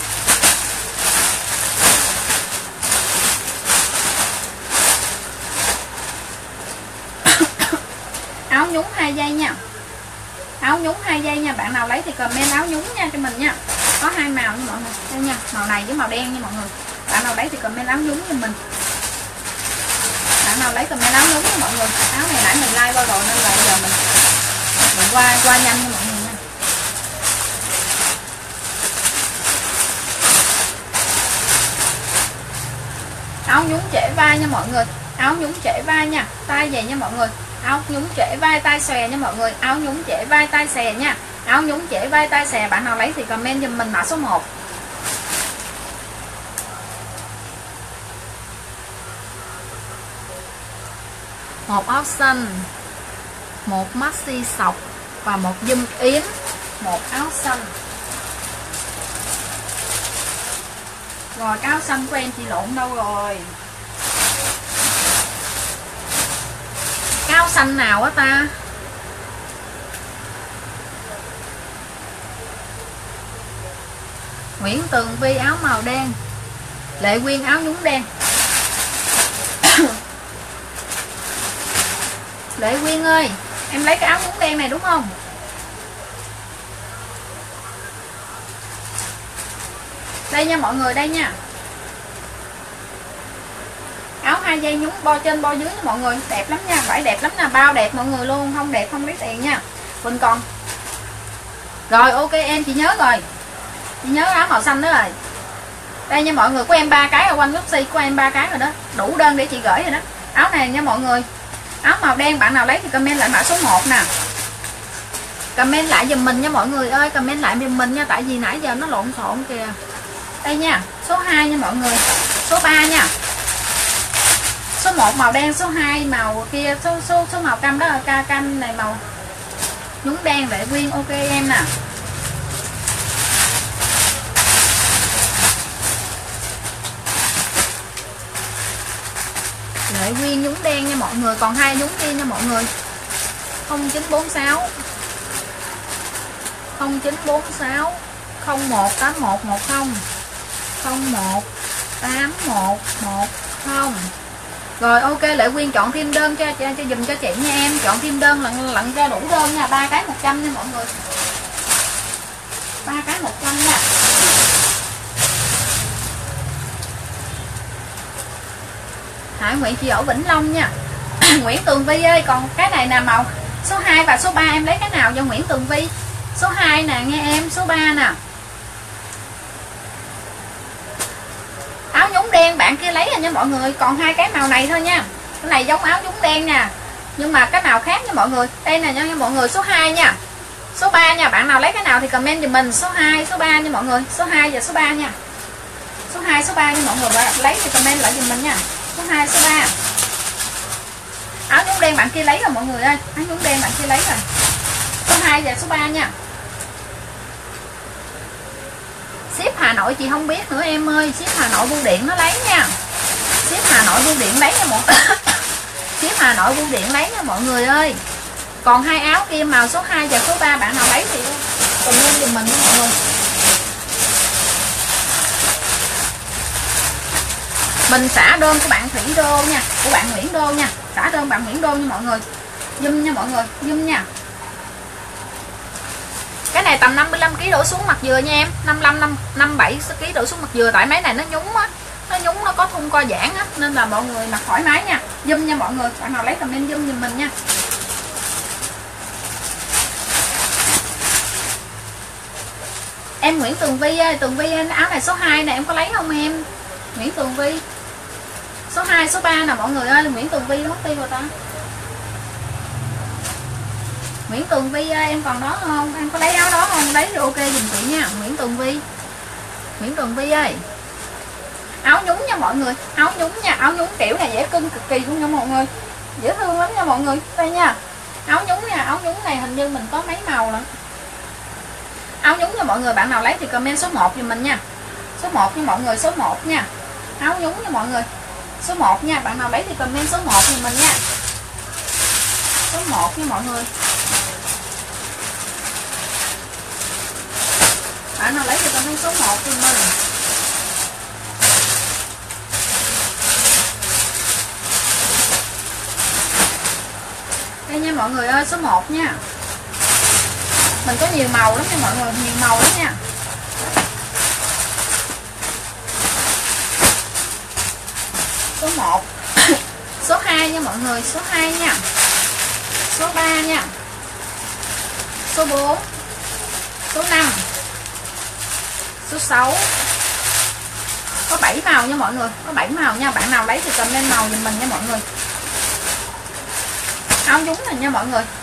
Áo nhúng hai dây nha. Áo nhúng hai dây nha. Bạn nào lấy thì comment áo nhúng nha cho mình nha. Có hai màu nha mọi người. Đây nha, màu này với màu đen nha mọi người. Bạn nào lấy thì comment áo nhúng cho mình. Bạn nào lấy comment áo nhúng nha mọi người. Áo này nãy mình like qua rồi nên là bây giờ mình mình qua qua nhanh nha mọi người nha. Áo nhúng trễ vai nha mọi người. Áo nhúng trễ vai nha. Tay về nha mọi người. Áo nhúng trễ vai tay xòe nha mọi người. Áo nhúng trễ vai tay xòe nha. Áo nhúng trễ vai tay xòe. Bạn nào lấy thì comment giùm mình mã số một. Một áo xanh, một maxi sọc và một zoom yếm. Một áo xanh. Rồi cái áo xanh của em chị lộn đâu rồi? Cái áo xanh nào á ta? Nguyễn Tường Vi áo màu đen. Lệ Quyên áo nhúng đen. Lệ Quyên ơi, em lấy cái áo nhúng đen này đúng không? Đây nha mọi người, đây nha. hai dây nhúng bo trên bo dưới nha mọi người, đẹp lắm nha, vải đẹp lắm nè, bao đẹp mọi người luôn, không đẹp không lấy tiền nha. Mình còn rồi, ok em chị nhớ rồi, chị nhớ áo màu xanh đó rồi. Đây nha mọi người, của em ba cái ở quanh Luxy, của em ba cái rồi đó, đủ đơn để chị gửi rồi đó. Áo này nha mọi người, áo màu đen, bạn nào lấy thì comment lại mã số một nè, comment lại giùm mình nha mọi người ơi, comment lại giùm mình nha, tại vì nãy giờ nó lộn xộn kìa. Đây nha, số hai nha mọi người, số ba nha, số một màu đen, số hai màu kia, số số số màu cam đó là ca cam này màu nhúng đen Lệ Quyên, ok em nè. Lệ Quyên nhúng đen nha mọi người, còn hai nhúng kia nha mọi người. không chín bốn sáu không chín bốn sáu không một tám một một không không một tám một một không. Rồi ok, Lệ Quyên chọn thêm đơn cho cho, cho dùm cho chị nha em, chọn thêm đơn lận lận cho đủ đơn nha, ba cái một trăm nha mọi người, ba cái một trăm nha. Hải Nguyễn chị ở Vĩnh Long nha. Nguyễn Tường Vi ơi, còn cái này nè màu số hai và số ba em lấy cái nào cho Nguyễn Tường Vi? Số hai nè nghe em, số ba nè. Áo nhúng đen bạn kia lấy rồi nha mọi người, còn hai cái màu này thôi nha. Cái này giống áo nhúng đen nè, nhưng mà cái màu khác nha mọi người. Đây nè nha mọi người, số hai nha, số ba nha, bạn nào lấy cái nào thì comment giùm mình, số hai, số ba nha mọi người, số hai và số ba nha. Số hai, số ba nha mọi người, bạn lấy thì comment lại giùm mình nha. Số hai, số ba. Áo nhúng đen bạn kia lấy rồi mọi người ơi, áo nhúng đen bạn kia lấy rồi. Số hai và số ba nha. Ship Hà Nội chị không biết nữa em ơi, ship Hà Nội bưu điện nó lấy nha. Ship Hà Nội bưu điện lấy nha mọi người. Ship Hà Nội bưu điện lấy nha mọi người ơi. Còn hai áo kia màu số hai và số ba bạn nào lấy thì comment giùm mình nha mọi người. Mình xả đơn của bạn Thủy Đô nha, của bạn Nguyễn Đô nha, xả đơn bạn Nguyễn Đô nha mọi người. Zoom nha mọi người, zoom nha. Cái này tầm năm mươi lăm ki lô gam đổ xuống mặt dừa nha em, năm mươi lăm năm mươi bảy ki lô gam đổ xuống mặt dừa, tại mấy này nó nhúng á, nó nhúng nó có thun co giãn á, nên là mọi người mặc thoải mái nha. Zoom nha mọi người, bạn nào lấy comment zoom giùm mình nha. Em Nguyễn Tường Vi ơi, Tường Vi áo này số hai nè, em có lấy không em? Nguyễn Tường Vi số hai, số ba nè mọi người ơi. Nguyễn Tường Vi nó mất tiêu rồi ta. Nguyễn Tường Vi ơi, em còn đó không? Em có lấy áo đó không? Lấy thì ok dùm chị nha. Nguyễn Tường Vi, Nguyễn Tường Vi ơi, áo nhúng nha mọi người, áo nhúng nha, áo nhúng kiểu này dễ cưng cực kỳ luôn nha mọi người, dễ thương lắm nha mọi người. Đây nha, áo nhúng nha, áo nhúng này hình như mình có mấy màu lận. Áo nhúng nha mọi người, bạn nào lấy thì comment số một giùm mình nha. Số một nha mọi người, số một nha. Áo nhúng nha mọi người, số một nha, bạn nào lấy thì comment số một giùm mình nha. Số một nha mọi người. Bạn nào lấy thì comment số một giùm mình. Đây nha mọi người ơi, số một nha. Mình có nhiều màu lắm nha mọi người, nhiều màu lắm nha. Số một. Số hai nha mọi người, số hai nha. Số ba nha. Số bốn. Số năm. Số sáu. Có bảy màu nha mọi người, có bảy màu nha. Bạn nào lấy thì comment màu giùm mình nha mọi người. Áo nhúng này nha mọi người.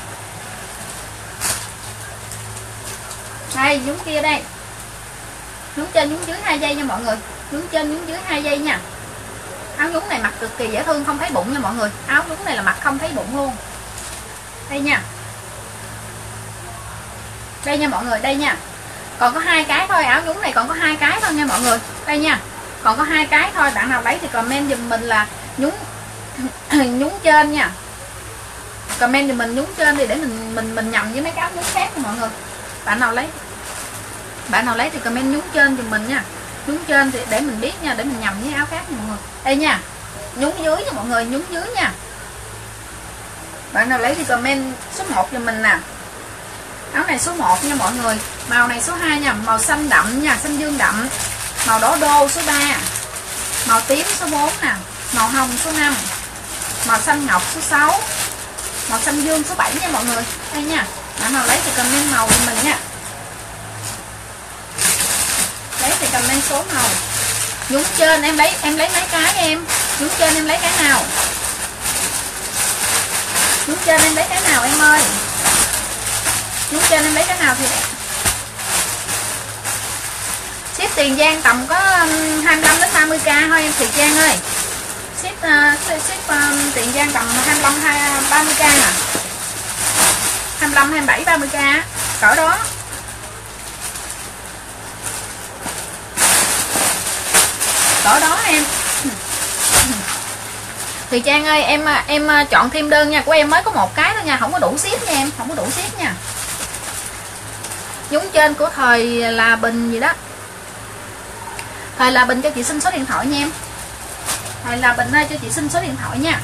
Đây, nhúng kia đây. Nhúng trên nhúng dưới hai giây nha mọi người. Nhúng trên nhúng dưới hai giây nha. Áo nhúng này mặc cực kỳ dễ thương, không thấy bụng nha mọi người. Áo nhúng này là mặc không thấy bụng luôn. Đây nha. Đây nha mọi người, đây nha. Còn có hai cái thôi, áo nhúng này còn có hai cái thôi nha mọi người. Đây nha. Còn có hai cái thôi, bạn nào lấy thì comment giùm mình là nhúng nhúng trên nha. Comment giùm mình nhúng trên đi để mình mình mình nhầm với mấy cái áo nhúng khác nha mọi người. Bạn nào lấy Bạn nào lấy thì comment nhúng trên giùm mình nha. Nhúng trên thì để mình biết nha, để mình nhầm với áo khác nha mọi người. Đây nha. Nhúng dưới nha mọi người, nhúng dưới nha. Bạn nào lấy thì comment số một giùm mình nè. Áo này số một nha mọi người. Màu này số hai nha, màu xanh đậm nha, xanh dương đậm. Màu đỏ đô số ba. Màu tím số bốn nè. màu hồng số năm, màu xanh ngọc số sáu, màu xanh dương số bảy nha mọi người. Đây nha, bạn nào lấy thì comment màu của mình nha. Lấy thì comment số màu. Nhúng trên em lấy em lấy mấy cái em? Nhúng trên em lấy cái nào? Nhúng trên em lấy cái nào em ơi? Nhúng trên em lấy cái nào thì đẹp. Ship Tiền Giang tầm có hai mươi lăm đến ba mươi k thôi em Thùy Trang ơi. Ship uh, ship um, Tiền Giang tầm hai mươi lăm ba mươi k nè. hai mươi lăm hai mươi bảy ba mươi k cỡ đó. Cỡ đó em. Thùy Trang ơi, em em chọn thêm đơn nha, của em mới có một cái thôi nha, không có đủ ship nha em, không có đủ ship nha. Nhúng trên của Thời là Bình gì đó. Thời là Bình cho chị xin số điện thoại nha em. Thời là Bình ơi, cho chị xin số điện thoại nha.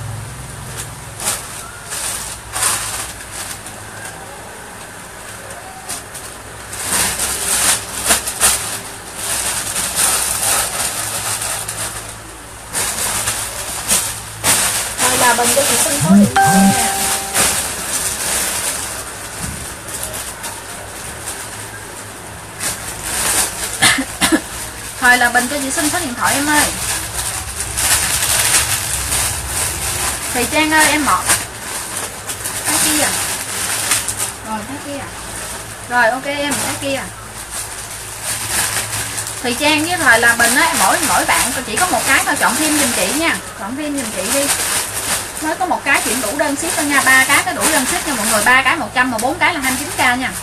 Thời là Bình cho chị xin số điện thoại nha. Thời là Bình cho chị xin số điện thoại em ơi. Thùy Trang ơi em một cái kia. Rồi cái kia. Rồi ok em cái kia. Thùy Trang với Thời là Bình á, mỗi mỗi bạn chỉ có một cái thôi, chọn thêm giùm chị nha. Chọn thêm giùm chị đi. Mới có một cái chuyện đủ đơn ship thôi nha, ba cái có đủ đơn ship nha mọi người, ba cái một trăm mà bốn cái là hai mươi chín k nha.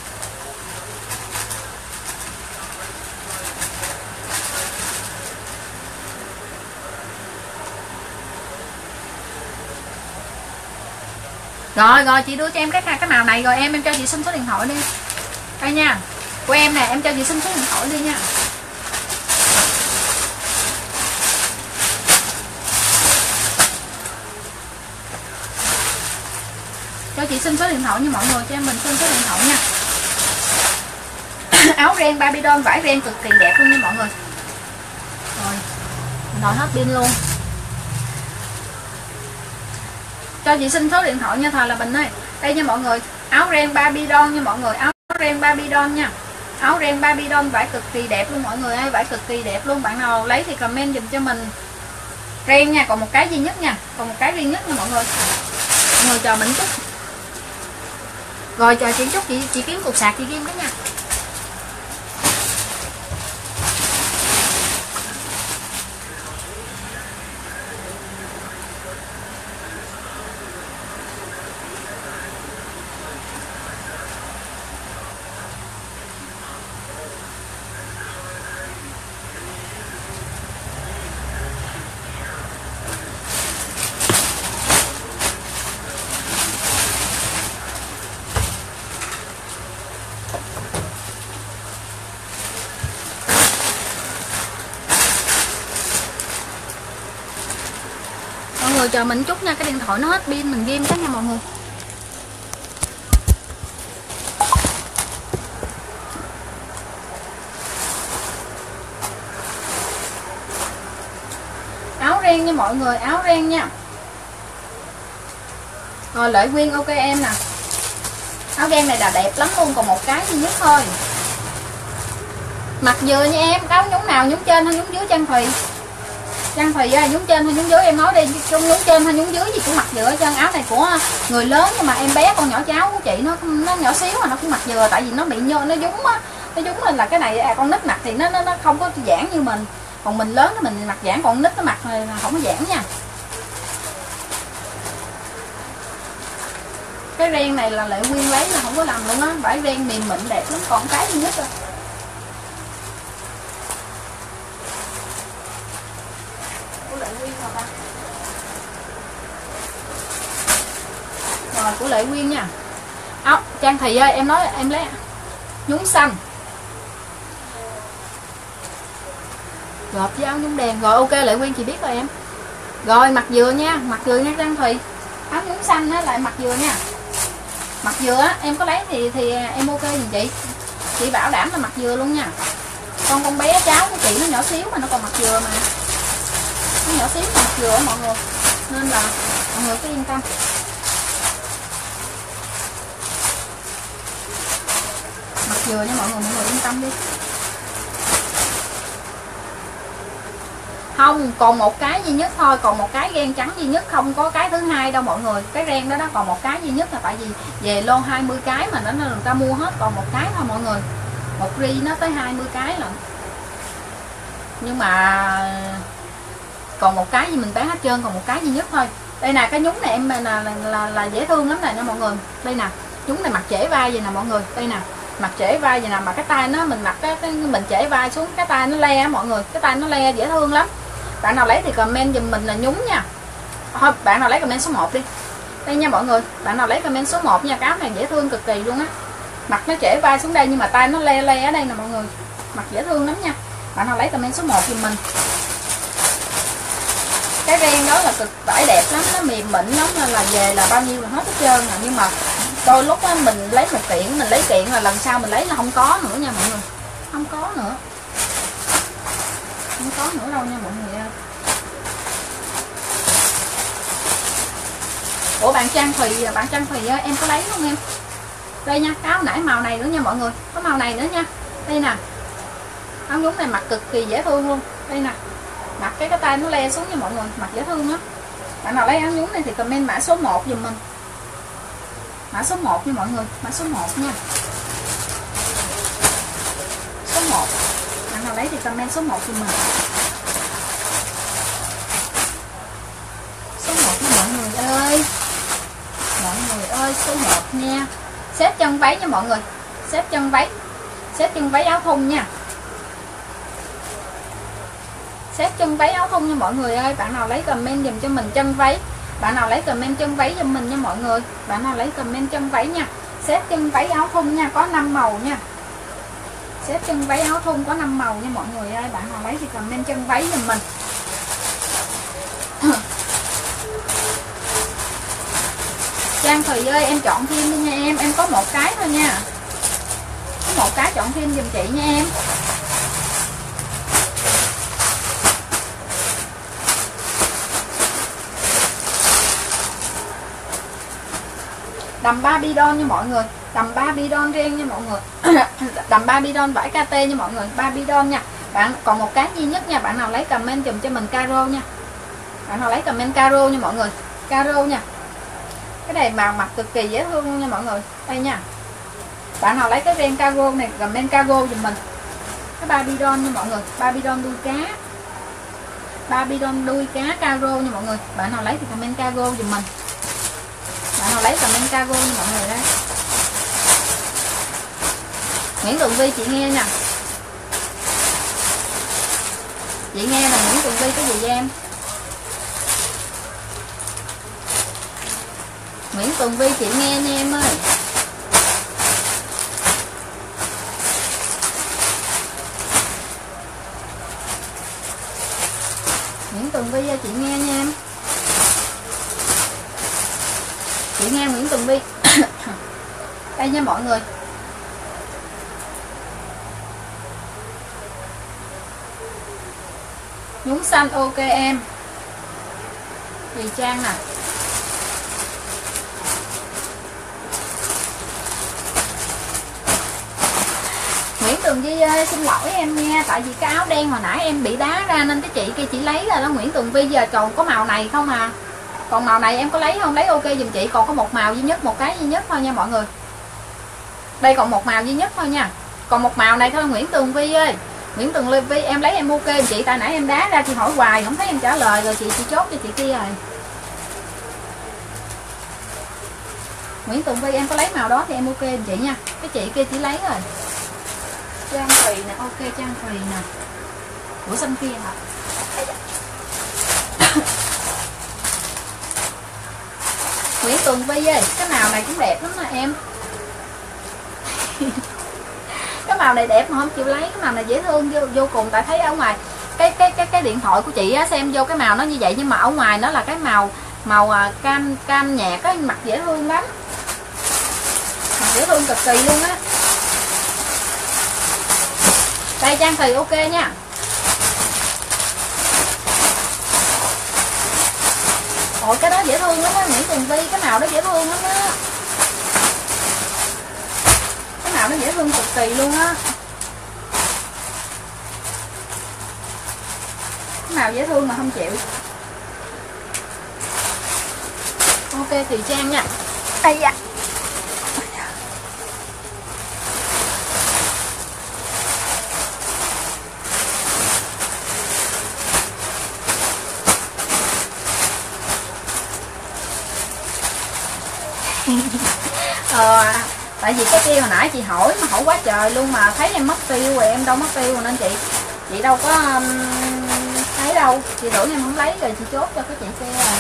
Rồi rồi chị đưa cho em cái cái màu này rồi em em cho chị xin số điện thoại đi. Đây nha. Của em nè, em cho chị xin số điện thoại đi nha. Cho chị xin số điện thoại nha mọi người, cho em mình xin số điện thoại nha. Áo ren Barbie doll vải ren cực kỳ đẹp luôn nha mọi người. Rồi. Rồi hết pin luôn. Cho chị xin số điện thoại nha Thời là Bình ơi. Đây nha mọi người, áo ren Barbie doll nha mọi người, áo ren Barbie doll nha. Áo ren Barbie doll vải cực kỳ đẹp luôn mọi người ơi, vải cực kỳ đẹp luôn. Bạn nào lấy thì comment dùm cho mình. Ren nha, còn một cái duy nhất nha, còn một cái duy nhất nha mọi người. Mọi người chờ mình chút. Rồi chờ chị chút, chị chị kiếm cục sạc chị Kim cái nha. Mọi người chờ mình chút nha, cái điện thoại nó hết pin mình ghim cái nha mọi người. Áo ren nha mọi người, áo ren nha. Rồi Lệ Quyên ok em nè. Áo ren này là đẹp lắm luôn, còn một cái duy nhất thôi. Mặt vừa nha em, có nhúng nào nhúng trên hay nhúng dưới Trang Thùy? Trang Thùy ơi, nhúng trên hay nhúng dưới em nói đi, chung nhúng trên hay nhúng dưới gì cũng mặc vừa. Chân áo này của người lớn nhưng mà em bé con nhỏ cháu của chị nó nó nhỏ xíu mà nó cũng mặc vừa, tại vì nó bị nhô nó dúng á, nó dúng lên là cái này à, con nít mặc thì nó nó nó không có giãn như mình, còn mình lớn thì mình mặc giãn, còn nít nó mặc không có giãn nha. Cái ren này là Lệ Quyên lấy là không có lầm luôn á, vải ren mềm mịn đẹp lắm, còn cái duy nhất rồi. Rồi của Lệ Quyên nha. Áo Trang Thùy ơi, em nói em lấy nhúng xanh gộp với áo nhúng đen. Rồi ok Lệ Quyên chị biết rồi em. Rồi mặt dừa nha, mặt dừa nha Trang Thùy. Áo nhúng xanh á lại mặt dừa nha. Mặt dừa á em có lấy thì thì em ok giùm chị. Chị bảo đảm là mặt dừa luôn nha. Con con bé cháu của chị nó nhỏ xíu mà nó còn mặt dừa mà. nó nhỏ xíu mặt dừa mọi người, nên là mọi người cứ yên tâm. Mặt dừa nha mọi người, mọi người yên tâm đi. Không, còn một cái duy nhất thôi, còn một cái ren trắng duy nhất, không có cái thứ hai đâu mọi người. Cái ren đó đó còn một cái duy nhất, là tại vì về lô hai mươi cái mà nó nên người ta mua hết, còn một cái thôi mọi người. Một ri nó tới hai mươi cái lận. Nhưng mà còn một cái gì mình bán hết trơn, còn một cái duy nhất thôi. Đây nè, cái nhúng này em là là, là, là dễ thương lắm nè nha mọi người. Đây nè, nhúng này mặc trễ vai vậy nè mọi người. Đây nè, mặc trễ vai vậy nè, mà cái tay nó mình mặc cái, cái mình trễ vai xuống, cái tay nó le mọi người, cái tay nó le dễ thương lắm. Bạn nào lấy thì comment giùm mình là nhúng nha. Thôi bạn nào lấy comment số một đi. Đây nha mọi người, bạn nào lấy comment số một nha, cái áo này dễ thương cực kỳ luôn á. Mặt nó trễ vai xuống đây nhưng mà tay nó le le ở đây nè mọi người. Mặt dễ thương lắm nha. Bạn nào lấy comment số một giùm mình. Cái ren đó là cực vải đẹp lắm, nó mềm mịn lắm, nên là về là bao nhiêu là hết hết trơn à. Nhưng mà đôi lúc á, mình lấy một kiện, mình lấy kiện là lần sau mình lấy là không có nữa nha mọi người. Không có nữa. Không có nữa đâu nha mọi người ơi. Ủa bạn Trang Thùy, bạn Trang Thùy ơi, em có lấy không em? Đây nha, cái áo nãy màu này nữa nha mọi người. Có màu này nữa nha. Đây nè. Áo nhúng này mặc cực kỳ dễ thương luôn. Đây nè. Mặc cái cái tay nó le xuống nha mọi người, mặc dễ thương lắm. Bạn nào lấy áo nhúng này thì comment mã số một giùm mình. Mã số một nha mọi người, mã số một nha. Số một. Bạn nào lấy thì comment số một giùm mình. Số một nha mọi người ơi. Mọi người ơi, số một nha. Xếp chân váy nha mọi người. Xếp chân váy. Xếp chân váy áo thun nha. Xếp chân váy áo thun nha mọi người ơi. Bạn nào lấy comment dùm cho mình chân váy. Bạn nào lấy comment chân váy giùm mình nha mọi người. Bạn nào lấy comment chân váy nha. Xếp chân váy áo thun nha, có năm màu nha. Xếp chân váy áo thun có năm màu nha mọi người ơi. Bạn nào lấy thì comment chân váy giùm mình. Trang Thùy ơi, em chọn thêm đi nha em. Em có một cái thôi nha. Có một cái chọn thêm giùm chị nha em. Đầm ba bidon nha mọi người. Đầm ba bidon riêng nha mọi người. Đầm ba bidon vải ca tê nha mọi người. ba bidon nha. Bạn còn một cái duy nhất nha. Bạn nào lấy comment dùm cho mình caro nha. Bạn nào lấy comment caro nha mọi người. Caro nha. Cái này màu mặt cực kỳ dễ thương luôn nha mọi người. Đây nha. Bạn nào lấy cái ren caro này comment caro dùm mình. Cái ba bidon nha mọi người. ba bidon đuôi cá. ba bidon đuôi cá caro nha mọi người. Bạn nào lấy thì comment caro dùm mình. Bạn nào lấy comment caro nha mọi người đây. Nguyễn Tường Vi chị nghe nha. Chị nghe là Nguyễn Tường Vi cái gì vậy em? Nguyễn Tường Vi chị nghe nha em ơi. Nguyễn Tường Vi ơi chị nghe nha em. Chị nghe Nguyễn Tường Vi. Đây nha mọi người. Nhúng xanh ok em. Thùy Trang nè. Nguyễn Tường Vi ơi, xin lỗi em nha. Tại vì cái áo đen hồi nãy em bị đá ra nên cái chị kia chỉ lấy ra đó Nguyễn Tường Vi. Giờ còn có màu này không à. Còn màu này em có lấy không? Lấy ok dùm chị. Còn có một màu duy nhất, một cái duy nhất thôi nha mọi người. Đây còn một màu duy nhất thôi nha. Còn một màu này thôi Nguyễn Tường Vi ơi. Nguyễn Tường Vi em lấy em ok dùm chị. Tại nãy em đá ra chị hỏi hoài không thấy em trả lời rồi, chị chị chốt cho chị kia rồi. Nguyễn Tường Vi em có lấy màu đó thì em ok dùm chị nha. Cái chị kia chỉ lấy rồi. Trang Thùy nè, ok Trang Thùy nè. Ủa xanh kia hả? Nguyễn Tường Vi ơi, cái màu này cũng đẹp lắm nè em. Cái màu này đẹp mà không chịu lấy. Cái màu này dễ thương vô, vô cùng. Tại thấy ở ngoài cái cái cái cái điện thoại của chị á, xem vô cái màu nó như vậy, nhưng mà ở ngoài nó là cái màu màu cam cam nhạt á, mặt dễ thương lắm. Mặt dễ thương cực kỳ luôn á. Đây Trang Thùy ok nha. Ôi cái đó dễ thương lắm á Nguyễn Tường Vi, cái màu đó dễ thương lắm á, cái màu nó dễ thương cực kỳ luôn á, cái màu dễ thương mà không chịu. Ok Thùy Trang nha. Ây da. ờ, tại vì cái tiêu hồi nãy chị hỏi mà hỏi quá trời luôn mà thấy em mất tiêu rồi, em đâu mất tiêu rồi nên chị chị đâu có um, thấy đâu, chị tưởng em không lấy rồi chị chốt cho cái chị xe rồi.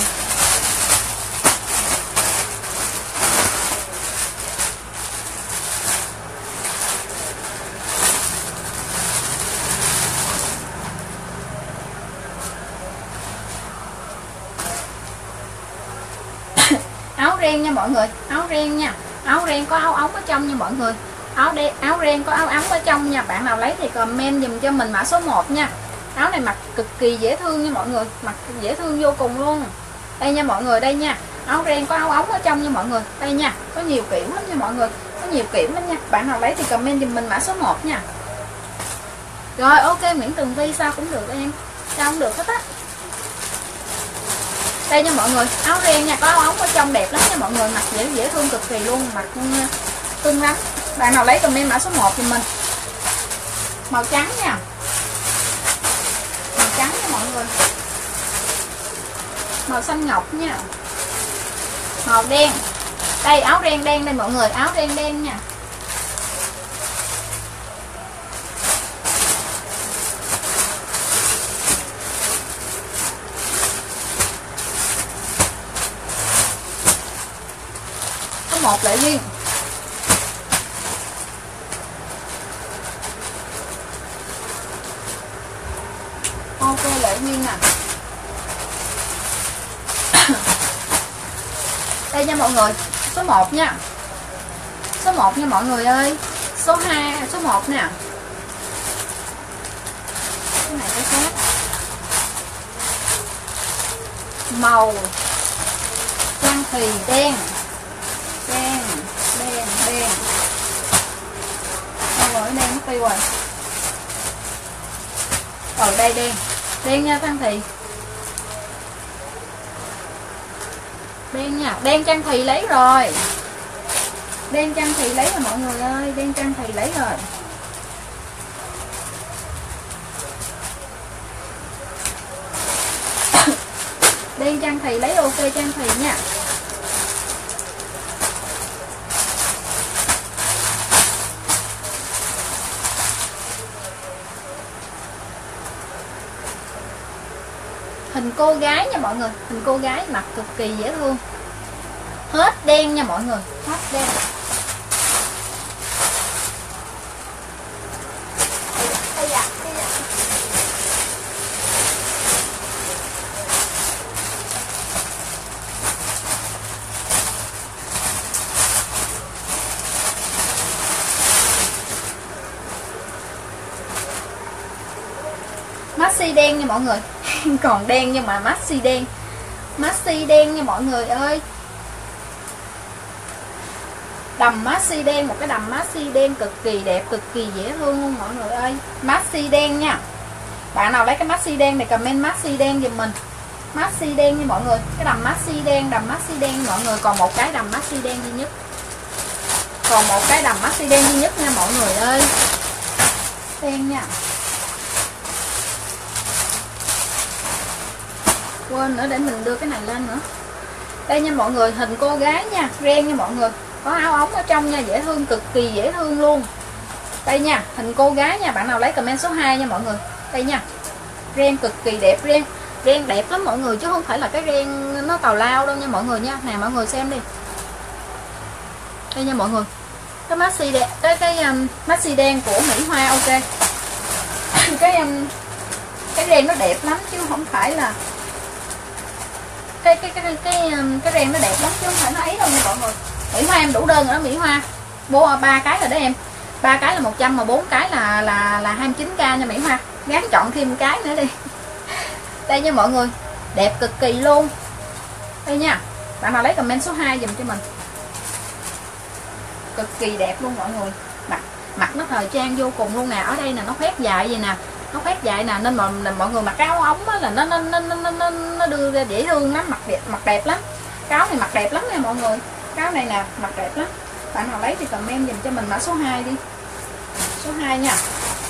Áo ren nha mọi người, áo ren nha, áo ren có áo ống ở trong nha mọi người, áo đen, áo ren có áo ống ở trong nha, bạn nào lấy thì comment dùm cho mình mã số một nha. Áo này mặc cực kỳ dễ thương nha mọi người, mặc dễ thương vô cùng luôn. Đây nha mọi người, đây nha, áo ren có áo ống ở trong nha mọi người, đây nha, có nhiều kiểu lắm nha mọi người, có nhiều kiểu lắm nha, bạn nào lấy thì comment dùm mình mã số một nha. Rồi ok Nguyễn Tường Vi sao cũng được em, sao cũng được hết á. Đây nha mọi người, áo ren nha, có áo ống ở trong đẹp lắm nha mọi người, mặc dễ dễ thương cực kỳ luôn, mặc cưng lắm. Bạn nào lấy comment mã số một thì mình. Màu trắng nha, màu trắng nha mọi người, màu xanh ngọc nha, màu đen. Đây áo ren đen đây mọi người, áo ren đen nha. Một Lệ Duyên. Ok Lệ Duyên nè. Đây nha mọi người, số một nha, số một nha mọi người ơi, số hai, số một nè, cái này cái khác, màu Trang Thùy đen, đen đen đen, đâu rồi, đen mất tiêu rồi. Ở đây đen, đen nha Trang Thùy, đen nha, đen Trang Thùy lấy rồi, đen Trang Thùy lấy rồi mọi người ơi, đen Trang Thùy lấy rồi. Đen Trang Thùy lấy, ok Trang Thùy nha. Hình cô gái nha mọi người, hình cô gái mặc cực kỳ dễ thương. Hết đen nha mọi người, hết đen. Đây à, đây à. Maxi đen nha mọi người. Còn đen nhưng mà maxi đen, maxi đen nha mọi người ơi, đầm maxi đen, một cái đầm maxi đen cực kỳ đẹp, cực kỳ dễ thương luôn mọi người ơi. Maxi đen nha, bạn nào lấy cái maxi đen này comment maxi đen giùm mình, maxi đen nha mọi người, cái đầm maxi đen, đầm maxi đen mọi người, còn một cái đầm maxi đen duy nhất, còn một cái đầm maxi đen duy nhất nha mọi người ơi, đen nha. Quên nữa, để mình đưa cái này lên nữa. Đây nha mọi người, hình cô gái nha, ren nha mọi người, có áo ống ở trong nha, dễ thương, cực kỳ dễ thương luôn. Đây nha, hình cô gái nha, bạn nào lấy comment số hai nha mọi người. Đây nha, ren cực kỳ đẹp, ren ren đẹp lắm mọi người, chứ không phải là cái ren nó tào lao đâu nha mọi người nha. Nè mọi người xem đi, đây nha mọi người, cái maxi đen, cái cái um, maxi đen của Mỹ Hoa, ok. cái um, cái ren nó đẹp lắm chứ không phải là cái cái cái cái cái, cái ren nó đẹp lắm chứ không phải nó ấy đâu nha mọi người. Mỹ Hoa em đủ đơn rồi đó, Mỹ Hoa bố ba cái rồi đó em, ba cái là một trăm mà bốn cái là là là hai mươi chín k nha Mỹ Hoa, gán chọn thêm một cái nữa đi. Đây nha mọi người, đẹp cực kỳ luôn, Đây nha, bạn nào lấy comment số hai dùm cho mình. Cực kỳ đẹp luôn mọi người. Mặt mặt nó thời trang vô cùng luôn nè. Ở đây nè nó khoét dài vậy nè, nó khoét dài nè, nên mọi, mọi người mặc cái áo ống á là nó nó nó nó nó, nó đưa ra dễ thương lắm, mặt đẹp mặt đẹp lắm. Cái áo này mặt đẹp lắm nha mọi người. Cái áo này nè mặt đẹp lắm. Bạn nào lấy thì comment dùm cho mình mã số hai đi. Số hai nha.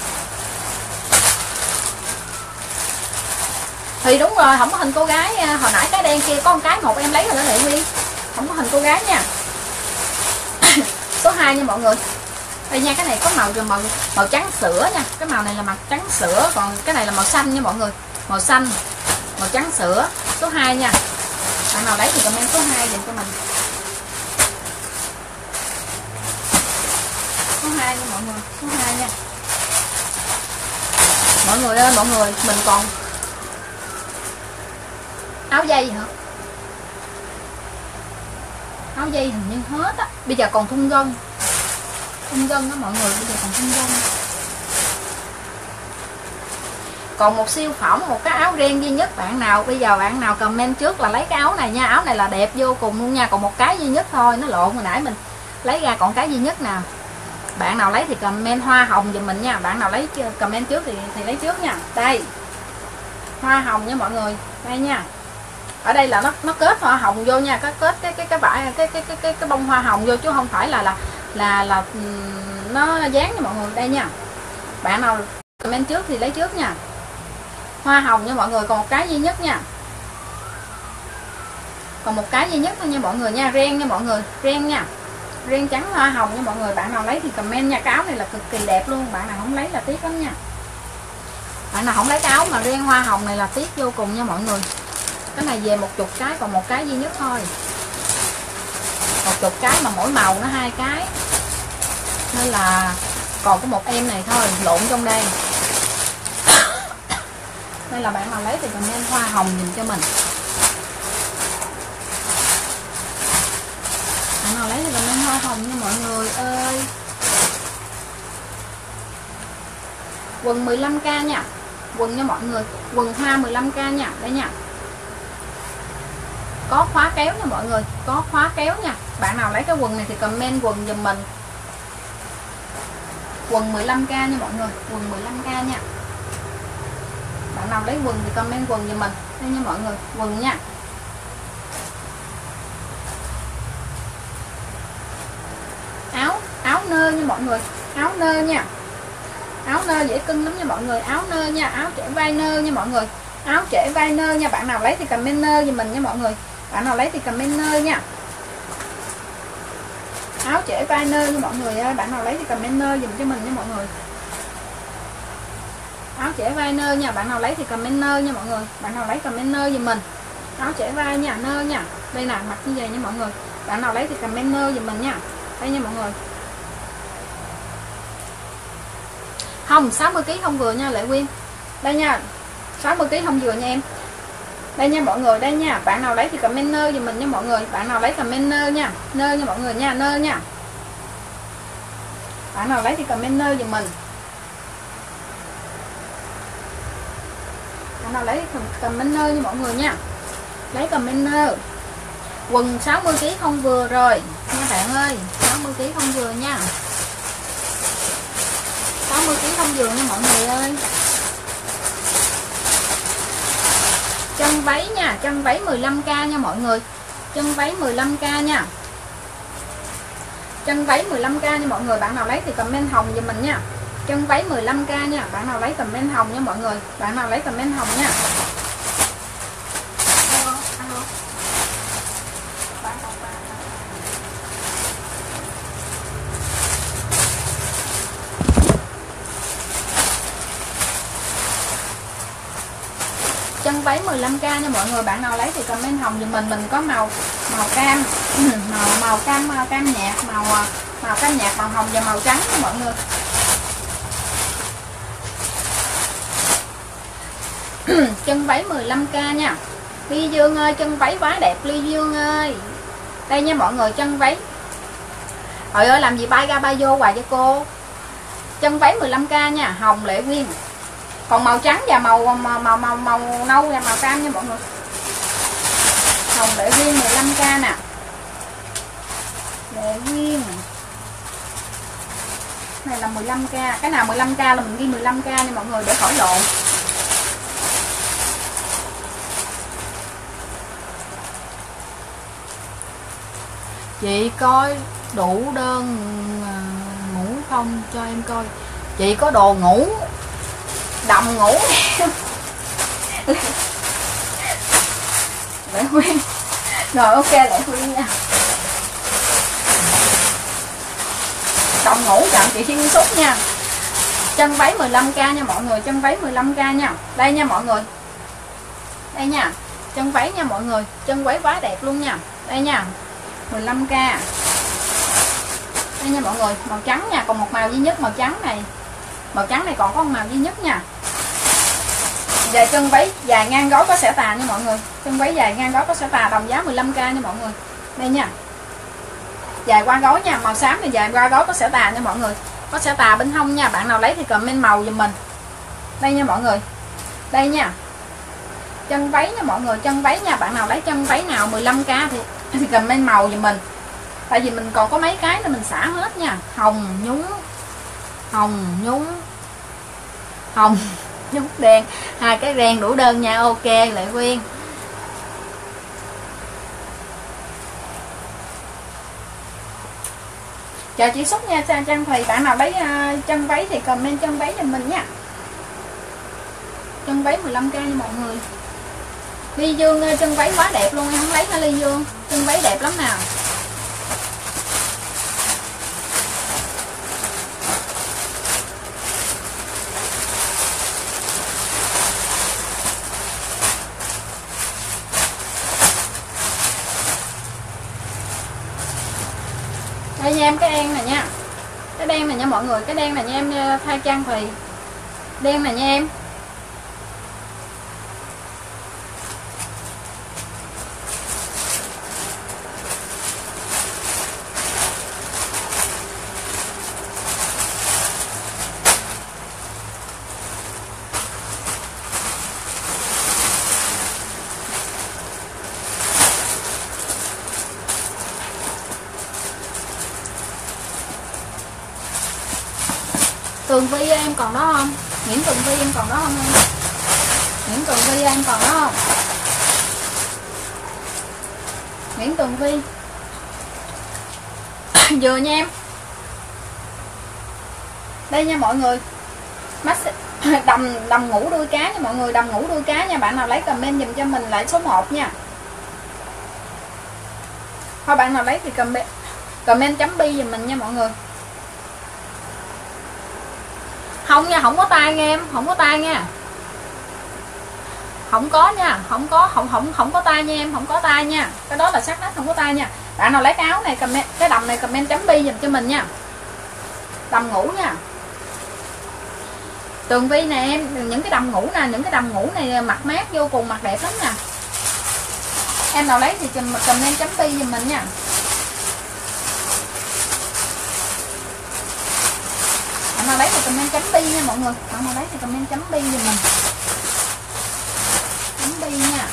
Thì đúng rồi, không có hình cô gái. Hồi nãy cái đen kia có một cái một em lấy rồi đó Lệ Nguyên. Không có hình cô gái nha. Số hai nha mọi người. Đây nha, cái này có màu màu màu trắng sữa nha. Cái màu này là màu trắng sữa, còn cái này là màu xanh nha mọi người. Màu xanh, màu trắng sữa. Số hai nha. Bạn nào lấy thì comment số hai dùm cho mình. Số hai nha mọi người, số hai nha. Mọi người ơi, mọi người, mình còn áo dây hả? Áo dây hình như hết á. Bây giờ còn thun gân. Thun gân đó mọi người, bây giờ còn thun gân. Còn một siêu phẩm, một cái áo ren duy nhất. Bạn nào bây giờ bạn nào comment trước là lấy cái áo này nha. Áo này là đẹp vô cùng luôn nha. Còn một cái duy nhất thôi, nó lộn hồi nãy mình lấy ra còn cái duy nhất nào. Bạn nào lấy thì comment hoa hồng giùm mình nha. Bạn nào lấy comment trước thì thì lấy trước nha. Đây. Hoa hồng nha mọi người. Đây nha. Ở đây là nó nó kết hoa hồng vô nha, có kết cái cái cái vải cái cái cái cái cái bông hoa hồng vô chứ không phải là là là là nó dán nha mọi người. Đây nha. Bạn nào comment trước thì lấy trước nha. Hoa hồng nha mọi người, còn một cái duy nhất nha. Còn một cái duy nhất thôi nha mọi người nha, ren nha mọi người, ren nha. Ren trắng hoa hồng nha mọi người, bạn nào lấy thì comment nha. Cái áo này là cực kỳ đẹp luôn, bạn nào không lấy là tiếc lắm nha. Bạn nào không lấy cái áo mà ren hoa hồng này là tiếc vô cùng nha mọi người. Cái này về một chục cái, còn một cái duy nhất thôi. Một chục cái mà mỗi màu nó hai cái. Nên là còn có một em này thôi, lộn trong đây. Nên là bạn nào lấy thì comment hoa hồng nhìn cho mình. Bạn nào lấy thì comment hoa hồng nha mọi người ơi. Quần mười lăm k nha. Quần nha mọi người, quần hoa mười lăm k nha. Đây nha. Có khóa kéo nha mọi người, có khóa kéo nha. Bạn nào lấy cái quần này thì comment quần giùm mình. Quần mười lăm k nha mọi người, quần mười lăm k nha. Bạn nào lấy quần thì comment quần giùm mình. Đây nha mọi người, quần nha. Áo, áo nơ nha mọi người, áo nơ nha. Áo nơ dễ cưng lắm nha mọi người, áo nơ nha, áo trẻ vai nơ nha mọi người. Áo trẻ vai nơ nha, bạn nào lấy thì comment nơ giùm mình nha mọi người. Bạn nào lấy thì comment nơ nha. Áo trẻ vai nơ nha mọi người ơi, bạn nào lấy thì comment nơ dùm cho mình nha mọi người. Áo trẻ vai nơ nha, bạn nào lấy thì comment nơ nha mọi người. Bạn nào lấy comment nơ dùm mình. Áo trẻ vai nha, nơ nha. Đây nè, mặc như vậy nha mọi người. Bạn nào lấy thì comment nơ dùm mình nha. Đây nha mọi người. Không, sáu mươi ki lô gam không vừa nha Lệ Quyên. Đây nha, sáu mươi ki lô gam không vừa nha em. Đây nha mọi người, đây nha. Bạn nào lấy thì comment nơ giùm mình nha mọi người. Bạn nào lấy comment nơ nha. Nơ nha mọi người nha, nơ nha. Bạn nào lấy thì comment nơ giùm mình. Bạn nào lấy thì comment nơ nha mọi người nha. Lấy comment nơ. Quần sáu mươi ki lô gam không vừa rồi nha bạn ơi, sáu mươi ki lô gam không vừa nha. sáu mươi ki lô gam không vừa nha mọi người ơi. Chân váy nha, chân váy mười lăm k nha mọi người. Chân váy mười lăm k nha. Chân váy mười lăm k nha mọi người, bạn nào lấy thì comment hồng giùm mình nha. Chân váy mười lăm k nha, bạn nào lấy comment hồng nha mọi người. Bạn nào lấy comment hồng nha. Alo, alo. Chân váy mười lăm k nha mọi người, bạn nào lấy thì comment hồng giùm mình. Mình có màu màu cam, màu màu cam cam nhạt, màu màu cam nhạt, màu hồng và màu trắng nha mọi người. Chân váy mười lăm k nha. Ly Dương ơi, chân váy quá đẹp Ly Dương ơi. Đây nha mọi người, chân váy. Trời ơi làm gì bay ra bay vô hoài cho cô. Chân váy mười lăm k nha, hồng Lệ Quyên. Còn màu trắng và màu màu màu màu, màu nâu và màu cam nha mọi người. Hồng Lệ Duyên mười lăm k nè. Lệ Duyên này là mười lăm k, cái nào mười lăm k là mình ghi mười lăm k nha mọi người để khỏi lộn. Chị coi đủ đơn ngủ không cho em coi. Chị có đồ ngủ đầm ngủ Lệ Huyên. Rồi ok Lệ Huyên nha. Đầm ngủ chọn chị Thiên Xúc nha. Chân váy mười lăm k nha mọi người, chân váy mười lăm k nha. Đây nha mọi người. Đây nha. Chân váy nha mọi người, chân váy quá đẹp luôn nha. Đây nha. mười lăm k. Đây nha mọi người, màu trắng nha, còn một màu duy nhất màu trắng này. Màu trắng này còn có một màu duy nhất nha. Về chân váy dài ngang gối có xẻ tà nha mọi người. Chân váy dài ngang gối có xẻ tà, đồng giá mười lăm k nha mọi người. Đây nha. Dài qua gối nha, màu xám này dài qua gối có xẻ tà nha mọi người. Có xẻ tà bên hông nha, bạn nào lấy thì comment màu giùm mình. Đây nha mọi người. Đây nha. Chân váy nha mọi người, chân váy nha, bạn nào lấy chân váy nào mười lăm k thì thì comment màu giùm mình. Tại vì mình còn có mấy cái nên mình xả hết nha. Hồng nhúng, hồng nhúng, hồng nhúng đen, hai cái đen đủ đơn nha. Ok Lệ Quyên. Chào chị Xúc nha, chào Trang Thùy. Bạn nào lấy uh, chân váy thì comment chân váy giùm mình nha. Chân váy mười lăm k nha mọi người. Ly Dương chân váy quá đẹp luôn, em không lấy hả Ly Dương? Chân váy đẹp lắm nào. Đây nha em, cái đen này nha. Cái đen này nha mọi người, cái đen này nha em thay Trang Thùy. Đen này nha em. Tường Vi em còn đó không? Nguyễn Tường Vi em còn đó không em? Nguyễn Tường Vi em còn đó không? Nguyễn Tường Vi vừa nha em. Đây nha mọi người. Đầm đầm ngủ đuôi cá nha mọi người, đầm ngủ đuôi cá nha. Bạn nào lấy comment dùm cho mình lại số một nha. Thôi bạn nào lấy thì comment comment chấm bi dùm mình nha mọi người. Không nha, không có tay nha em, không có tay nha. Không có nha, không có, không không không có tay nha em, không có tay nha. Cái đó là sát nách không có tay nha. Bạn nào lấy cái áo này comment, cái đầm này comment chấm bi dùm cho mình nha. Đầm ngủ nha. Tường Vi nè em, những cái đầm ngủ nè, những cái đầm ngủ này mặc mát vô cùng, mặc đẹp lắm nè. Em nào lấy thì comment chấm bi dùm mình nha. Bạn nào lấy thì comment chấm bi nha mọi người. Bạn nào lấy thì comment chấm bi giùm mình. Chấm bi nha.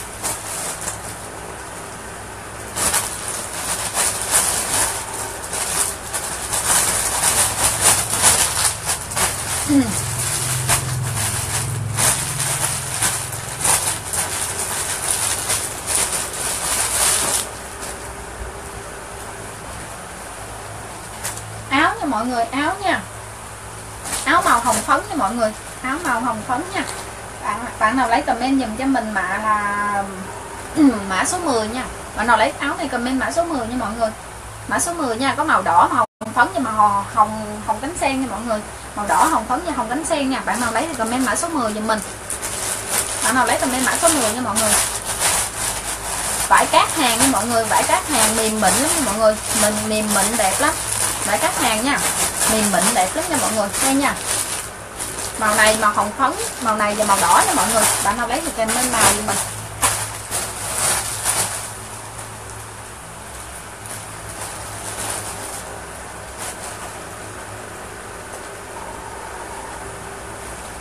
Áo nha mọi người, áo nha. Áo màu hồng phấn nha mọi người, áo màu hồng phấn nha. Bạn bạn nào lấy comment dùm cho mình mã là mã số mười nha. Bạn nào lấy áo này comment mã số mười nha mọi người. Mã số mười nha, có màu đỏ, màu hồng phấn và màu hồng hồng cánh sen nha mọi người. Màu đỏ, hồng phấn và hồng cánh sen nha. Bạn nào lấy thì comment mã số mười dùm mình. Bạn nào lấy comment mã số mười nha mọi người. Vải cát hàng nha mọi người, vải cát hàng mềm mịn lắm nha mọi người. Mình mềm mịn đẹp lắm. Vải cát hàng nha. Mềm mịn đẹp lắm nha mọi người. Đây nha. Màu này màu hồng phấn, màu này và màu đỏ nha mọi người. Bạn nào lấy thì comment màu giùm mình.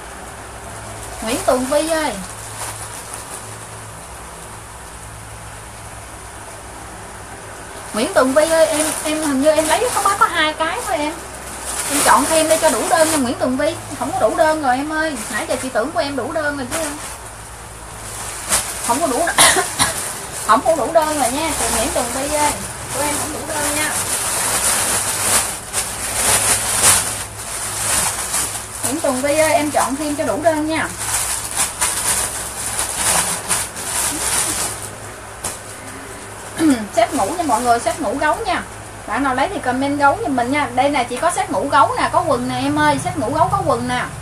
Nguyễn Tường Vi ơi. Nguyễn Tường Vi ơi, em em hình như em lấy có mới có hai cái thôi em. Em chọn thêm để cho đủ đơn nha Nguyễn Tường Vi. Không có đủ đơn rồi em ơi. Nãy giờ chị tưởng của em đủ đơn rồi chứ. Không có đủ không có đủ đơn rồi nha. Chị Nguyễn Tường Vi ơi, của em không đủ đơn nha. Nguyễn Tường Vi ơi, em chọn thêm cho đủ đơn nha. Set ngủ nha mọi người, set ngủ gấu nha. Bạn nào lấy thì comment gấu giùm mình nha. Đây nè, chỉ có set ngủ gấu nè, có quần nè em ơi, set ngủ gấu có quần nè.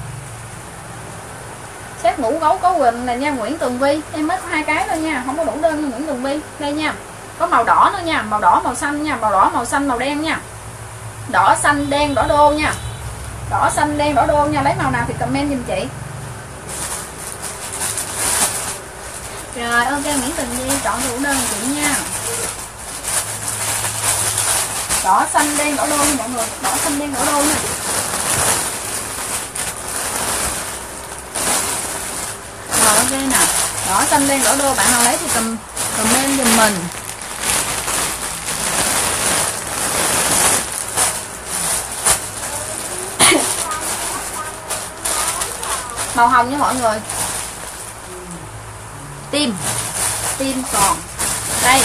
Set ngủ gấu có quần nè nha Nguyễn Tường Vi. Em mới có hai cái thôi nha, không có đủ đơn nha Nguyễn Tường Vi. Đây nha. Có màu đỏ nữa nha, màu đỏ màu xanh nha, màu đỏ màu xanh màu đen nha. Đỏ xanh đen đỏ đô nha. Đỏ xanh đen đỏ đô nha, lấy màu nào thì comment giùm chị. Rồi ok Nguyễn Tường Vi chọn đủ đơn chị nha. Đỏ xanh đen đỏ đô nha mọi người, đỏ xanh đen đỏ đô nha. Rồi ok nè, đỏ xanh đen đỏ đô, bạn nào lấy thì cầm comment giùm mình. Màu hồng nha mọi người. Tim tim còn đây,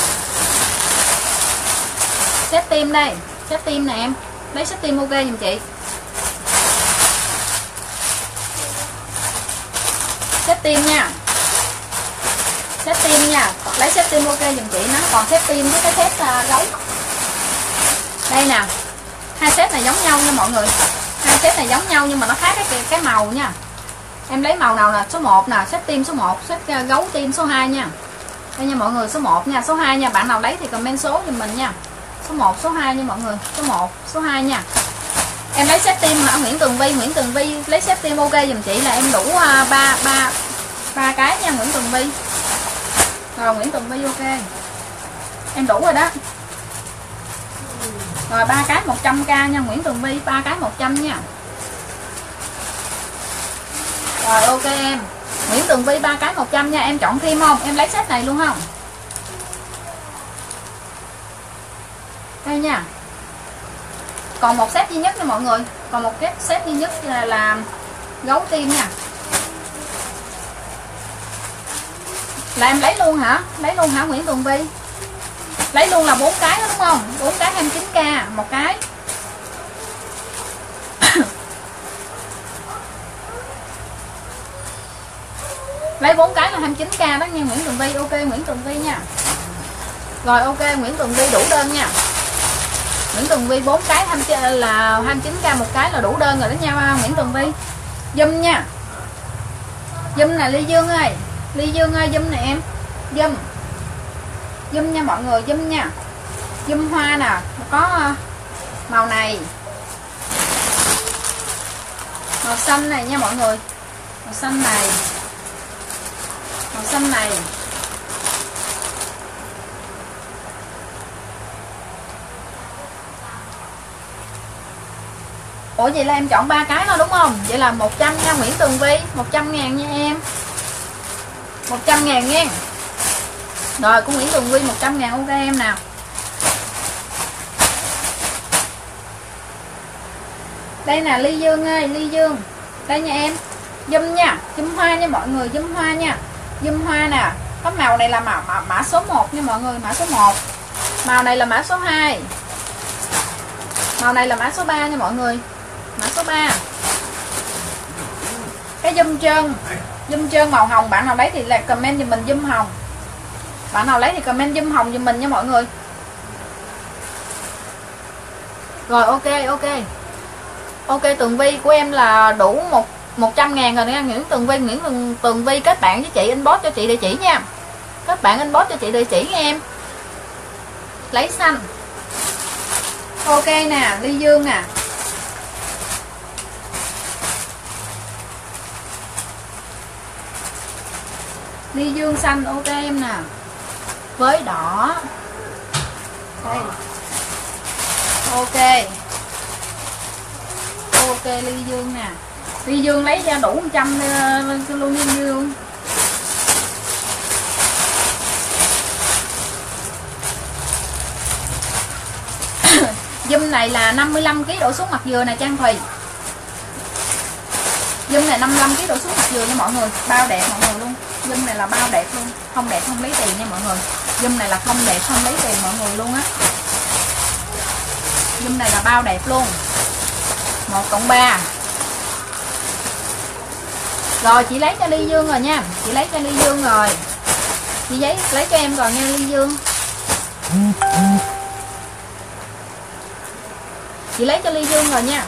set tim đây, set tim nè em, lấy set tim ok giùm chị. Set tim nha, set tim nha, lấy set tim ok giùm chị. Nó còn set tim với cái set uh, gấu đây nè, hai set này giống nhau nha mọi người, hai set này giống nhau nhưng mà nó khác cái cái màu nha. Em lấy màu nào nè, số một nè, set tim số một, set uh, gấu tim số hai nha. Đây nha mọi người, số một nha, số hai nha, bạn nào lấy thì comment số giùm mình nha. Số một, số hai nha mọi người, số một, số hai nha. Em lấy set tim hả Nguyễn Tường Vi, Nguyễn Tường Vi lấy set tim ok giùm chị là em đủ ba ba ba cái nha Nguyễn Tường Vi. Rồi Nguyễn Tường Vi ok. Em đủ rồi đó. Rồi ba cái một trăm k nha Nguyễn Tường Vi, ba cái một trăm nha. Rồi ok em. Nguyễn Tường Vi ba cái một trăm nha, em chọn thêm không? Em lấy set này luôn không? Đây nha. Còn một set duy nhất nha mọi người, còn một cái set duy nhất là, là gấu tim nha. Là em lấy luôn hả? Lấy luôn hả Nguyễn Tường Vi? Lấy luôn là bốn cái đó đúng không? bốn cái hai mươi chín k một cái. Lấy bốn cái là hai mươi chín k đó nha Nguyễn Tường Vi. Ok Nguyễn Tường Vi nha. Rồi ok Nguyễn Tường Vi đủ đơn nha. Nguyễn Tường Vi bốn cái là hai mươi chín k một cái là đủ đơn rồi đó nha Nguyễn Tường Vi. Zoom nha. Zoom nè Ly Dương ơi. Ly Dương ơi zoom nè em. Zoom. Zoom nha mọi người, zoom nha. Zoom hoa nè, có màu này. Màu xanh này nha mọi người. Màu xanh này. Màu xanh này. Ủa vậy là em chọn ba cái thôi đúng không? Vậy là một trăm nha Nguyễn Tường Vi, một trăm ngàn nha em. một trăm ngàn nha. Rồi của Nguyễn Tường Vi một trăm ngàn ok em nào. Đây nè Ly Dương ơi, Ly Dương. Đây nha em. Zoom nha, zoom hoa nha mọi người, zoom hoa nha. Zoom hoa nè. Có màu này là mã, mã, mã số một nha mọi người, mã số một. Màu này là mã số hai. Màu này là mã số ba nha mọi người. Mã số ba. Cái zoom trơn. Zoom trơn màu hồng, bạn nào lấy thì là comment giùm mình zoom hồng. Bạn nào lấy thì comment zoom hồng giùm mình nha mọi người. Rồi ok ok. Ok Tường Vi của em là đủ một một trăm ngàn rồi nha Nguyễn Tường Vi. Nguyễn Tường, Tường Vi kết bạn với chị, inbox cho chị địa chỉ nha. Kết bạn inbox cho chị địa chỉ nha em. Lấy xanh. Ok nè, Ly Dương nè. Ly Dương xanh ok em nè. Với đỏ. Đây. Ok. Ok Ly Dương nè. Ly Dương lấy ra đủ một trăm luôn Ly Dương. Dùm này là năm mươi lăm ki lô gam đổ xuống mặt dừa nè Trang Thùy. Dùm này năm mươi lăm ki lô gam đổ xuống mặt dừa nha mọi người. Bao đẹp mọi người luôn. Dùm này là bao đẹp luôn. Không đẹp không lấy tiền nha mọi người. Dùm này là không đẹp không lấy tiền mọi người luôn á. Dùm này là bao đẹp luôn. Một cộng ba. Rồi chị lấy cho Ly Dương rồi nha. Chị lấy cho Ly Dương rồi. Chị giấy lấy cho em rồi nha Ly Dương. Chị lấy cho Ly Dương rồi nha.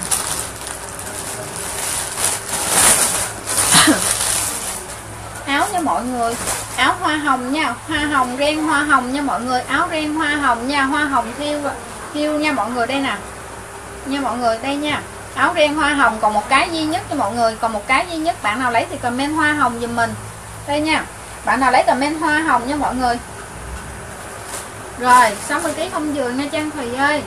Áo nha mọi người. Áo hoa hồng nha. Hoa hồng ren hoa hồng nha mọi người. Áo ren hoa hồng nha. Hoa hồng thiêu thiêu nha mọi người. Đây nè nha mọi người. Đây nha. Áo ren hoa hồng còn một cái duy nhất cho mọi người. Còn một cái duy nhất. Bạn nào lấy thì comment hoa hồng giùm mình. Đây nha. Bạn nào lấy comment hoa hồng nha mọi người. Rồi sáu mươi ki lô gam không dừa nha Trang Thùy ơi.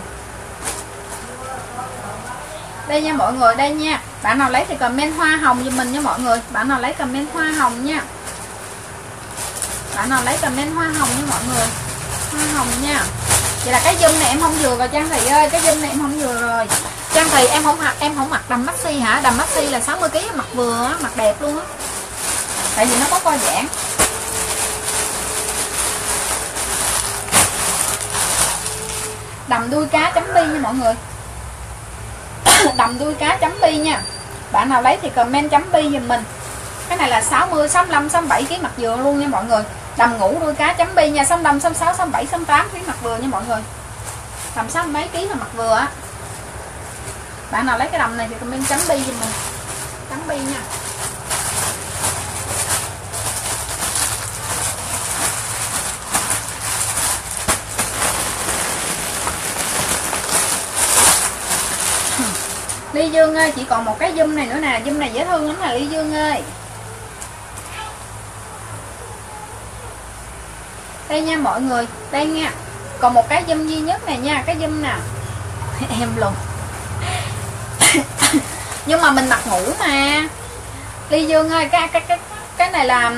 Đây nha mọi người. Đây nha. Bạn nào lấy thì comment hoa hồng giùm mình nha mọi người. Bạn nào lấy comment hoa hồng nha. Bạn nào lấy comment hoa hồng nha mọi người. Hoa hồng nha. Vậy là cái zoom này em không vừa rồi Trang Thùy ơi. Cái zoom này em không vừa rồi. Trang Thùy em không mặc em không mặc đầm maxi hả? Đầm maxi là sáu mươi ki lô gam mặc vừa á, mặc đẹp luôn á. Tại vì nó có co giãn. Đầm đuôi cá chấm bi nha mọi người. Đầm đuôi cá chấm bi nha. Bạn nào lấy thì comment chấm bi giùm mình. Cái này là sáu mươi, sáu mươi lăm, sáu mươi bảy ki lô gam mặt vừa luôn nha mọi người. Đầm ngủ đuôi cá chấm bi nha. sáu mươi lăm, sáu mươi sáu, sáu mươi bảy, sáu mươi tám ki lô gam mặt vừa nha mọi người. Tầm sáu mấy ký là mặt vừa á. Bạn nào lấy cái đầm này thì comment chấm bi giùm mình. Chấm bi nha. Ly Dương ơi, chỉ còn một cái zoom này nữa nè. Zoom này dễ thương lắm nè Ly Dương ơi. Đây nha mọi người. Đây nha. Còn một cái zoom duy nhất này nha. Cái zoom nè. Em luôn. Nhưng mà mình mặc ngủ mà Ly Dương ơi. Cái, cái, cái, cái này là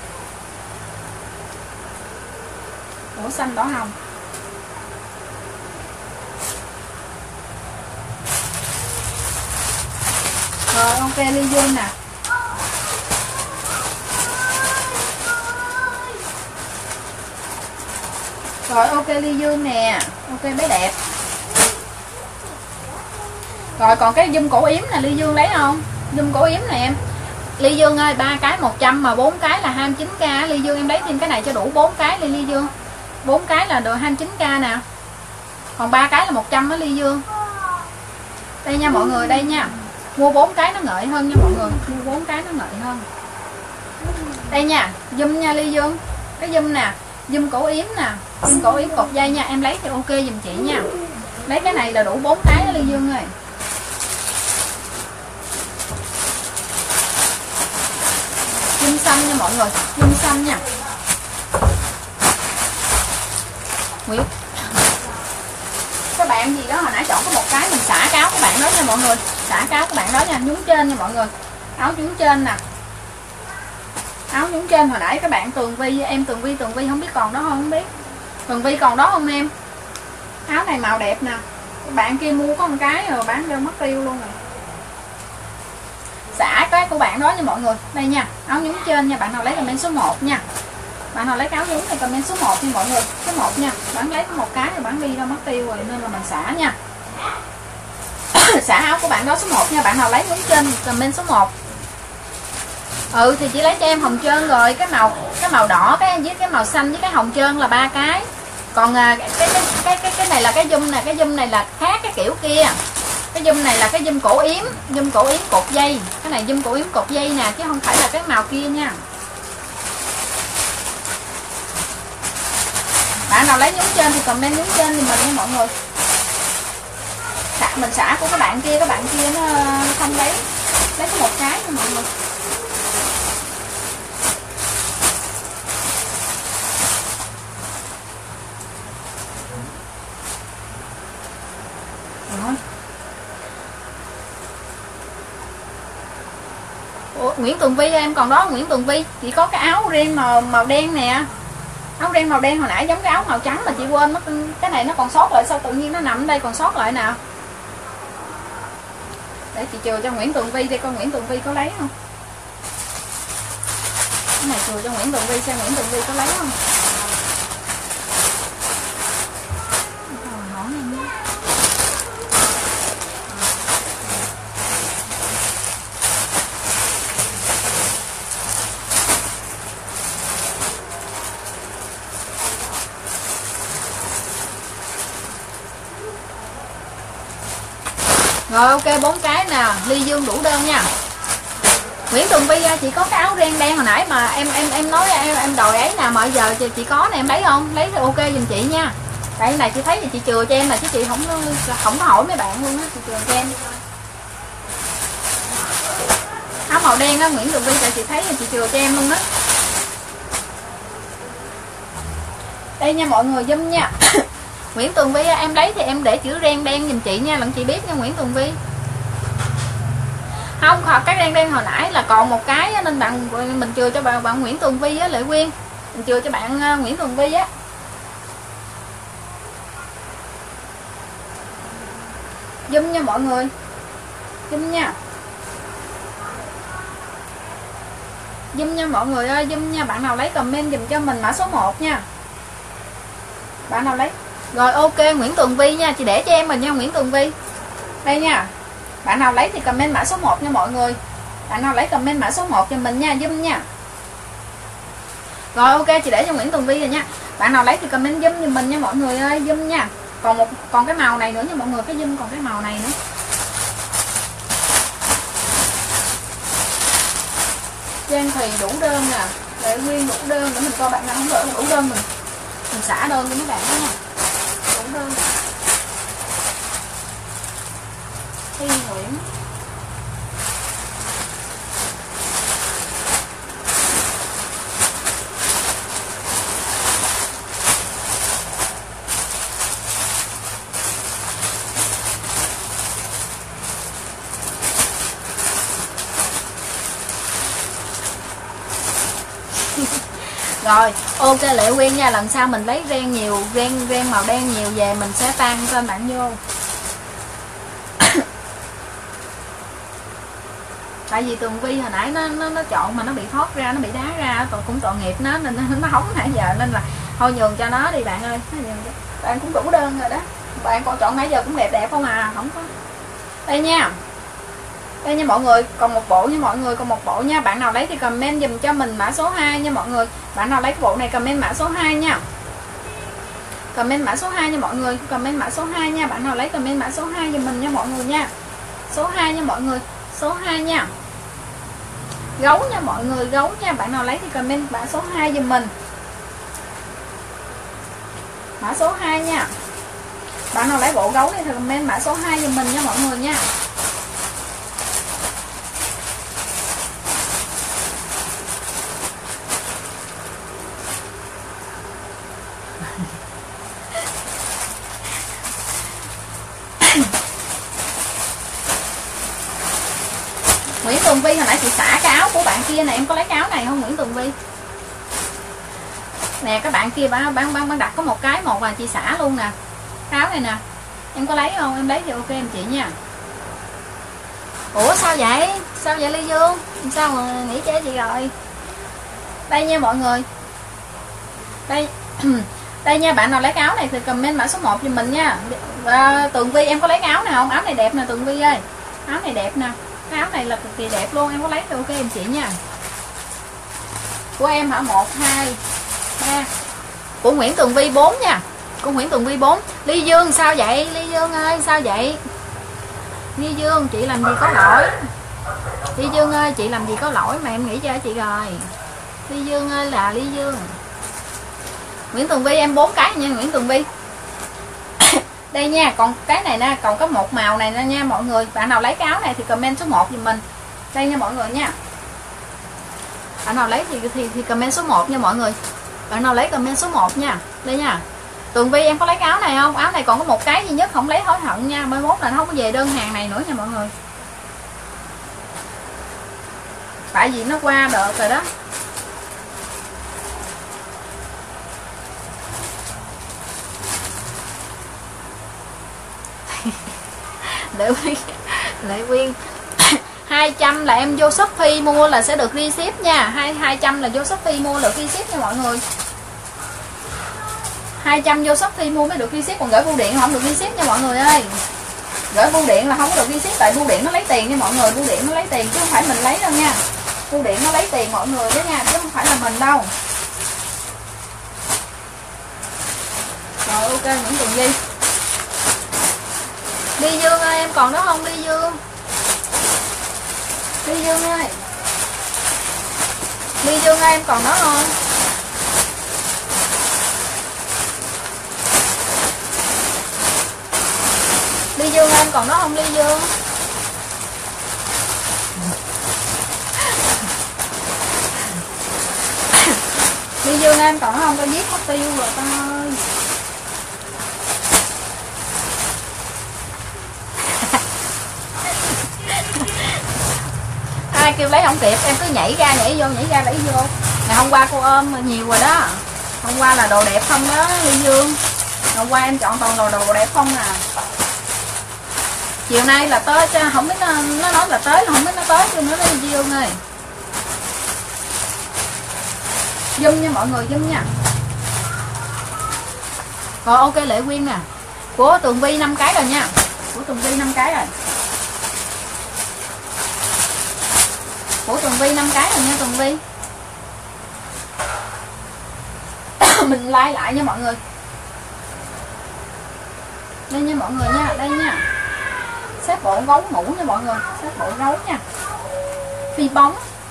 ủa xanh đỏ hồng. Rồi ok Ly Dương nè. Rồi ok Ly Dương nè. Ok bé đẹp. Rồi còn cái zoom cổ yếm nè Ly Dương lấy không? Zoom cổ yếm nè em. Ly Dương ơi, ba cái một trăm mà bốn cái là hai mươi chín k. Ly Dương em lấy thêm cái này cho đủ bốn cái đi Ly Dương. bốn cái là được hai mươi chín k nè. Còn ba cái là một trăm á Ly Dương. Đây nha mọi người, đây nha. Mua bốn cái nó ngợi hơn nha mọi người. Mua bốn cái nó ngợi hơn. Đây nha, zoom nha Ly Dương. Cái zoom nè, zoom cổ yếm nè. Zoom cổ yếm cột dây nha. Em lấy thì ok giùm chị nha. Lấy cái này là đủ bốn cái đó Ly Dương ơi. Zoom xanh nha mọi người. Zoom xanh nha Nguyễn. Các bạn gì đó hồi nãy chọn có một cái mình xả cáo các bạn đó nha mọi người. Xả cáo các bạn đó nha. Nhúng trên nha mọi người. Áo nhúng trên nè. Áo nhúng trên hồi nãy các bạn Tường Vi. Em Tường Vi Tường Vi không biết còn đó không? Không biết Tường Vi còn đó không em? Áo này màu đẹp nè. Bạn kia mua có một cái rồi bán đâu mất tiêu luôn rồi. Xả cái của bạn đó nha mọi người. Đây nha. Áo nhúng trên nha. Bạn nào lấy comment số một nha. Bạn nào lấy áo nhúng thì comment số một nha mọi người. Số một nha. Bạn lấy một cái rồi bạn đi đâu mất tiêu rồi nên là mình xả nha. Xả áo của bạn đó số một nha. Bạn nào lấy nhúng trên thì comment số một. Ừ thì chỉ lấy cho em hồng trơn rồi. Cái màu cái màu đỏ cái với cái màu xanh với cái hồng trơn là ba cái. Còn cái cái cái cái cái này là cái zoom nè. Cái zoom này là khác cái kiểu kia. Cái zoom này là cái zoom cổ yếm. Zoom cổ yếm cột dây. Cái này zoom cổ yếm cột dây nè. Chứ không phải là cái màu kia nha. Bạn nào lấy nhúng trên thì comment nhúng trên thì mình nha mọi người. Xả, mình xả của các bạn kia. Các bạn kia nó không lấy. Lấy có một cái nha mọi người. Rồi. Ủa, Nguyễn Tường Vi em còn đó Nguyễn Tường Vi. Chỉ có cái áo riêng màu, màu đen nè. Áo ren màu đen hồi nãy giống cái áo màu trắng mà chị quên mất, cái này nó còn sót lại, sao tự nhiên nó nằm ở đây còn sót lại nào. Để chị chừa cho Nguyễn Tường Vi đi, con Nguyễn Tường Vi có lấy không? Cái này chừa cho Nguyễn Tường Vi xem Nguyễn Tường Vi có lấy không? Rồi ok, bốn cái nè, Ly Dương đủ đơn nha. Nguyễn Tường Vi chị có cái áo ren đen hồi nãy mà em em em nói em em đòi ấy nè, mà giờ chị có nè, em lấy không? Lấy thì ok giùm chị nha. Tại này chị thấy thì chị chừa cho em mà chứ chị không không có hỏi mấy bạn luôn á, chị chừa cho em. Áo màu đen á Nguyễn Tường Vi, tại chị thấy thì chị chừa cho em luôn đó. Đây nha mọi người giùm nha. Nguyễn Tường Vi em lấy thì em để chữ ren đen giùm chị nha, lần chị biết nha Nguyễn Tường Vi. Không, cái ren đen hồi nãy là còn một cái nên bạn mình chừa cho bạn, bạn Nguyễn Tường Vi á, Lệ Quyên. Mình chừa cho bạn Nguyễn Tường Vi á. Zoom nha mọi người. Zoom nha. Zoom nha mọi người ơi, zoom nha, bạn nào lấy comment dùm cho mình mã số một nha. Bạn nào lấy. Rồi ok Nguyễn Tường Vi nha, chị để cho em mình nha Nguyễn Tường Vi. Đây nha. Bạn nào lấy thì comment mã số một nha mọi người. Bạn nào lấy comment mã số một cho mình nha, zoom nha. Rồi ok chị để cho Nguyễn Tường Vi rồi nha. Bạn nào lấy thì comment zoom cho mình nha mọi người ơi, zoom nha. Còn một còn cái màu này nữa nha mọi người, cái zoom còn cái màu này nữa. Trang thì đủ đơn nè, Lệ Nguyên đủ đơn, để mình coi bạn nào không đỡ đủ đơn mình mình xả đơn cho mấy bạn đó nha. Đủ đơn. Thi Nguyễn. Rồi ok Lệ Quyên nha, lần sau mình lấy ren nhiều, ren ren màu đen nhiều về mình sẽ tan tên bạn vô. Tại vì Tường Vi hồi nãy nó nó, nó chọn mà nó bị thoát ra, nó bị đá ra, tội cũng tội nghiệp nó nên nó hóng nãy giờ, nên là thôi nhường cho nó đi bạn ơi. Bạn cũng đủ đơn rồi đó, bạn còn chọn nãy giờ cũng đẹp đẹp không à, không có. Đây nha. Đây nha mọi người, còn một bộ nha mọi người, còn một bộ nha. Bạn nào lấy thì comment dùm cho mình mã số hai nha mọi người. Bạn nào lấy cái bộ này comment mã số hai nha. Comment mã số hai nha mọi người, comment mã số hai nha. Bạn nào lấy comment mã số hai dùm mình nha mọi người nha. Số hai nha mọi người, số hai nha. Gấu nha mọi người, gấu nha. Bạn nào lấy thì comment mã số hai dùm mình. Mã số hai nha. Bạn nào lấy bộ gấu này thì comment mã số hai dùm mình nha mọi người nha. Nguyễn Tường Vi hồi nãy chị xả cái áo của bạn kia này, em có lấy cái áo này không Nguyễn Tường Vi? Nè các bạn kia bán bán bán đặt có một cái một là chị xả luôn nè. Cái áo này nè. Em có lấy không? Em lấy thì ok em chị nha. Ủa sao vậy? Sao vậy Ly Dương? Sao mà nghĩ chế chị rồi? Đây nha mọi người. Đây. Đây nha, bạn nào lấy cái áo này thì comment mã số một cho mình nha. À, Tường Vi em có lấy cái áo này không? Áo này đẹp nè Tường Vi ơi. Áo này đẹp nè. Cái áo này là cực kỳ đẹp luôn, em có lấy thì ok em chị nha. Của em hả? một, hai, ba. Của Nguyễn Tường Vi bốn nha. Của Nguyễn Tường Vi bốn. Ly Dương sao vậy? Ly Dương ơi sao vậy? Ly Dương chị làm gì có lỗi? Ly Dương ơi chị làm gì có lỗi mà em nghĩ cho chị rồi. Ly Dương ơi là Ly Dương. Nguyễn Tường Vi em bốn cái nha Nguyễn Tường Vi. Đây nha, còn cái này nè, còn có một màu này nè nha mọi người. Bạn nào lấy cái áo này thì comment số một giùm mình. Đây nha mọi người nha. Bạn nào lấy thì thì, thì comment số một nha mọi người. Bạn nào lấy comment số một nha. Đây nha. Tường Vi em có lấy cái áo này không? Áo này còn có một cái duy nhất, không lấy hối hận nha. Mai mốt là nó không có về đơn hàng này nữa nha mọi người. Tại vì nó qua đợt rồi đó. Lệ Quyên, Lệ Quyên hai trăm là em vô Shopee mua là sẽ được free ship nha. Hai hai trăm là vô Shopee mua được free ship nha mọi người. hai trăm vô Shopee mua mới được free ship, còn gửi bưu điện không được free ship nha mọi người ơi. Gửi bưu điện là không có được free ship, tại bưu điện nó lấy tiền nha mọi người, bưu điện nó lấy tiền chứ không phải mình lấy đâu nha. Bưu điện nó lấy tiền mọi người đó nha, chứ không phải là mình đâu. Rồi ok, những Tường Vi. Ly Dương ơi, em còn đó không Ly Dương? Ly Dương ơi. Ly Dương ơi, em còn đó không? Ly Dương ơi, em còn đó không Ly Dương? Ly Dương ơi, em còn đó không? Tao giết mất tiêu rồi ta ơi. Ai kêu lấy không kịp, em cứ nhảy ra nhảy vô nhảy ra lấy vô. Ngày hôm qua cô ôm nhiều rồi đó. Hôm qua là đồ đẹp không đó Ly Dương. Hôm qua em chọn toàn đồ đồ đẹp không à. Chiều nay là tới chứ không biết nó, nó nói là tới, không biết nó tới chưa nữa đó Ly Dương ơi. Zoom nha mọi người, zoom nha. Rồi ok Lệ Quyên nè. Của Tường Vi năm cái rồi nha. Của Tường Vi năm cái rồi. Của Tường Vi năm cái rồi nha Tường Vi. Mình like lại nha mọi người. Đây nha mọi người nha, đây nha. Xếp bộ gấu mũ nha mọi người, xếp bộ gấu nha. Phi bóng.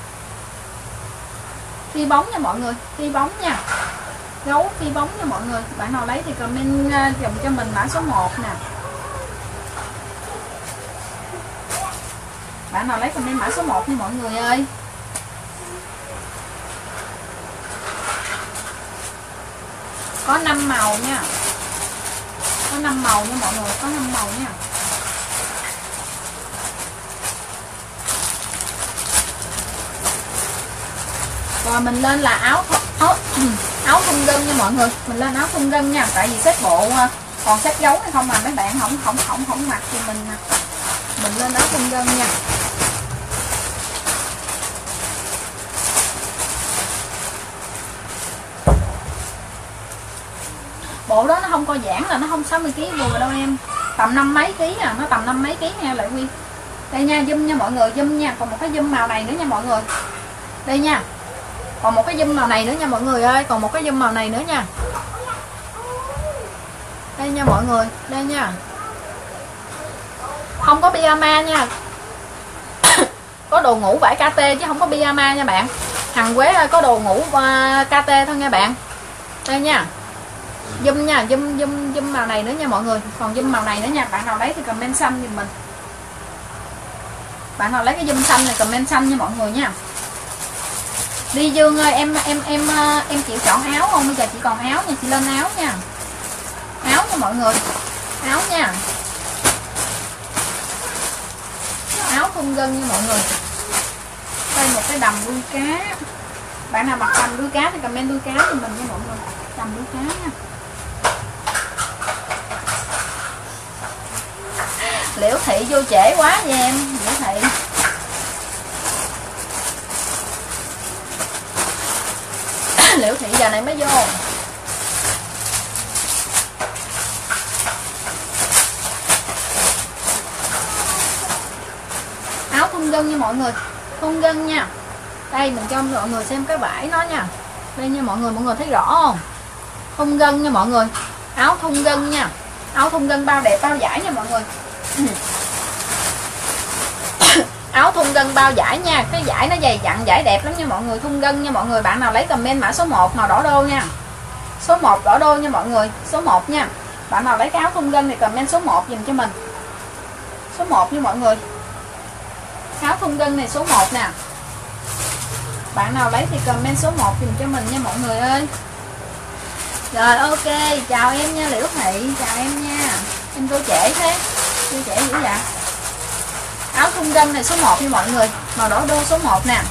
Phi bóng nha mọi người, phi bóng nha. Gấu phi bóng nha mọi người. Bạn nào lấy thì comment dùm cho mình mã số một nè. Bạn nào lấy comment mã số một nha mọi người ơi. Có năm màu nha. Có năm màu nha mọi người, có năm màu nha. Rồi mình lên là áo áo, áo thun gân nha mọi người. Mình lên áo thun gân nha, tại vì xếp bộ còn xếp dấu hay không mà mấy bạn không không không không mặc thì mình mình lên áo thun gân nha. Bộ đó nó không co giãn là nó không sáu mươi ký vừa đâu em. Tầm năm mấy ký à, nó tầm năm mấy ký nha Lại Quyên. Đây nha, zoom nha mọi người, zoom nha. Còn một cái zoom màu này nữa nha mọi người. Đây nha. Còn một cái zoom màu này nữa nha mọi người ơi, còn một cái zoom màu này nữa nha. Đây nha mọi người, đây nha. Không có pyjama nha. Có đồ ngủ vải ca tê chứ không có pyjama nha bạn. Hàng Quế có đồ ngủ ca tê thôi nha bạn. Đây nha. Zoom nha, zoom zoom zoom màu này nữa nha mọi người. Còn zoom màu này nữa nha, bạn nào lấy thì comment xanh giùm mình. Bạn nào lấy cái zoom xanh này comment xanh nha mọi người nha. Ly Dương ơi, em em em em chịu chọn áo không? Bây giờ chỉ còn áo nha, chị lên áo nha. Áo nha mọi người. Áo nha. Áo thun gân nha mọi người. Đây một cái đầm đuôi cá. Bạn nào mặc đầm đuôi cá thì comment đuôi cá cho mình nha mọi người. Đầm đuôi cá nha. Liễu Thị vô trễ quá nha em, Liễu Thị. Liễu Thị giờ này mới vô. Áo thun gân nha mọi người, thun gân nha. Đây mình cho mọi người xem cái vải nó nha. Đây nha mọi người, mọi người thấy rõ không? Thun gân nha mọi người. Áo thun gân nha. Áo thun gân bao đẹp bao giải nha mọi người. Áo thun gân bao giải nha. Cái giải nó dày dặn, giải đẹp lắm nha mọi người. Thun gân nha mọi người. Bạn nào lấy comment mã số một màu đỏ đô nha. Số một đỏ đô nha mọi người. Số một nha. Bạn nào lấy cái áo thun gân thì comment số một dùm cho mình. Số một nha mọi người. Áo thun gân này số một nè. Bạn nào lấy thì comment số một dùm cho mình nha mọi người ơi. Rồi ok, chào em nha Liễu Thị, chào em nha. Em vô trễ thế. Vô trễ dữ vậy. Áo thun gân này số một nha mọi người. Màu đỏ đô số một nè.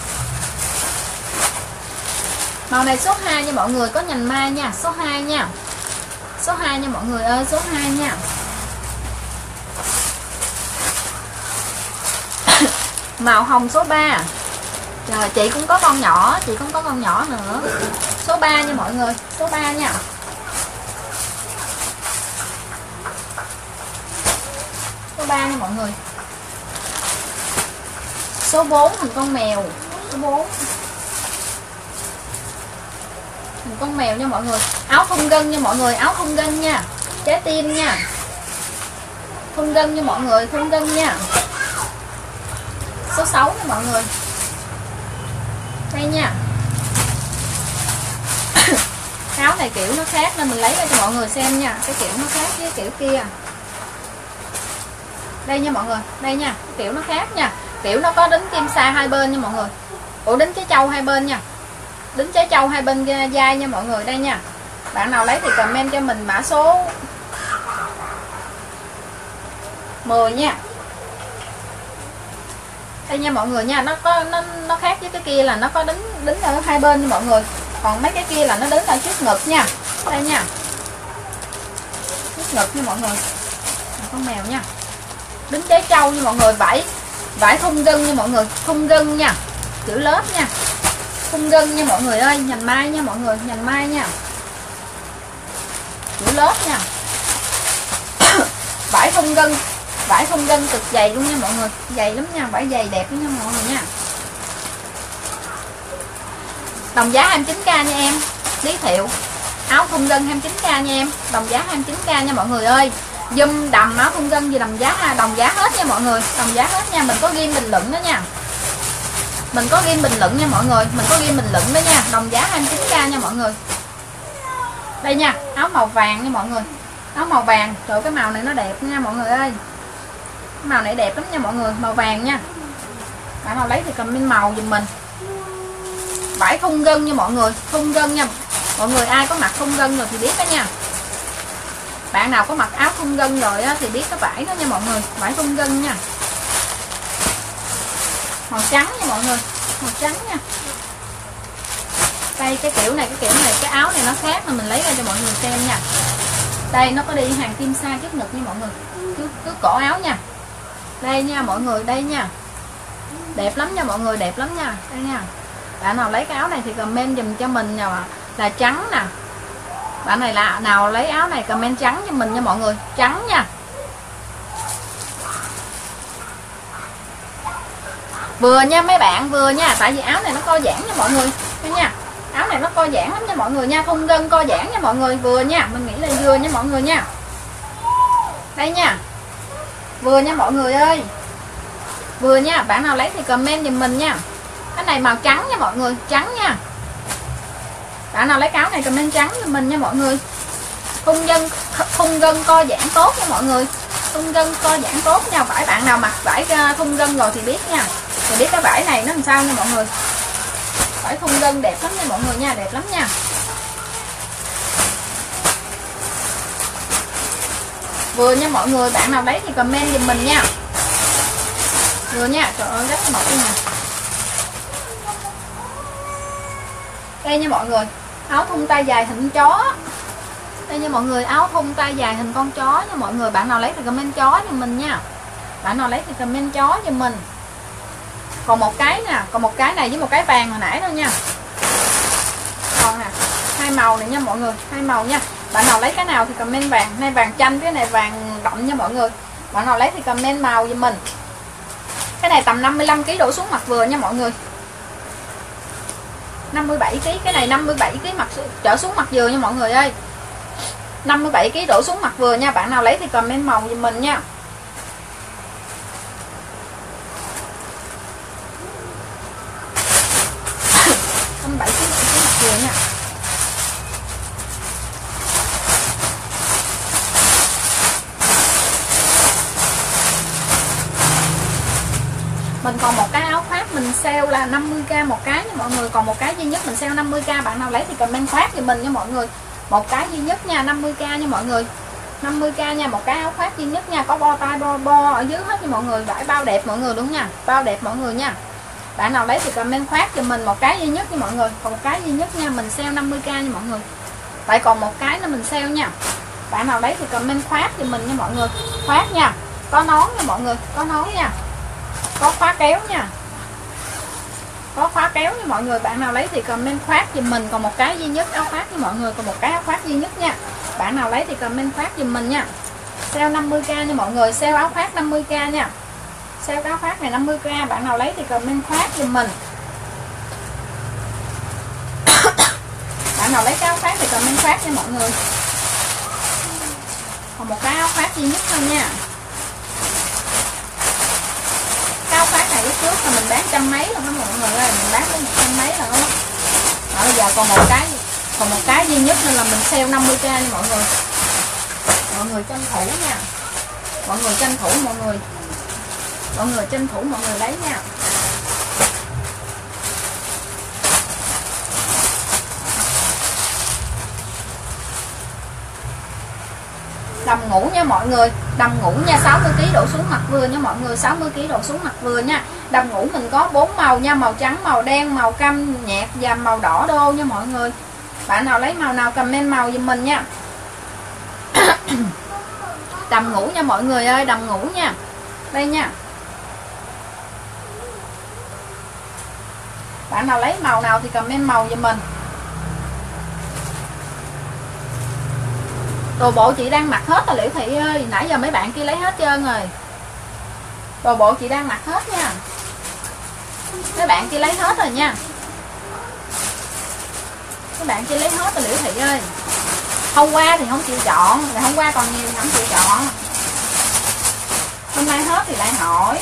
Màu này số hai nha mọi người, có nhành mai nha, số hai nha. Số hai nha mọi người ơi, số hai nha. Màu hồng số ba. Rồi chị cũng có con nhỏ, chị cũng có con nhỏ nữa. Số ba nha mọi người, số ba nha. Số ba nha mọi người. Số bốn hình con mèo. Số bốn hình con mèo nha mọi người. Áo thun gân nha mọi người, áo thun gân nha. Trái tim nha. Thun gân nha mọi người, thun gân nha. Số sáu nha mọi người. Đây nha. Áo này kiểu nó khác nên mình lấy ra cho mọi người xem nha. Cái kiểu nó khác với kiểu kia. Đây nha mọi người, đây nha, kiểu nó khác nha. Kiểu nó có đính kim sa hai bên nha mọi người. Ủa đính trái châu hai bên nha. Đính trái châu hai bên vai nha mọi người, đây nha. Bạn nào lấy thì comment cho mình mã số mười nha. Đây nha mọi người nha, nó có nó nó khác với cái kia là nó có đính đính ở hai bên nha mọi người. Còn mấy cái kia là nó đính ở trước ngực nha. Đây nha. Trước ngực nha mọi người. Con mèo nha. Đính trái trâu nha mọi người, vải vải thun gân nha mọi người, thun gân nha. Chữ lớp nha. Thun gân nha mọi người ơi, nhành mai nha mọi người, nhành mai nha. Chữ lớp nha. Vải thun gân, vải thun gân cực dày luôn nha mọi người, dày lắm nha, vải dày đẹp nha mọi người nha. Đồng giá hai mươi chín k nha em. Giới thiệu áo thun gân hai mươi chín k nha em, đồng giá hai mươi chín k nha mọi người ơi. Dùm đầm áo thun gân gì đồng giá đồng giá hết nha mọi người, đồng giá hết nha. Mình có ghi bình luận đó nha. Mình có ghi bình luận nha mọi người, mình có ghi bình luận đó nha, đồng giá hai mươi chín k nha mọi người. Đây nha, áo màu vàng nha mọi người. Áo màu vàng, trời cái màu này nó đẹp nha mọi người ơi. Cái màu này đẹp lắm nha mọi người, màu vàng nha. Bạn nào lấy thì comment màu giùm mình. Vải thun gân nha mọi người, thun gân nha. Mọi người ai có mặc thun gân rồi thì biết đó nha. Bạn nào có mặc áo thun gân rồi á thì biết cái vải đó nha mọi người, vải thun gân nha. Màu trắng nha mọi người, màu trắng nha. Đây cái kiểu này, cái kiểu này, cái áo này nó khác mà mình lấy ra cho mọi người xem nha. Đây nó có đi hàng kim sa trước ngực nha mọi người, cứ, cứ cổ áo nha. Đây nha mọi người, đây nha. Đẹp lắm nha mọi người, đẹp lắm nha. Đây nha. Bạn nào lấy cái áo này thì comment dùm cho mình nha, là trắng nè. Bạn này là nào lấy áo này comment trắng cho mình nha mọi người, trắng nha. Vừa nha mấy bạn, vừa nha, tại vì áo này nó co giãn nha mọi người. Đây nha. Áo này nó co giãn lắm nha mọi người nha, thun gân co giãn nha mọi người, vừa nha, mình nghĩ là vừa nha mọi người nha. Đây nha. Vừa nha mọi người ơi. Vừa nha, bạn nào lấy thì comment giùm mình nha. Cái này màu trắng nha mọi người, trắng nha. Bạn nào lấy áo này comment trắng giùm mình nha mọi người. Thun gân thun gân co giãn tốt nha mọi người. Thun gân co giãn tốt nha, vải bạn nào mặc vải thun gân rồi thì biết nha. Thì biết cái vải này nó làm sao nha mọi người. Vải thun gân đẹp lắm nha mọi người nha, đẹp lắm nha. Vừa nha mọi người, bạn nào lấy thì comment giùm mình nha. Vừa nha, trời ơi rất mỏng nha. Đây nha mọi người, áo thun tay dài hình chó. Đây nha mọi người, áo thun tay dài hình con chó nha mọi người. Bạn nào lấy thì comment chó cho mình nha. Bạn nào lấy thì comment chó cho mình. Còn một cái nè, còn một cái này với một cái vàng hồi nãy thôi nha. Còn nè, hai màu này nha mọi người, hai màu nha. Bạn nào lấy cái nào thì comment vàng, này vàng chanh, cái này vàng đậm nha mọi người. Bạn nào lấy thì comment màu giùm mình. Cái này tầm năm mươi lăm ki lô gam đổ xuống mặt vừa nha mọi người. năm mươi bảy ki lô gam, cái này năm mươi bảy ki lô gam mặt trở xuống mặt vừa nha mọi người ơi. năm mươi bảy ki lô gam đổ xuống mặt vừa nha. Bạn nào lấy thì comment màu giùm mình nha. năm mươi bảy ki lô gam mặt vừa nha. Mình còn một cái áo khoác mình sale là năm mươi k một cái nha mọi người. Còn một cái duy nhất mình sale năm mươi k. Bạn nào lấy thì comment khoác thì mình nha mọi người. Một cái duy nhất nha, năm mươi k nha mọi người. năm mươi k nha, một cái áo khoác duy nhất nha. Có bo tay bo bo ở dưới hết nha mọi người. Vải bao đẹp mọi người đúng nha. Bao đẹp mọi người nha. Bạn nào lấy thì comment khoác cho mình một cái duy nhất nha mọi người. Còn một cái duy nhất nha, mình sale năm mươi k nha mọi người. Tại còn một cái nữa mình sale nha. Bạn nào lấy thì comment khoác cho mình nha mọi người. Khoác nha. Có nón nha mọi người, có nón nha. Có khóa kéo nha, có khóa kéo nha mọi người. Bạn nào lấy thì comment khoác giùm mình. Còn một cái duy nhất áo khoác với mọi người, còn một cái áo khoác duy nhất nha. Bạn nào lấy thì comment khoác giùm mình nha. Sale năm mươi k nha mọi người, sale áo khoác năm mươi k nha. Sale áo khoác này năm mươi k, bạn nào lấy thì comment khoác giùm mình. Bạn nào lấy cái áo khoác thì comment khoác nha mọi người. Còn một cái áo khoác duy nhất thôi nha. Cái áo khoác này lúc trước là mình bán trăm mấy luôn đó mọi người ơi, mình bán tới một trăm mấy rồi đó. Bây giờ còn một cái, còn một cái duy nhất nên là mình sale năm mươi k nha mọi người. Mọi người tranh thủ nha, mọi người tranh thủ, mọi người mọi người tranh thủ, mọi người lấy nha. Đầm ngủ nha mọi người, đầm ngủ nha, sáu mươi ki lô đổ xuống mặt vừa nha mọi người, sáu mươi ki lô đổ xuống mặt vừa nha. Đầm ngủ mình có bốn màu nha, màu trắng, màu đen, màu cam nhạt và màu đỏ đô nha mọi người. Bạn nào lấy màu nào comment màu giùm mình nha. Đầm ngủ nha mọi người ơi, đầm ngủ nha. Đây nha. Bạn nào lấy màu nào thì comment màu giùm mình. Đồ bộ chị đang mặc hết rồi Liễu Thị ơi, nãy giờ mấy bạn kia lấy hết trơn rồi. Đồ bộ chị đang mặc hết nha. Mấy bạn kia lấy hết rồi nha. Mấy bạn kia lấy hết rồi Liễu Thị ơi. Hôm qua thì không chịu chọn, ngày hôm qua còn nhiều thì không chịu chọn. Hôm nay hết thì lại hỏi.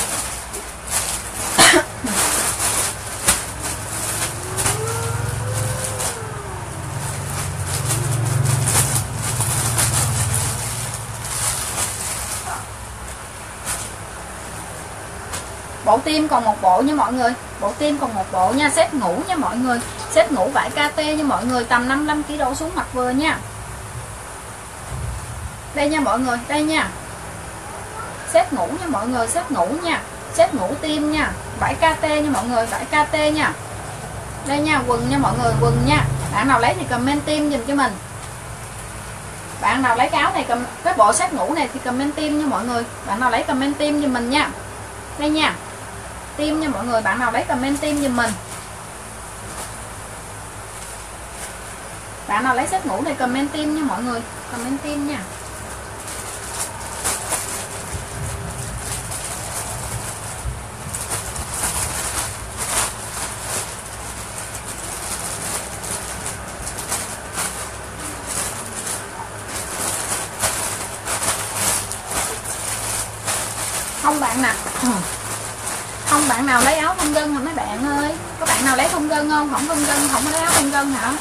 Bộ tim còn một bộ nha mọi người, bộ tim còn một bộ nha, set ngủ nha mọi người, set ngủ vải ca tê nha mọi người, tầm năm mươi lăm ki lô đổ xuống mặt vừa nha. Đây nha mọi người, đây nha. Set ngủ nha mọi người, set ngủ nha, set ngủ tim nha, vải ca tê nha mọi người, vải ca tê nha. Đây nha, quần nha mọi người, quần nha. Bạn nào lấy thì comment tim dùm cho mình. Bạn nào lấy cái áo này, cái bộ set ngủ này thì comment tim nha mọi người. Bạn nào lấy comment tim giùm mình nha. Đây nha. Tim nha mọi người, bạn nào lấy comment tim giùm mình. Bạn nào lấy set ngủ này comment tim nha mọi người, comment tim nha. Không bạn nào không bạn nào lấy áo thun gân hả mấy bạn ơi? Có bạn nào lấy thun gân không? Không thun gân, không có lấy áo thun gân hả?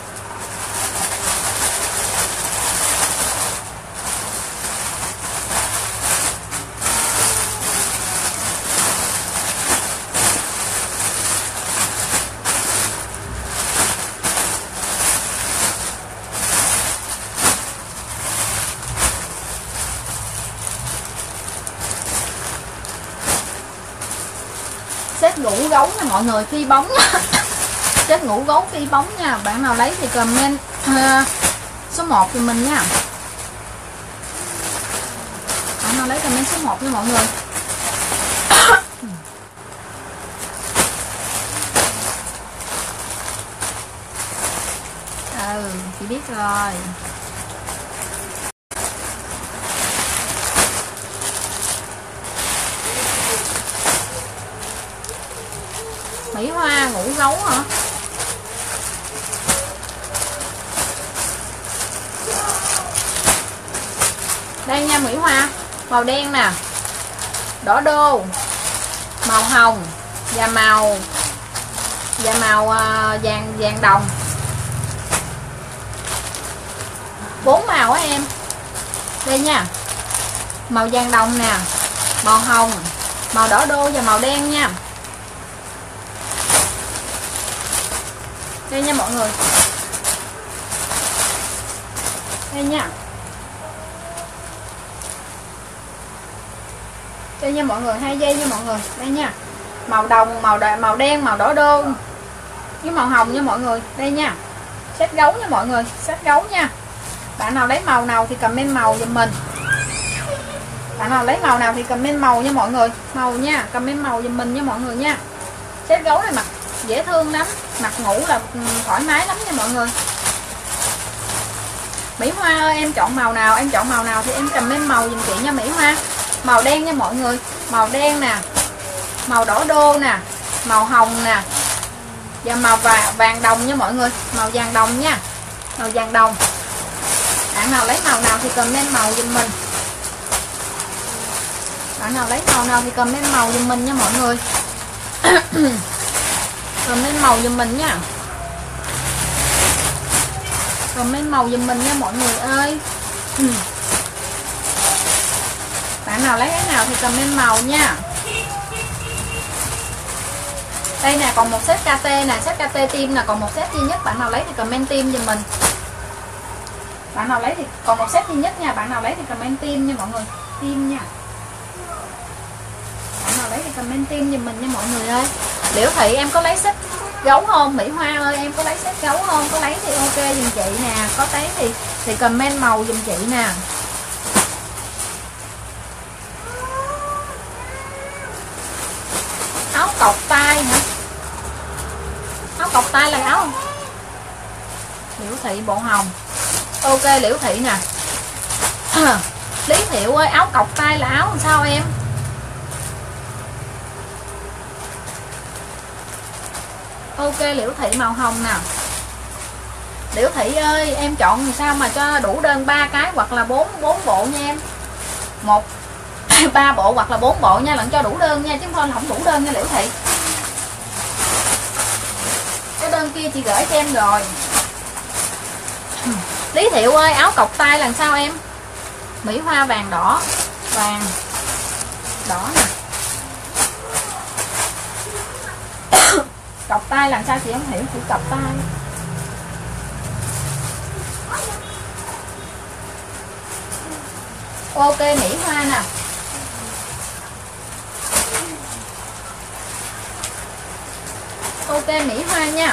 Set ngủ gấu nha mọi người, phi bóng nha. Set ngủ gấu phi bóng nha. Bạn nào lấy thì comment uh, số một cho mình nha. Bạn nào lấy comment số một nha mọi người. Ừ, chị biết rồi. Mỹ Hoa ngủ gấu hả? Đây nha Mỹ Hoa, màu đen nè, đỏ đô, màu hồng và màu và màu uh, vàng vàng đồng. Bốn màu á em. Đây nha. Màu vàng đồng nè, màu hồng, màu đỏ đô và màu đen nha. Đây nha mọi người. Đây nha. Đây nha mọi người, hai dây nha mọi người. Đây nha. Màu đồng, màu đỏ, màu đen, màu đỏ đô với màu hồng nha mọi người. Đây nha. Set gấu nha mọi người, set gấu nha. Bạn nào lấy màu nào thì comment màu giùm mình. Bạn nào lấy màu nào thì comment màu nha mọi người. Màu nha, comment màu giùm mình nha mọi người nha. Set gấu này mặc dễ thương lắm, mặc ngủ là thoải mái lắm nha mọi người. Mỹ Hoa ơi, em chọn màu nào, em chọn màu nào thì em comment màu giùm chị nha Mỹ Hoa. Màu đen nha mọi người, màu đen nè, màu đỏ đô nè, màu hồng nè, và màu vàng, vàng đồng nha mọi người, màu vàng đồng nha, màu vàng đồng. Bạn nào lấy màu nào thì comment màu giùm mình. Bạn nào lấy màu nào thì comment màu giùm mình nha mọi người. Comment màu giùm mình nha. Comment màu giùm mình nha mọi người ơi. Bạn nào lấy cái nào thì comment màu nha. Đây nè, còn một set ca tê nè, set ca tê tim nè, còn một set duy nhất. Bạn nào lấy thì comment tim giùm mình. Bạn nào lấy thì còn một set duy nhất nha. Bạn nào lấy thì comment tim nha mọi người. Tim nha. Bạn nào lấy thì comment tim giùm mình nha mọi người ơi. Liễu Thị em có lấy set gấu không? Mỹ Hoa ơi em có lấy set gấu không? Có lấy thì ok giùm chị nè. Có lấy thì thì comment màu giùm chị nè. Áo cộc tay hả? Áo cộc tay là áo Liễu Thị bộ hồng. Ok Liễu Thị nè. Lý Thiệu ơi, áo cộc tay là áo làm sao em? Ok Liễu Thị màu hồng nè. Liễu Thị ơi em chọn làm sao mà cho đủ đơn ba cái hoặc là bốn bốn bộ nha em. Một ba bộ hoặc là bốn bộ nha, lận cho đủ đơn nha, chứ không không đủ đơn nha Liễu Thị. Cái đơn kia chị gửi cho em rồi. Lý Thiệu ơi, áo cộc tay làm sao em? Mỹ Hoa vàng đỏ, vàng đỏ nè. Cọc tay làm sao chị không hiểu, chỉ cọc tay. Ok Mỹ Hoa nè. Ok Mỹ Hoa nha.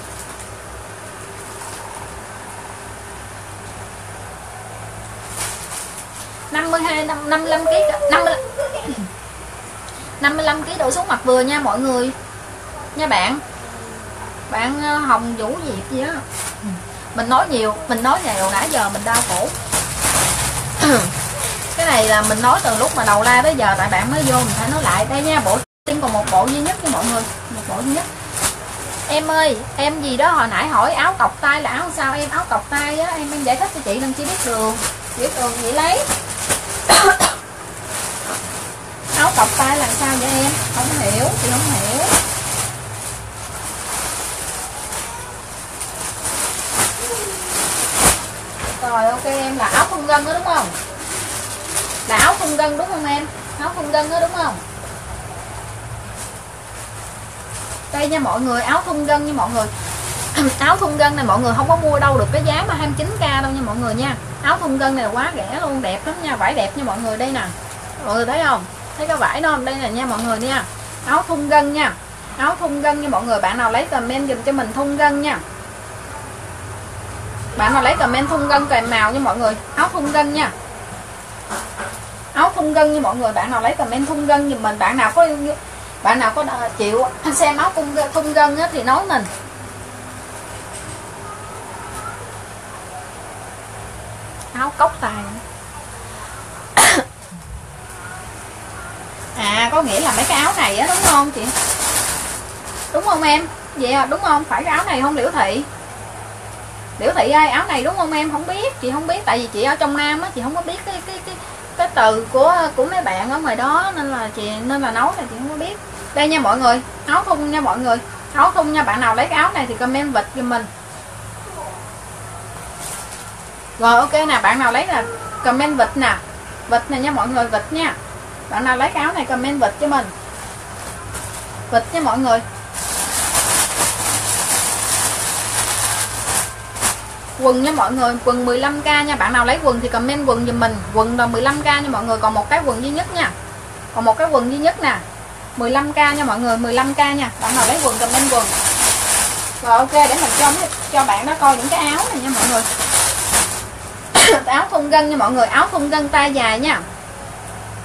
năm mươi hai, năm mươi lăm ký, năm mươi năm mươi lăm ký đổ xuống mặt vừa nha mọi người. Nha bạn. Bạn Hồng Vũ Diệp gì á. Mình nói nhiều, mình nói nhiều nãy giờ mình đau khổ. Cái này là mình nói từ lúc mà đầu live tới giờ, tại bạn mới vô mình phải nói lại. Đây nha, bộ tiên còn một bộ duy nhất nha mọi người, một bộ duy nhất. Em ơi, em gì đó hồi nãy hỏi áo cộc tay là áo sao em? Áo cộc tay á, em em giải thích cho chị nên chị biết đường. Biết đường chị lấy. Áo cộc tay là sao vậy em? Không hiểu, chị không hiểu. Rồi ok em, là áo thun gân đó đúng không? Là áo thun gân đúng không em? Áo thun gân đó đúng không? Đây nha mọi người, áo thun gân nha mọi người. Áo thun gân này mọi người không có mua đâu được cái giá mà hai mươi chín k đâu nha mọi người nha. Áo thun gân này là quá rẻ luôn, đẹp lắm nha, vải đẹp nha mọi người. Đây nè, mọi người thấy không? Thấy cái vải đó không? Đây nè nha mọi người nha. Áo thun gân nha. Áo thun gân nha mọi người. Bạn nào lấy comment dùm cho mình thun gân nha. Bạn nào lấy comment thun gân kèm màu nha mọi người. Áo thun gân nha. Áo thun gân nha mọi người. Bạn nào lấy comment thun gân dùm mình. Bạn nào có bạn nào có chịu xem áo thun thun gân á thì nói mình. Áo cốc tài. À có nghĩa là mấy cái áo này á đúng không chị? Đúng không em? Vậy à, đúng không? Phải cái áo này không Liễu Thị? Liễu Thị ơi, áo này đúng không em? Không biết, chị không biết, tại vì chị ở trong Nam á, chị không có biết cái cái cái cái từ của của mấy bạn ở ngoài đó, nên là chị nên là nấu là chị không có biết. Đây nha mọi người, áo thun nha mọi người, áo thun nha. Bạn nào lấy cái áo này thì comment vịt cho mình. Rồi ok nè, bạn nào lấy là comment vịt nè, vịt này nha mọi người, vịt nha. Bạn nào lấy cái áo này comment vịt cho mình, vịt nha mọi người. Quần nha mọi người, quần mười lăm k nha. Bạn nào lấy quần thì comment quần giùm mình. Quần là mười lăm k nha mọi người. Còn một cái quần duy nhất nha. Còn một cái quần duy nhất nè, mười lăm k nha mọi người, mười lăm k nha. Bạn nào lấy quần comment quần. Rồi ok, để mình cho cho bạn đó coi những cái áo này nha mọi người. Áo thun gân nha mọi người, áo thun gân tay dài nha.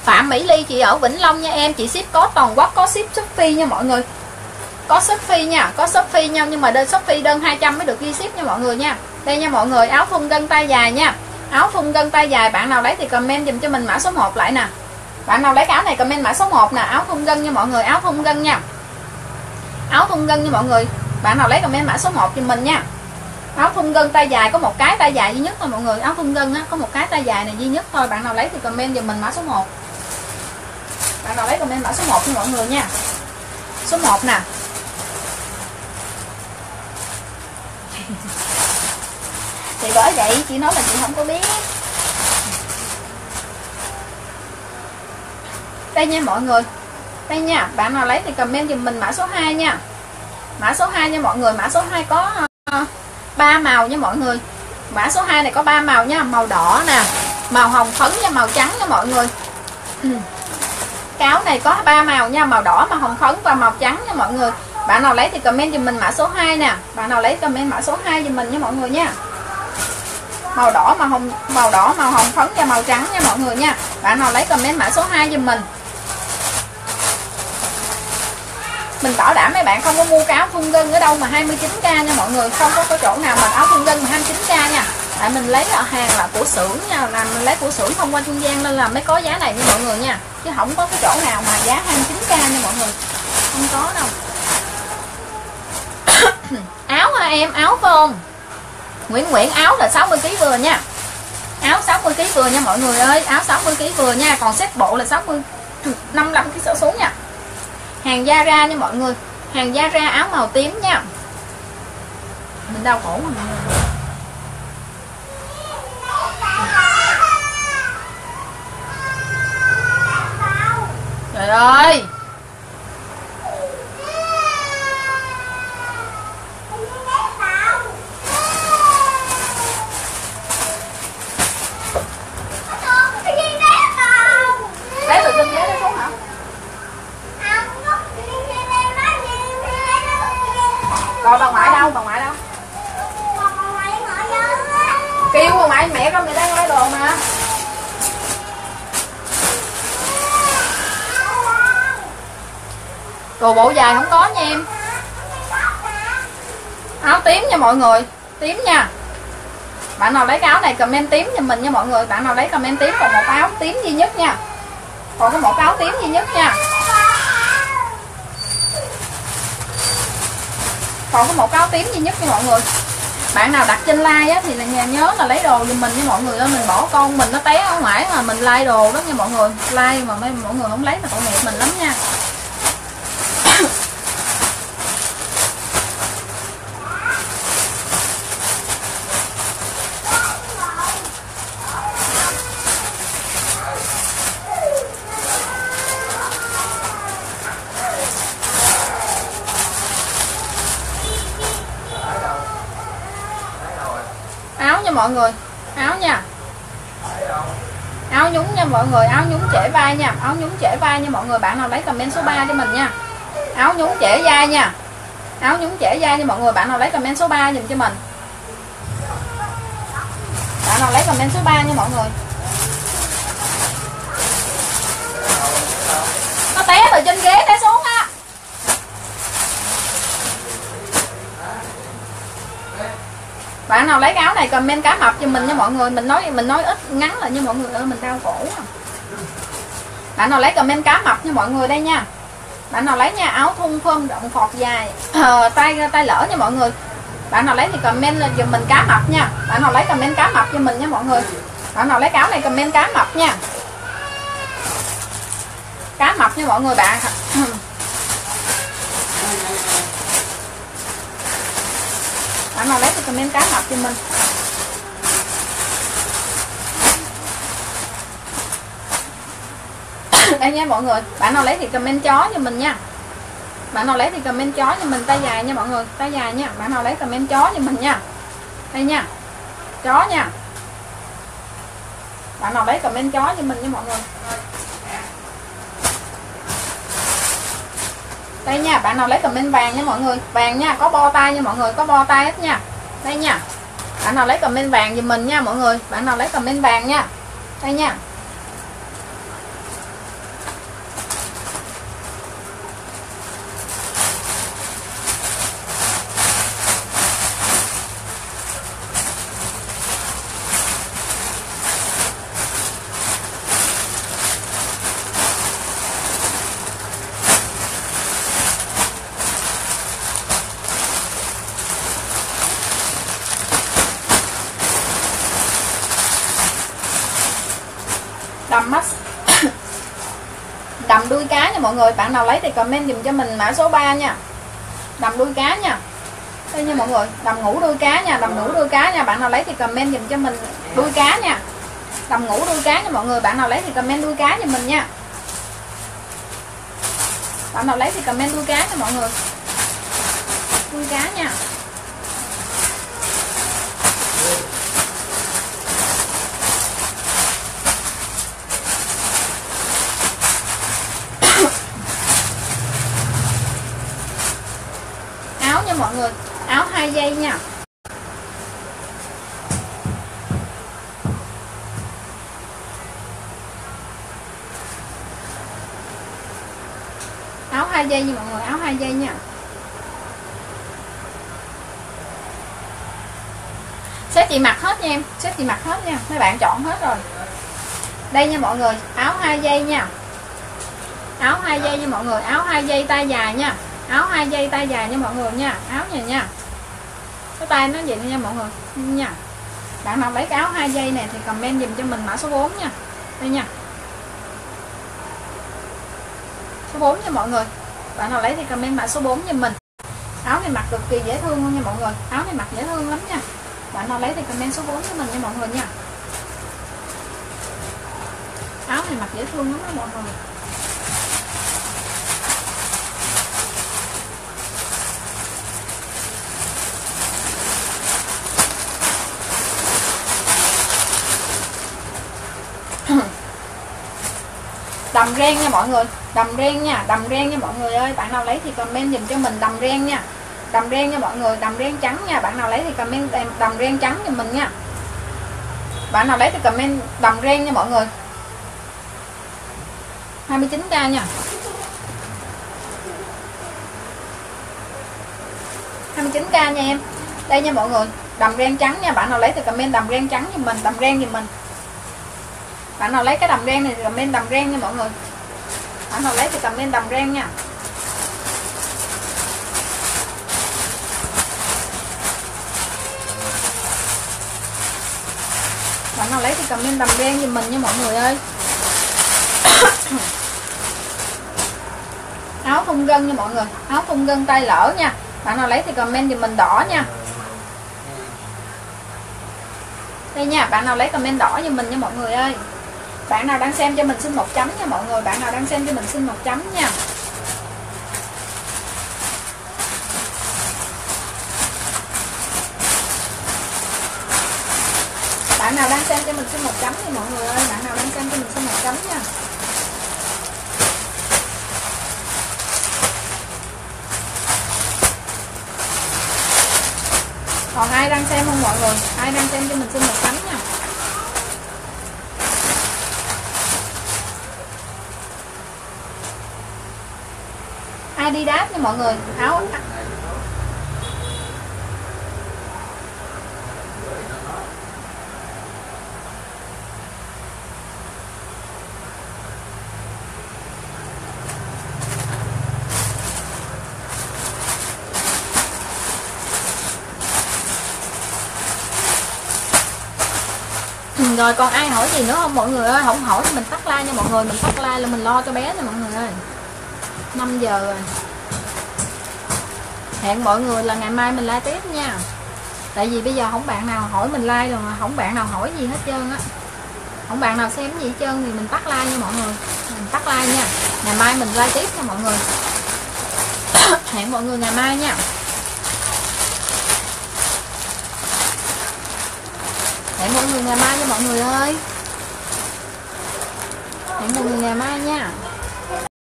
Phạm Mỹ Ly, chị ở Vĩnh Long nha em, chị ship có toàn quốc, có ship Shopee nha mọi người. Có Shopee nha, có Shopee nha, nhưng mà đơn Shopee đơn hai trăm mới được ghi ship nha mọi người nha. Đây nha mọi người, áo thun gân tay dài nha. Áo thun gân tay dài, bạn nào lấy thì comment dùm cho mình mã số một lại nè. Bạn nào lấy cái áo này comment mã số một nè, áo thun gân nha mọi người, áo thun gân nha. Áo thun gân nha mọi người. Bạn nào lấy comment mã số một giùm mình nha. Áo thun gân tay dài, có một cái tay dài duy nhất thôi mọi người, áo thun gân á, có một cái tay dài này duy nhất thôi. Bạn nào lấy thì comment giùm mình mã số một. Bạn nào lấy comment mã số một nha mọi người nha. Số một nè. Thì bởi vậy chị nói là chị không có biết. Đây nha mọi người. Đây nha, bạn nào lấy thì comment giùm mình mã số hai nha. Mã số hai nha mọi người, mã số hai có ba uh, màu nha mọi người. Mã số hai này có ba màu nha, màu đỏ nè, màu hồng phấn nha, màu trắng nha mọi người. Cái áo này có ba màu nha, màu đỏ, màu hồng phấn và màu trắng nha mọi người. Bạn nào lấy thì comment giùm mình mã số hai nè. Bạn nào lấy comment mã số hai giùm mình nha mọi người nha. Màu đỏ, màu hồng, màu đỏ, màu hồng phấn và màu trắng nha mọi người nha. Bạn nào lấy comment mã số hai giùm mình. Mình bảo đảm mấy bạn không có mua cái áo thun gân ở đâu mà hai mươi chín k nha mọi người. Không có, có chỗ nào mà áo thun gân mà hai mươi chín k nha. Tại mình lấy ở hàng là của xưởng nha, là mình lấy của xưởng không qua trung gian nên là mới có giá này nha mọi người nha. Chứ không có cái chỗ nào mà giá hai mươi chín k nha mọi người. Không có đâu. Áo hả em, áo phải không? Nguyễn Nguyễn áo là sáu mươi ki lô gam vừa nha. Áo sáu mươi ki lô gam vừa nha mọi người ơi, áo sáu mươi ki lô gam vừa nha, còn set bộ là sáu mươi năm mươi lăm ki lô gam xuống nha. Hàng Zara nha mọi người. Hàng Zara áo màu tím nha. Mình đau khổ mà mọi người. Trời ơi. Đấy tự dưng đấy xuống hả? Rồi bà ngoại đâu? Bà ngoại đâu? Kêu bà ngoại mẹ con người đang lấy đồ mà. Đồ bộ dài không có nha em. Áo tím nha mọi người. Tím nha. Bạn nào lấy cái áo này comment tím cho mình nha mọi người. Bạn nào lấy comment tím, còn một áo tím duy nhất nha. Còn có một áo tím duy nhất nha. Còn có một áo tím duy nhất nha mọi người. Bạn nào đặt trên like á, thì là nhà nhớ là lấy đồ giùm mình nha mọi người ơi. Mình bỏ con mình nó té ở ngoài mà mình like đồ đó nha mọi người. Like mà mấy mọi người không lấy là tội nghiệp mình lắm nha. Mọi người, áo nha, áo nhúng nha mọi người, áo nhúng trễ vai nha, áo nhúng trễ vai nha mọi người. Bạn nào lấy comment số ba cho mình nha. Áo nhúng trễ vai nha, áo nhúng trễ vai nha mọi người. Bạn nào lấy comment số ba dùm cho mình. Bạn nào lấy comment số ba nha mọi người. Nó té từ trên ghế té xuống á. Bạn nào lấy cái áo này comment cá mập cho mình nha mọi người. Mình nói mình nói ít ngắn là như mọi người ơi, mình đau cổ à. Bạn nào lấy comment cá mập nha mọi người đây nha. Bạn nào lấy nha, áo thun phơm rộng phọt dài, ờ, tay tay lỡ nha mọi người. Bạn nào lấy thì comment lên giùm mình cá mập nha. Bạn nào lấy comment cá mập cho mình nha mọi người. Bạn nào lấy cái áo này comment cá mập nha. Cá mập nha mọi người bạn. Bạn nào lấy thì comment cá mập cho mình. Đây nha mọi người. Bạn nào lấy thì comment chó cho mình nha. Bạn nào lấy thì comment chó cho mình, tay dài nha mọi người, tay dài nha. Bạn nào lấy comment chó cho mình nha. Đây nha. Chó nha. Bạn nào lấy comment chó cho mình nha mọi người. Đây nha, bạn nào lấy comment vàng nha mọi người. Vàng nha, có bo tay nha mọi người, có bo tay hết nha. Đây nha. Bạn nào lấy comment vàng giùm mình nha mọi người. Bạn nào lấy comment vàng nha. Đây nha. Đầm mắt đầm đuôi cá nha mọi người, bạn nào lấy thì comment dùm cho mình mã số ba nha. Đầm đuôi cá nha, đây nha mọi người, đầm ngủ đuôi cá nha, đầm ngủ đuôi cá nha, bạn nào lấy thì comment dùm cho mình đuôi cá nha. Đầm ngủ đuôi cá nha mọi người, bạn nào lấy thì comment đuôi cá giùm mình nha. Bạn nào lấy thì comment đuôi cá nha mọi người, đuôi cá nha. Áo nha mọi người, áo hai dây nha. Áo hai dây nha mọi người, áo hai dây nha. Sếp chị mặc hết nha em, sếp chị mặc hết nha, mấy bạn chọn hết rồi. Đây nha mọi người, áo hai dây nha. Áo hai dây nha mọi người, áo hai dây tay dài nha. Áo hai dây tay dài nha mọi người nha, áo này nha. Cái tay nó vậy nha mọi người nha. Bạn nào lấy cái áo hai dây này thì comment dùm cho mình mã số bốn nha. Đây nha. Số bốn nha mọi người. Bạn nào lấy thì comment mã số bốn giùm mình. Áo này mặc cực kỳ dễ thương luôn nha mọi người. Áo này mặc dễ thương lắm nha. Bạn nào lấy thì comment số bốn cho mình nha mọi người nha. Áo này mặc dễ thương lắm đó mọi người. Đầm ren nha mọi người, đầm ren nha, đầm ren nha mọi người ơi. Bạn nào lấy thì comment dùm cho mình đầm ren nha. Đầm ren nha mọi người, đầm ren trắng nha. Bạn nào lấy thì comment đầm ren trắng giùm mình nha. Bạn nào lấy thì comment đầm ren nha mọi người. hai mươi chín k nha. hai mươi chín k nha em. Đây nha mọi người, đầm ren trắng nha. Bạn nào lấy thì comment đầm ren trắng giùm mình, đầm ren giùm mình. Bạn nào lấy cái đầm ren này thì comment đầm ren nha mọi người. Bạn nào lấy thì comment đầm ren nha. Bạn nào lấy thì comment đầm ren giùm mình nha mọi người ơi. Áo thun gân nha mọi người, áo thun gân tay lỡ nha. Bạn nào lấy thì comment giùm mình đỏ nha. Đây nha, bạn nào lấy comment đỏ giùm mình nha mọi người ơi. Bạn nào đang xem cho mình xin một chấm nha mọi người. Bạn nào đang xem cho mình xin một chấm nha. Bạn nào đang xem cho mình xin một chấm nha mọi người ơi. Bạn nào đang xem cho mình xin một chấm nha. Còn ai đang xem không mọi người? Ai đang xem cho mình xin một chấm nha. Adidas nha mọi người, áo rồi. Còn ai hỏi gì nữa không mọi người ơi? Không hỏi thì mình tắt like nha mọi người. Mình tắt like là mình lo cho bé nha mọi người ơi. Năm giờ rồi. Hẹn mọi người là ngày mai mình like tiếp nha. Tại vì bây giờ không bạn nào hỏi mình like rồi mà không bạn nào hỏi gì hết trơn á. Không bạn nào xem gì hết trơn thì mình tắt like nha mọi người. Mình tắt like nha. Ngày mai mình like tiếp nha mọi người. Hẹn mọi người ngày mai nha. Hẹn mọi người ngày mai nha mọi người ơi. Hẹn mọi người ngày mai nha.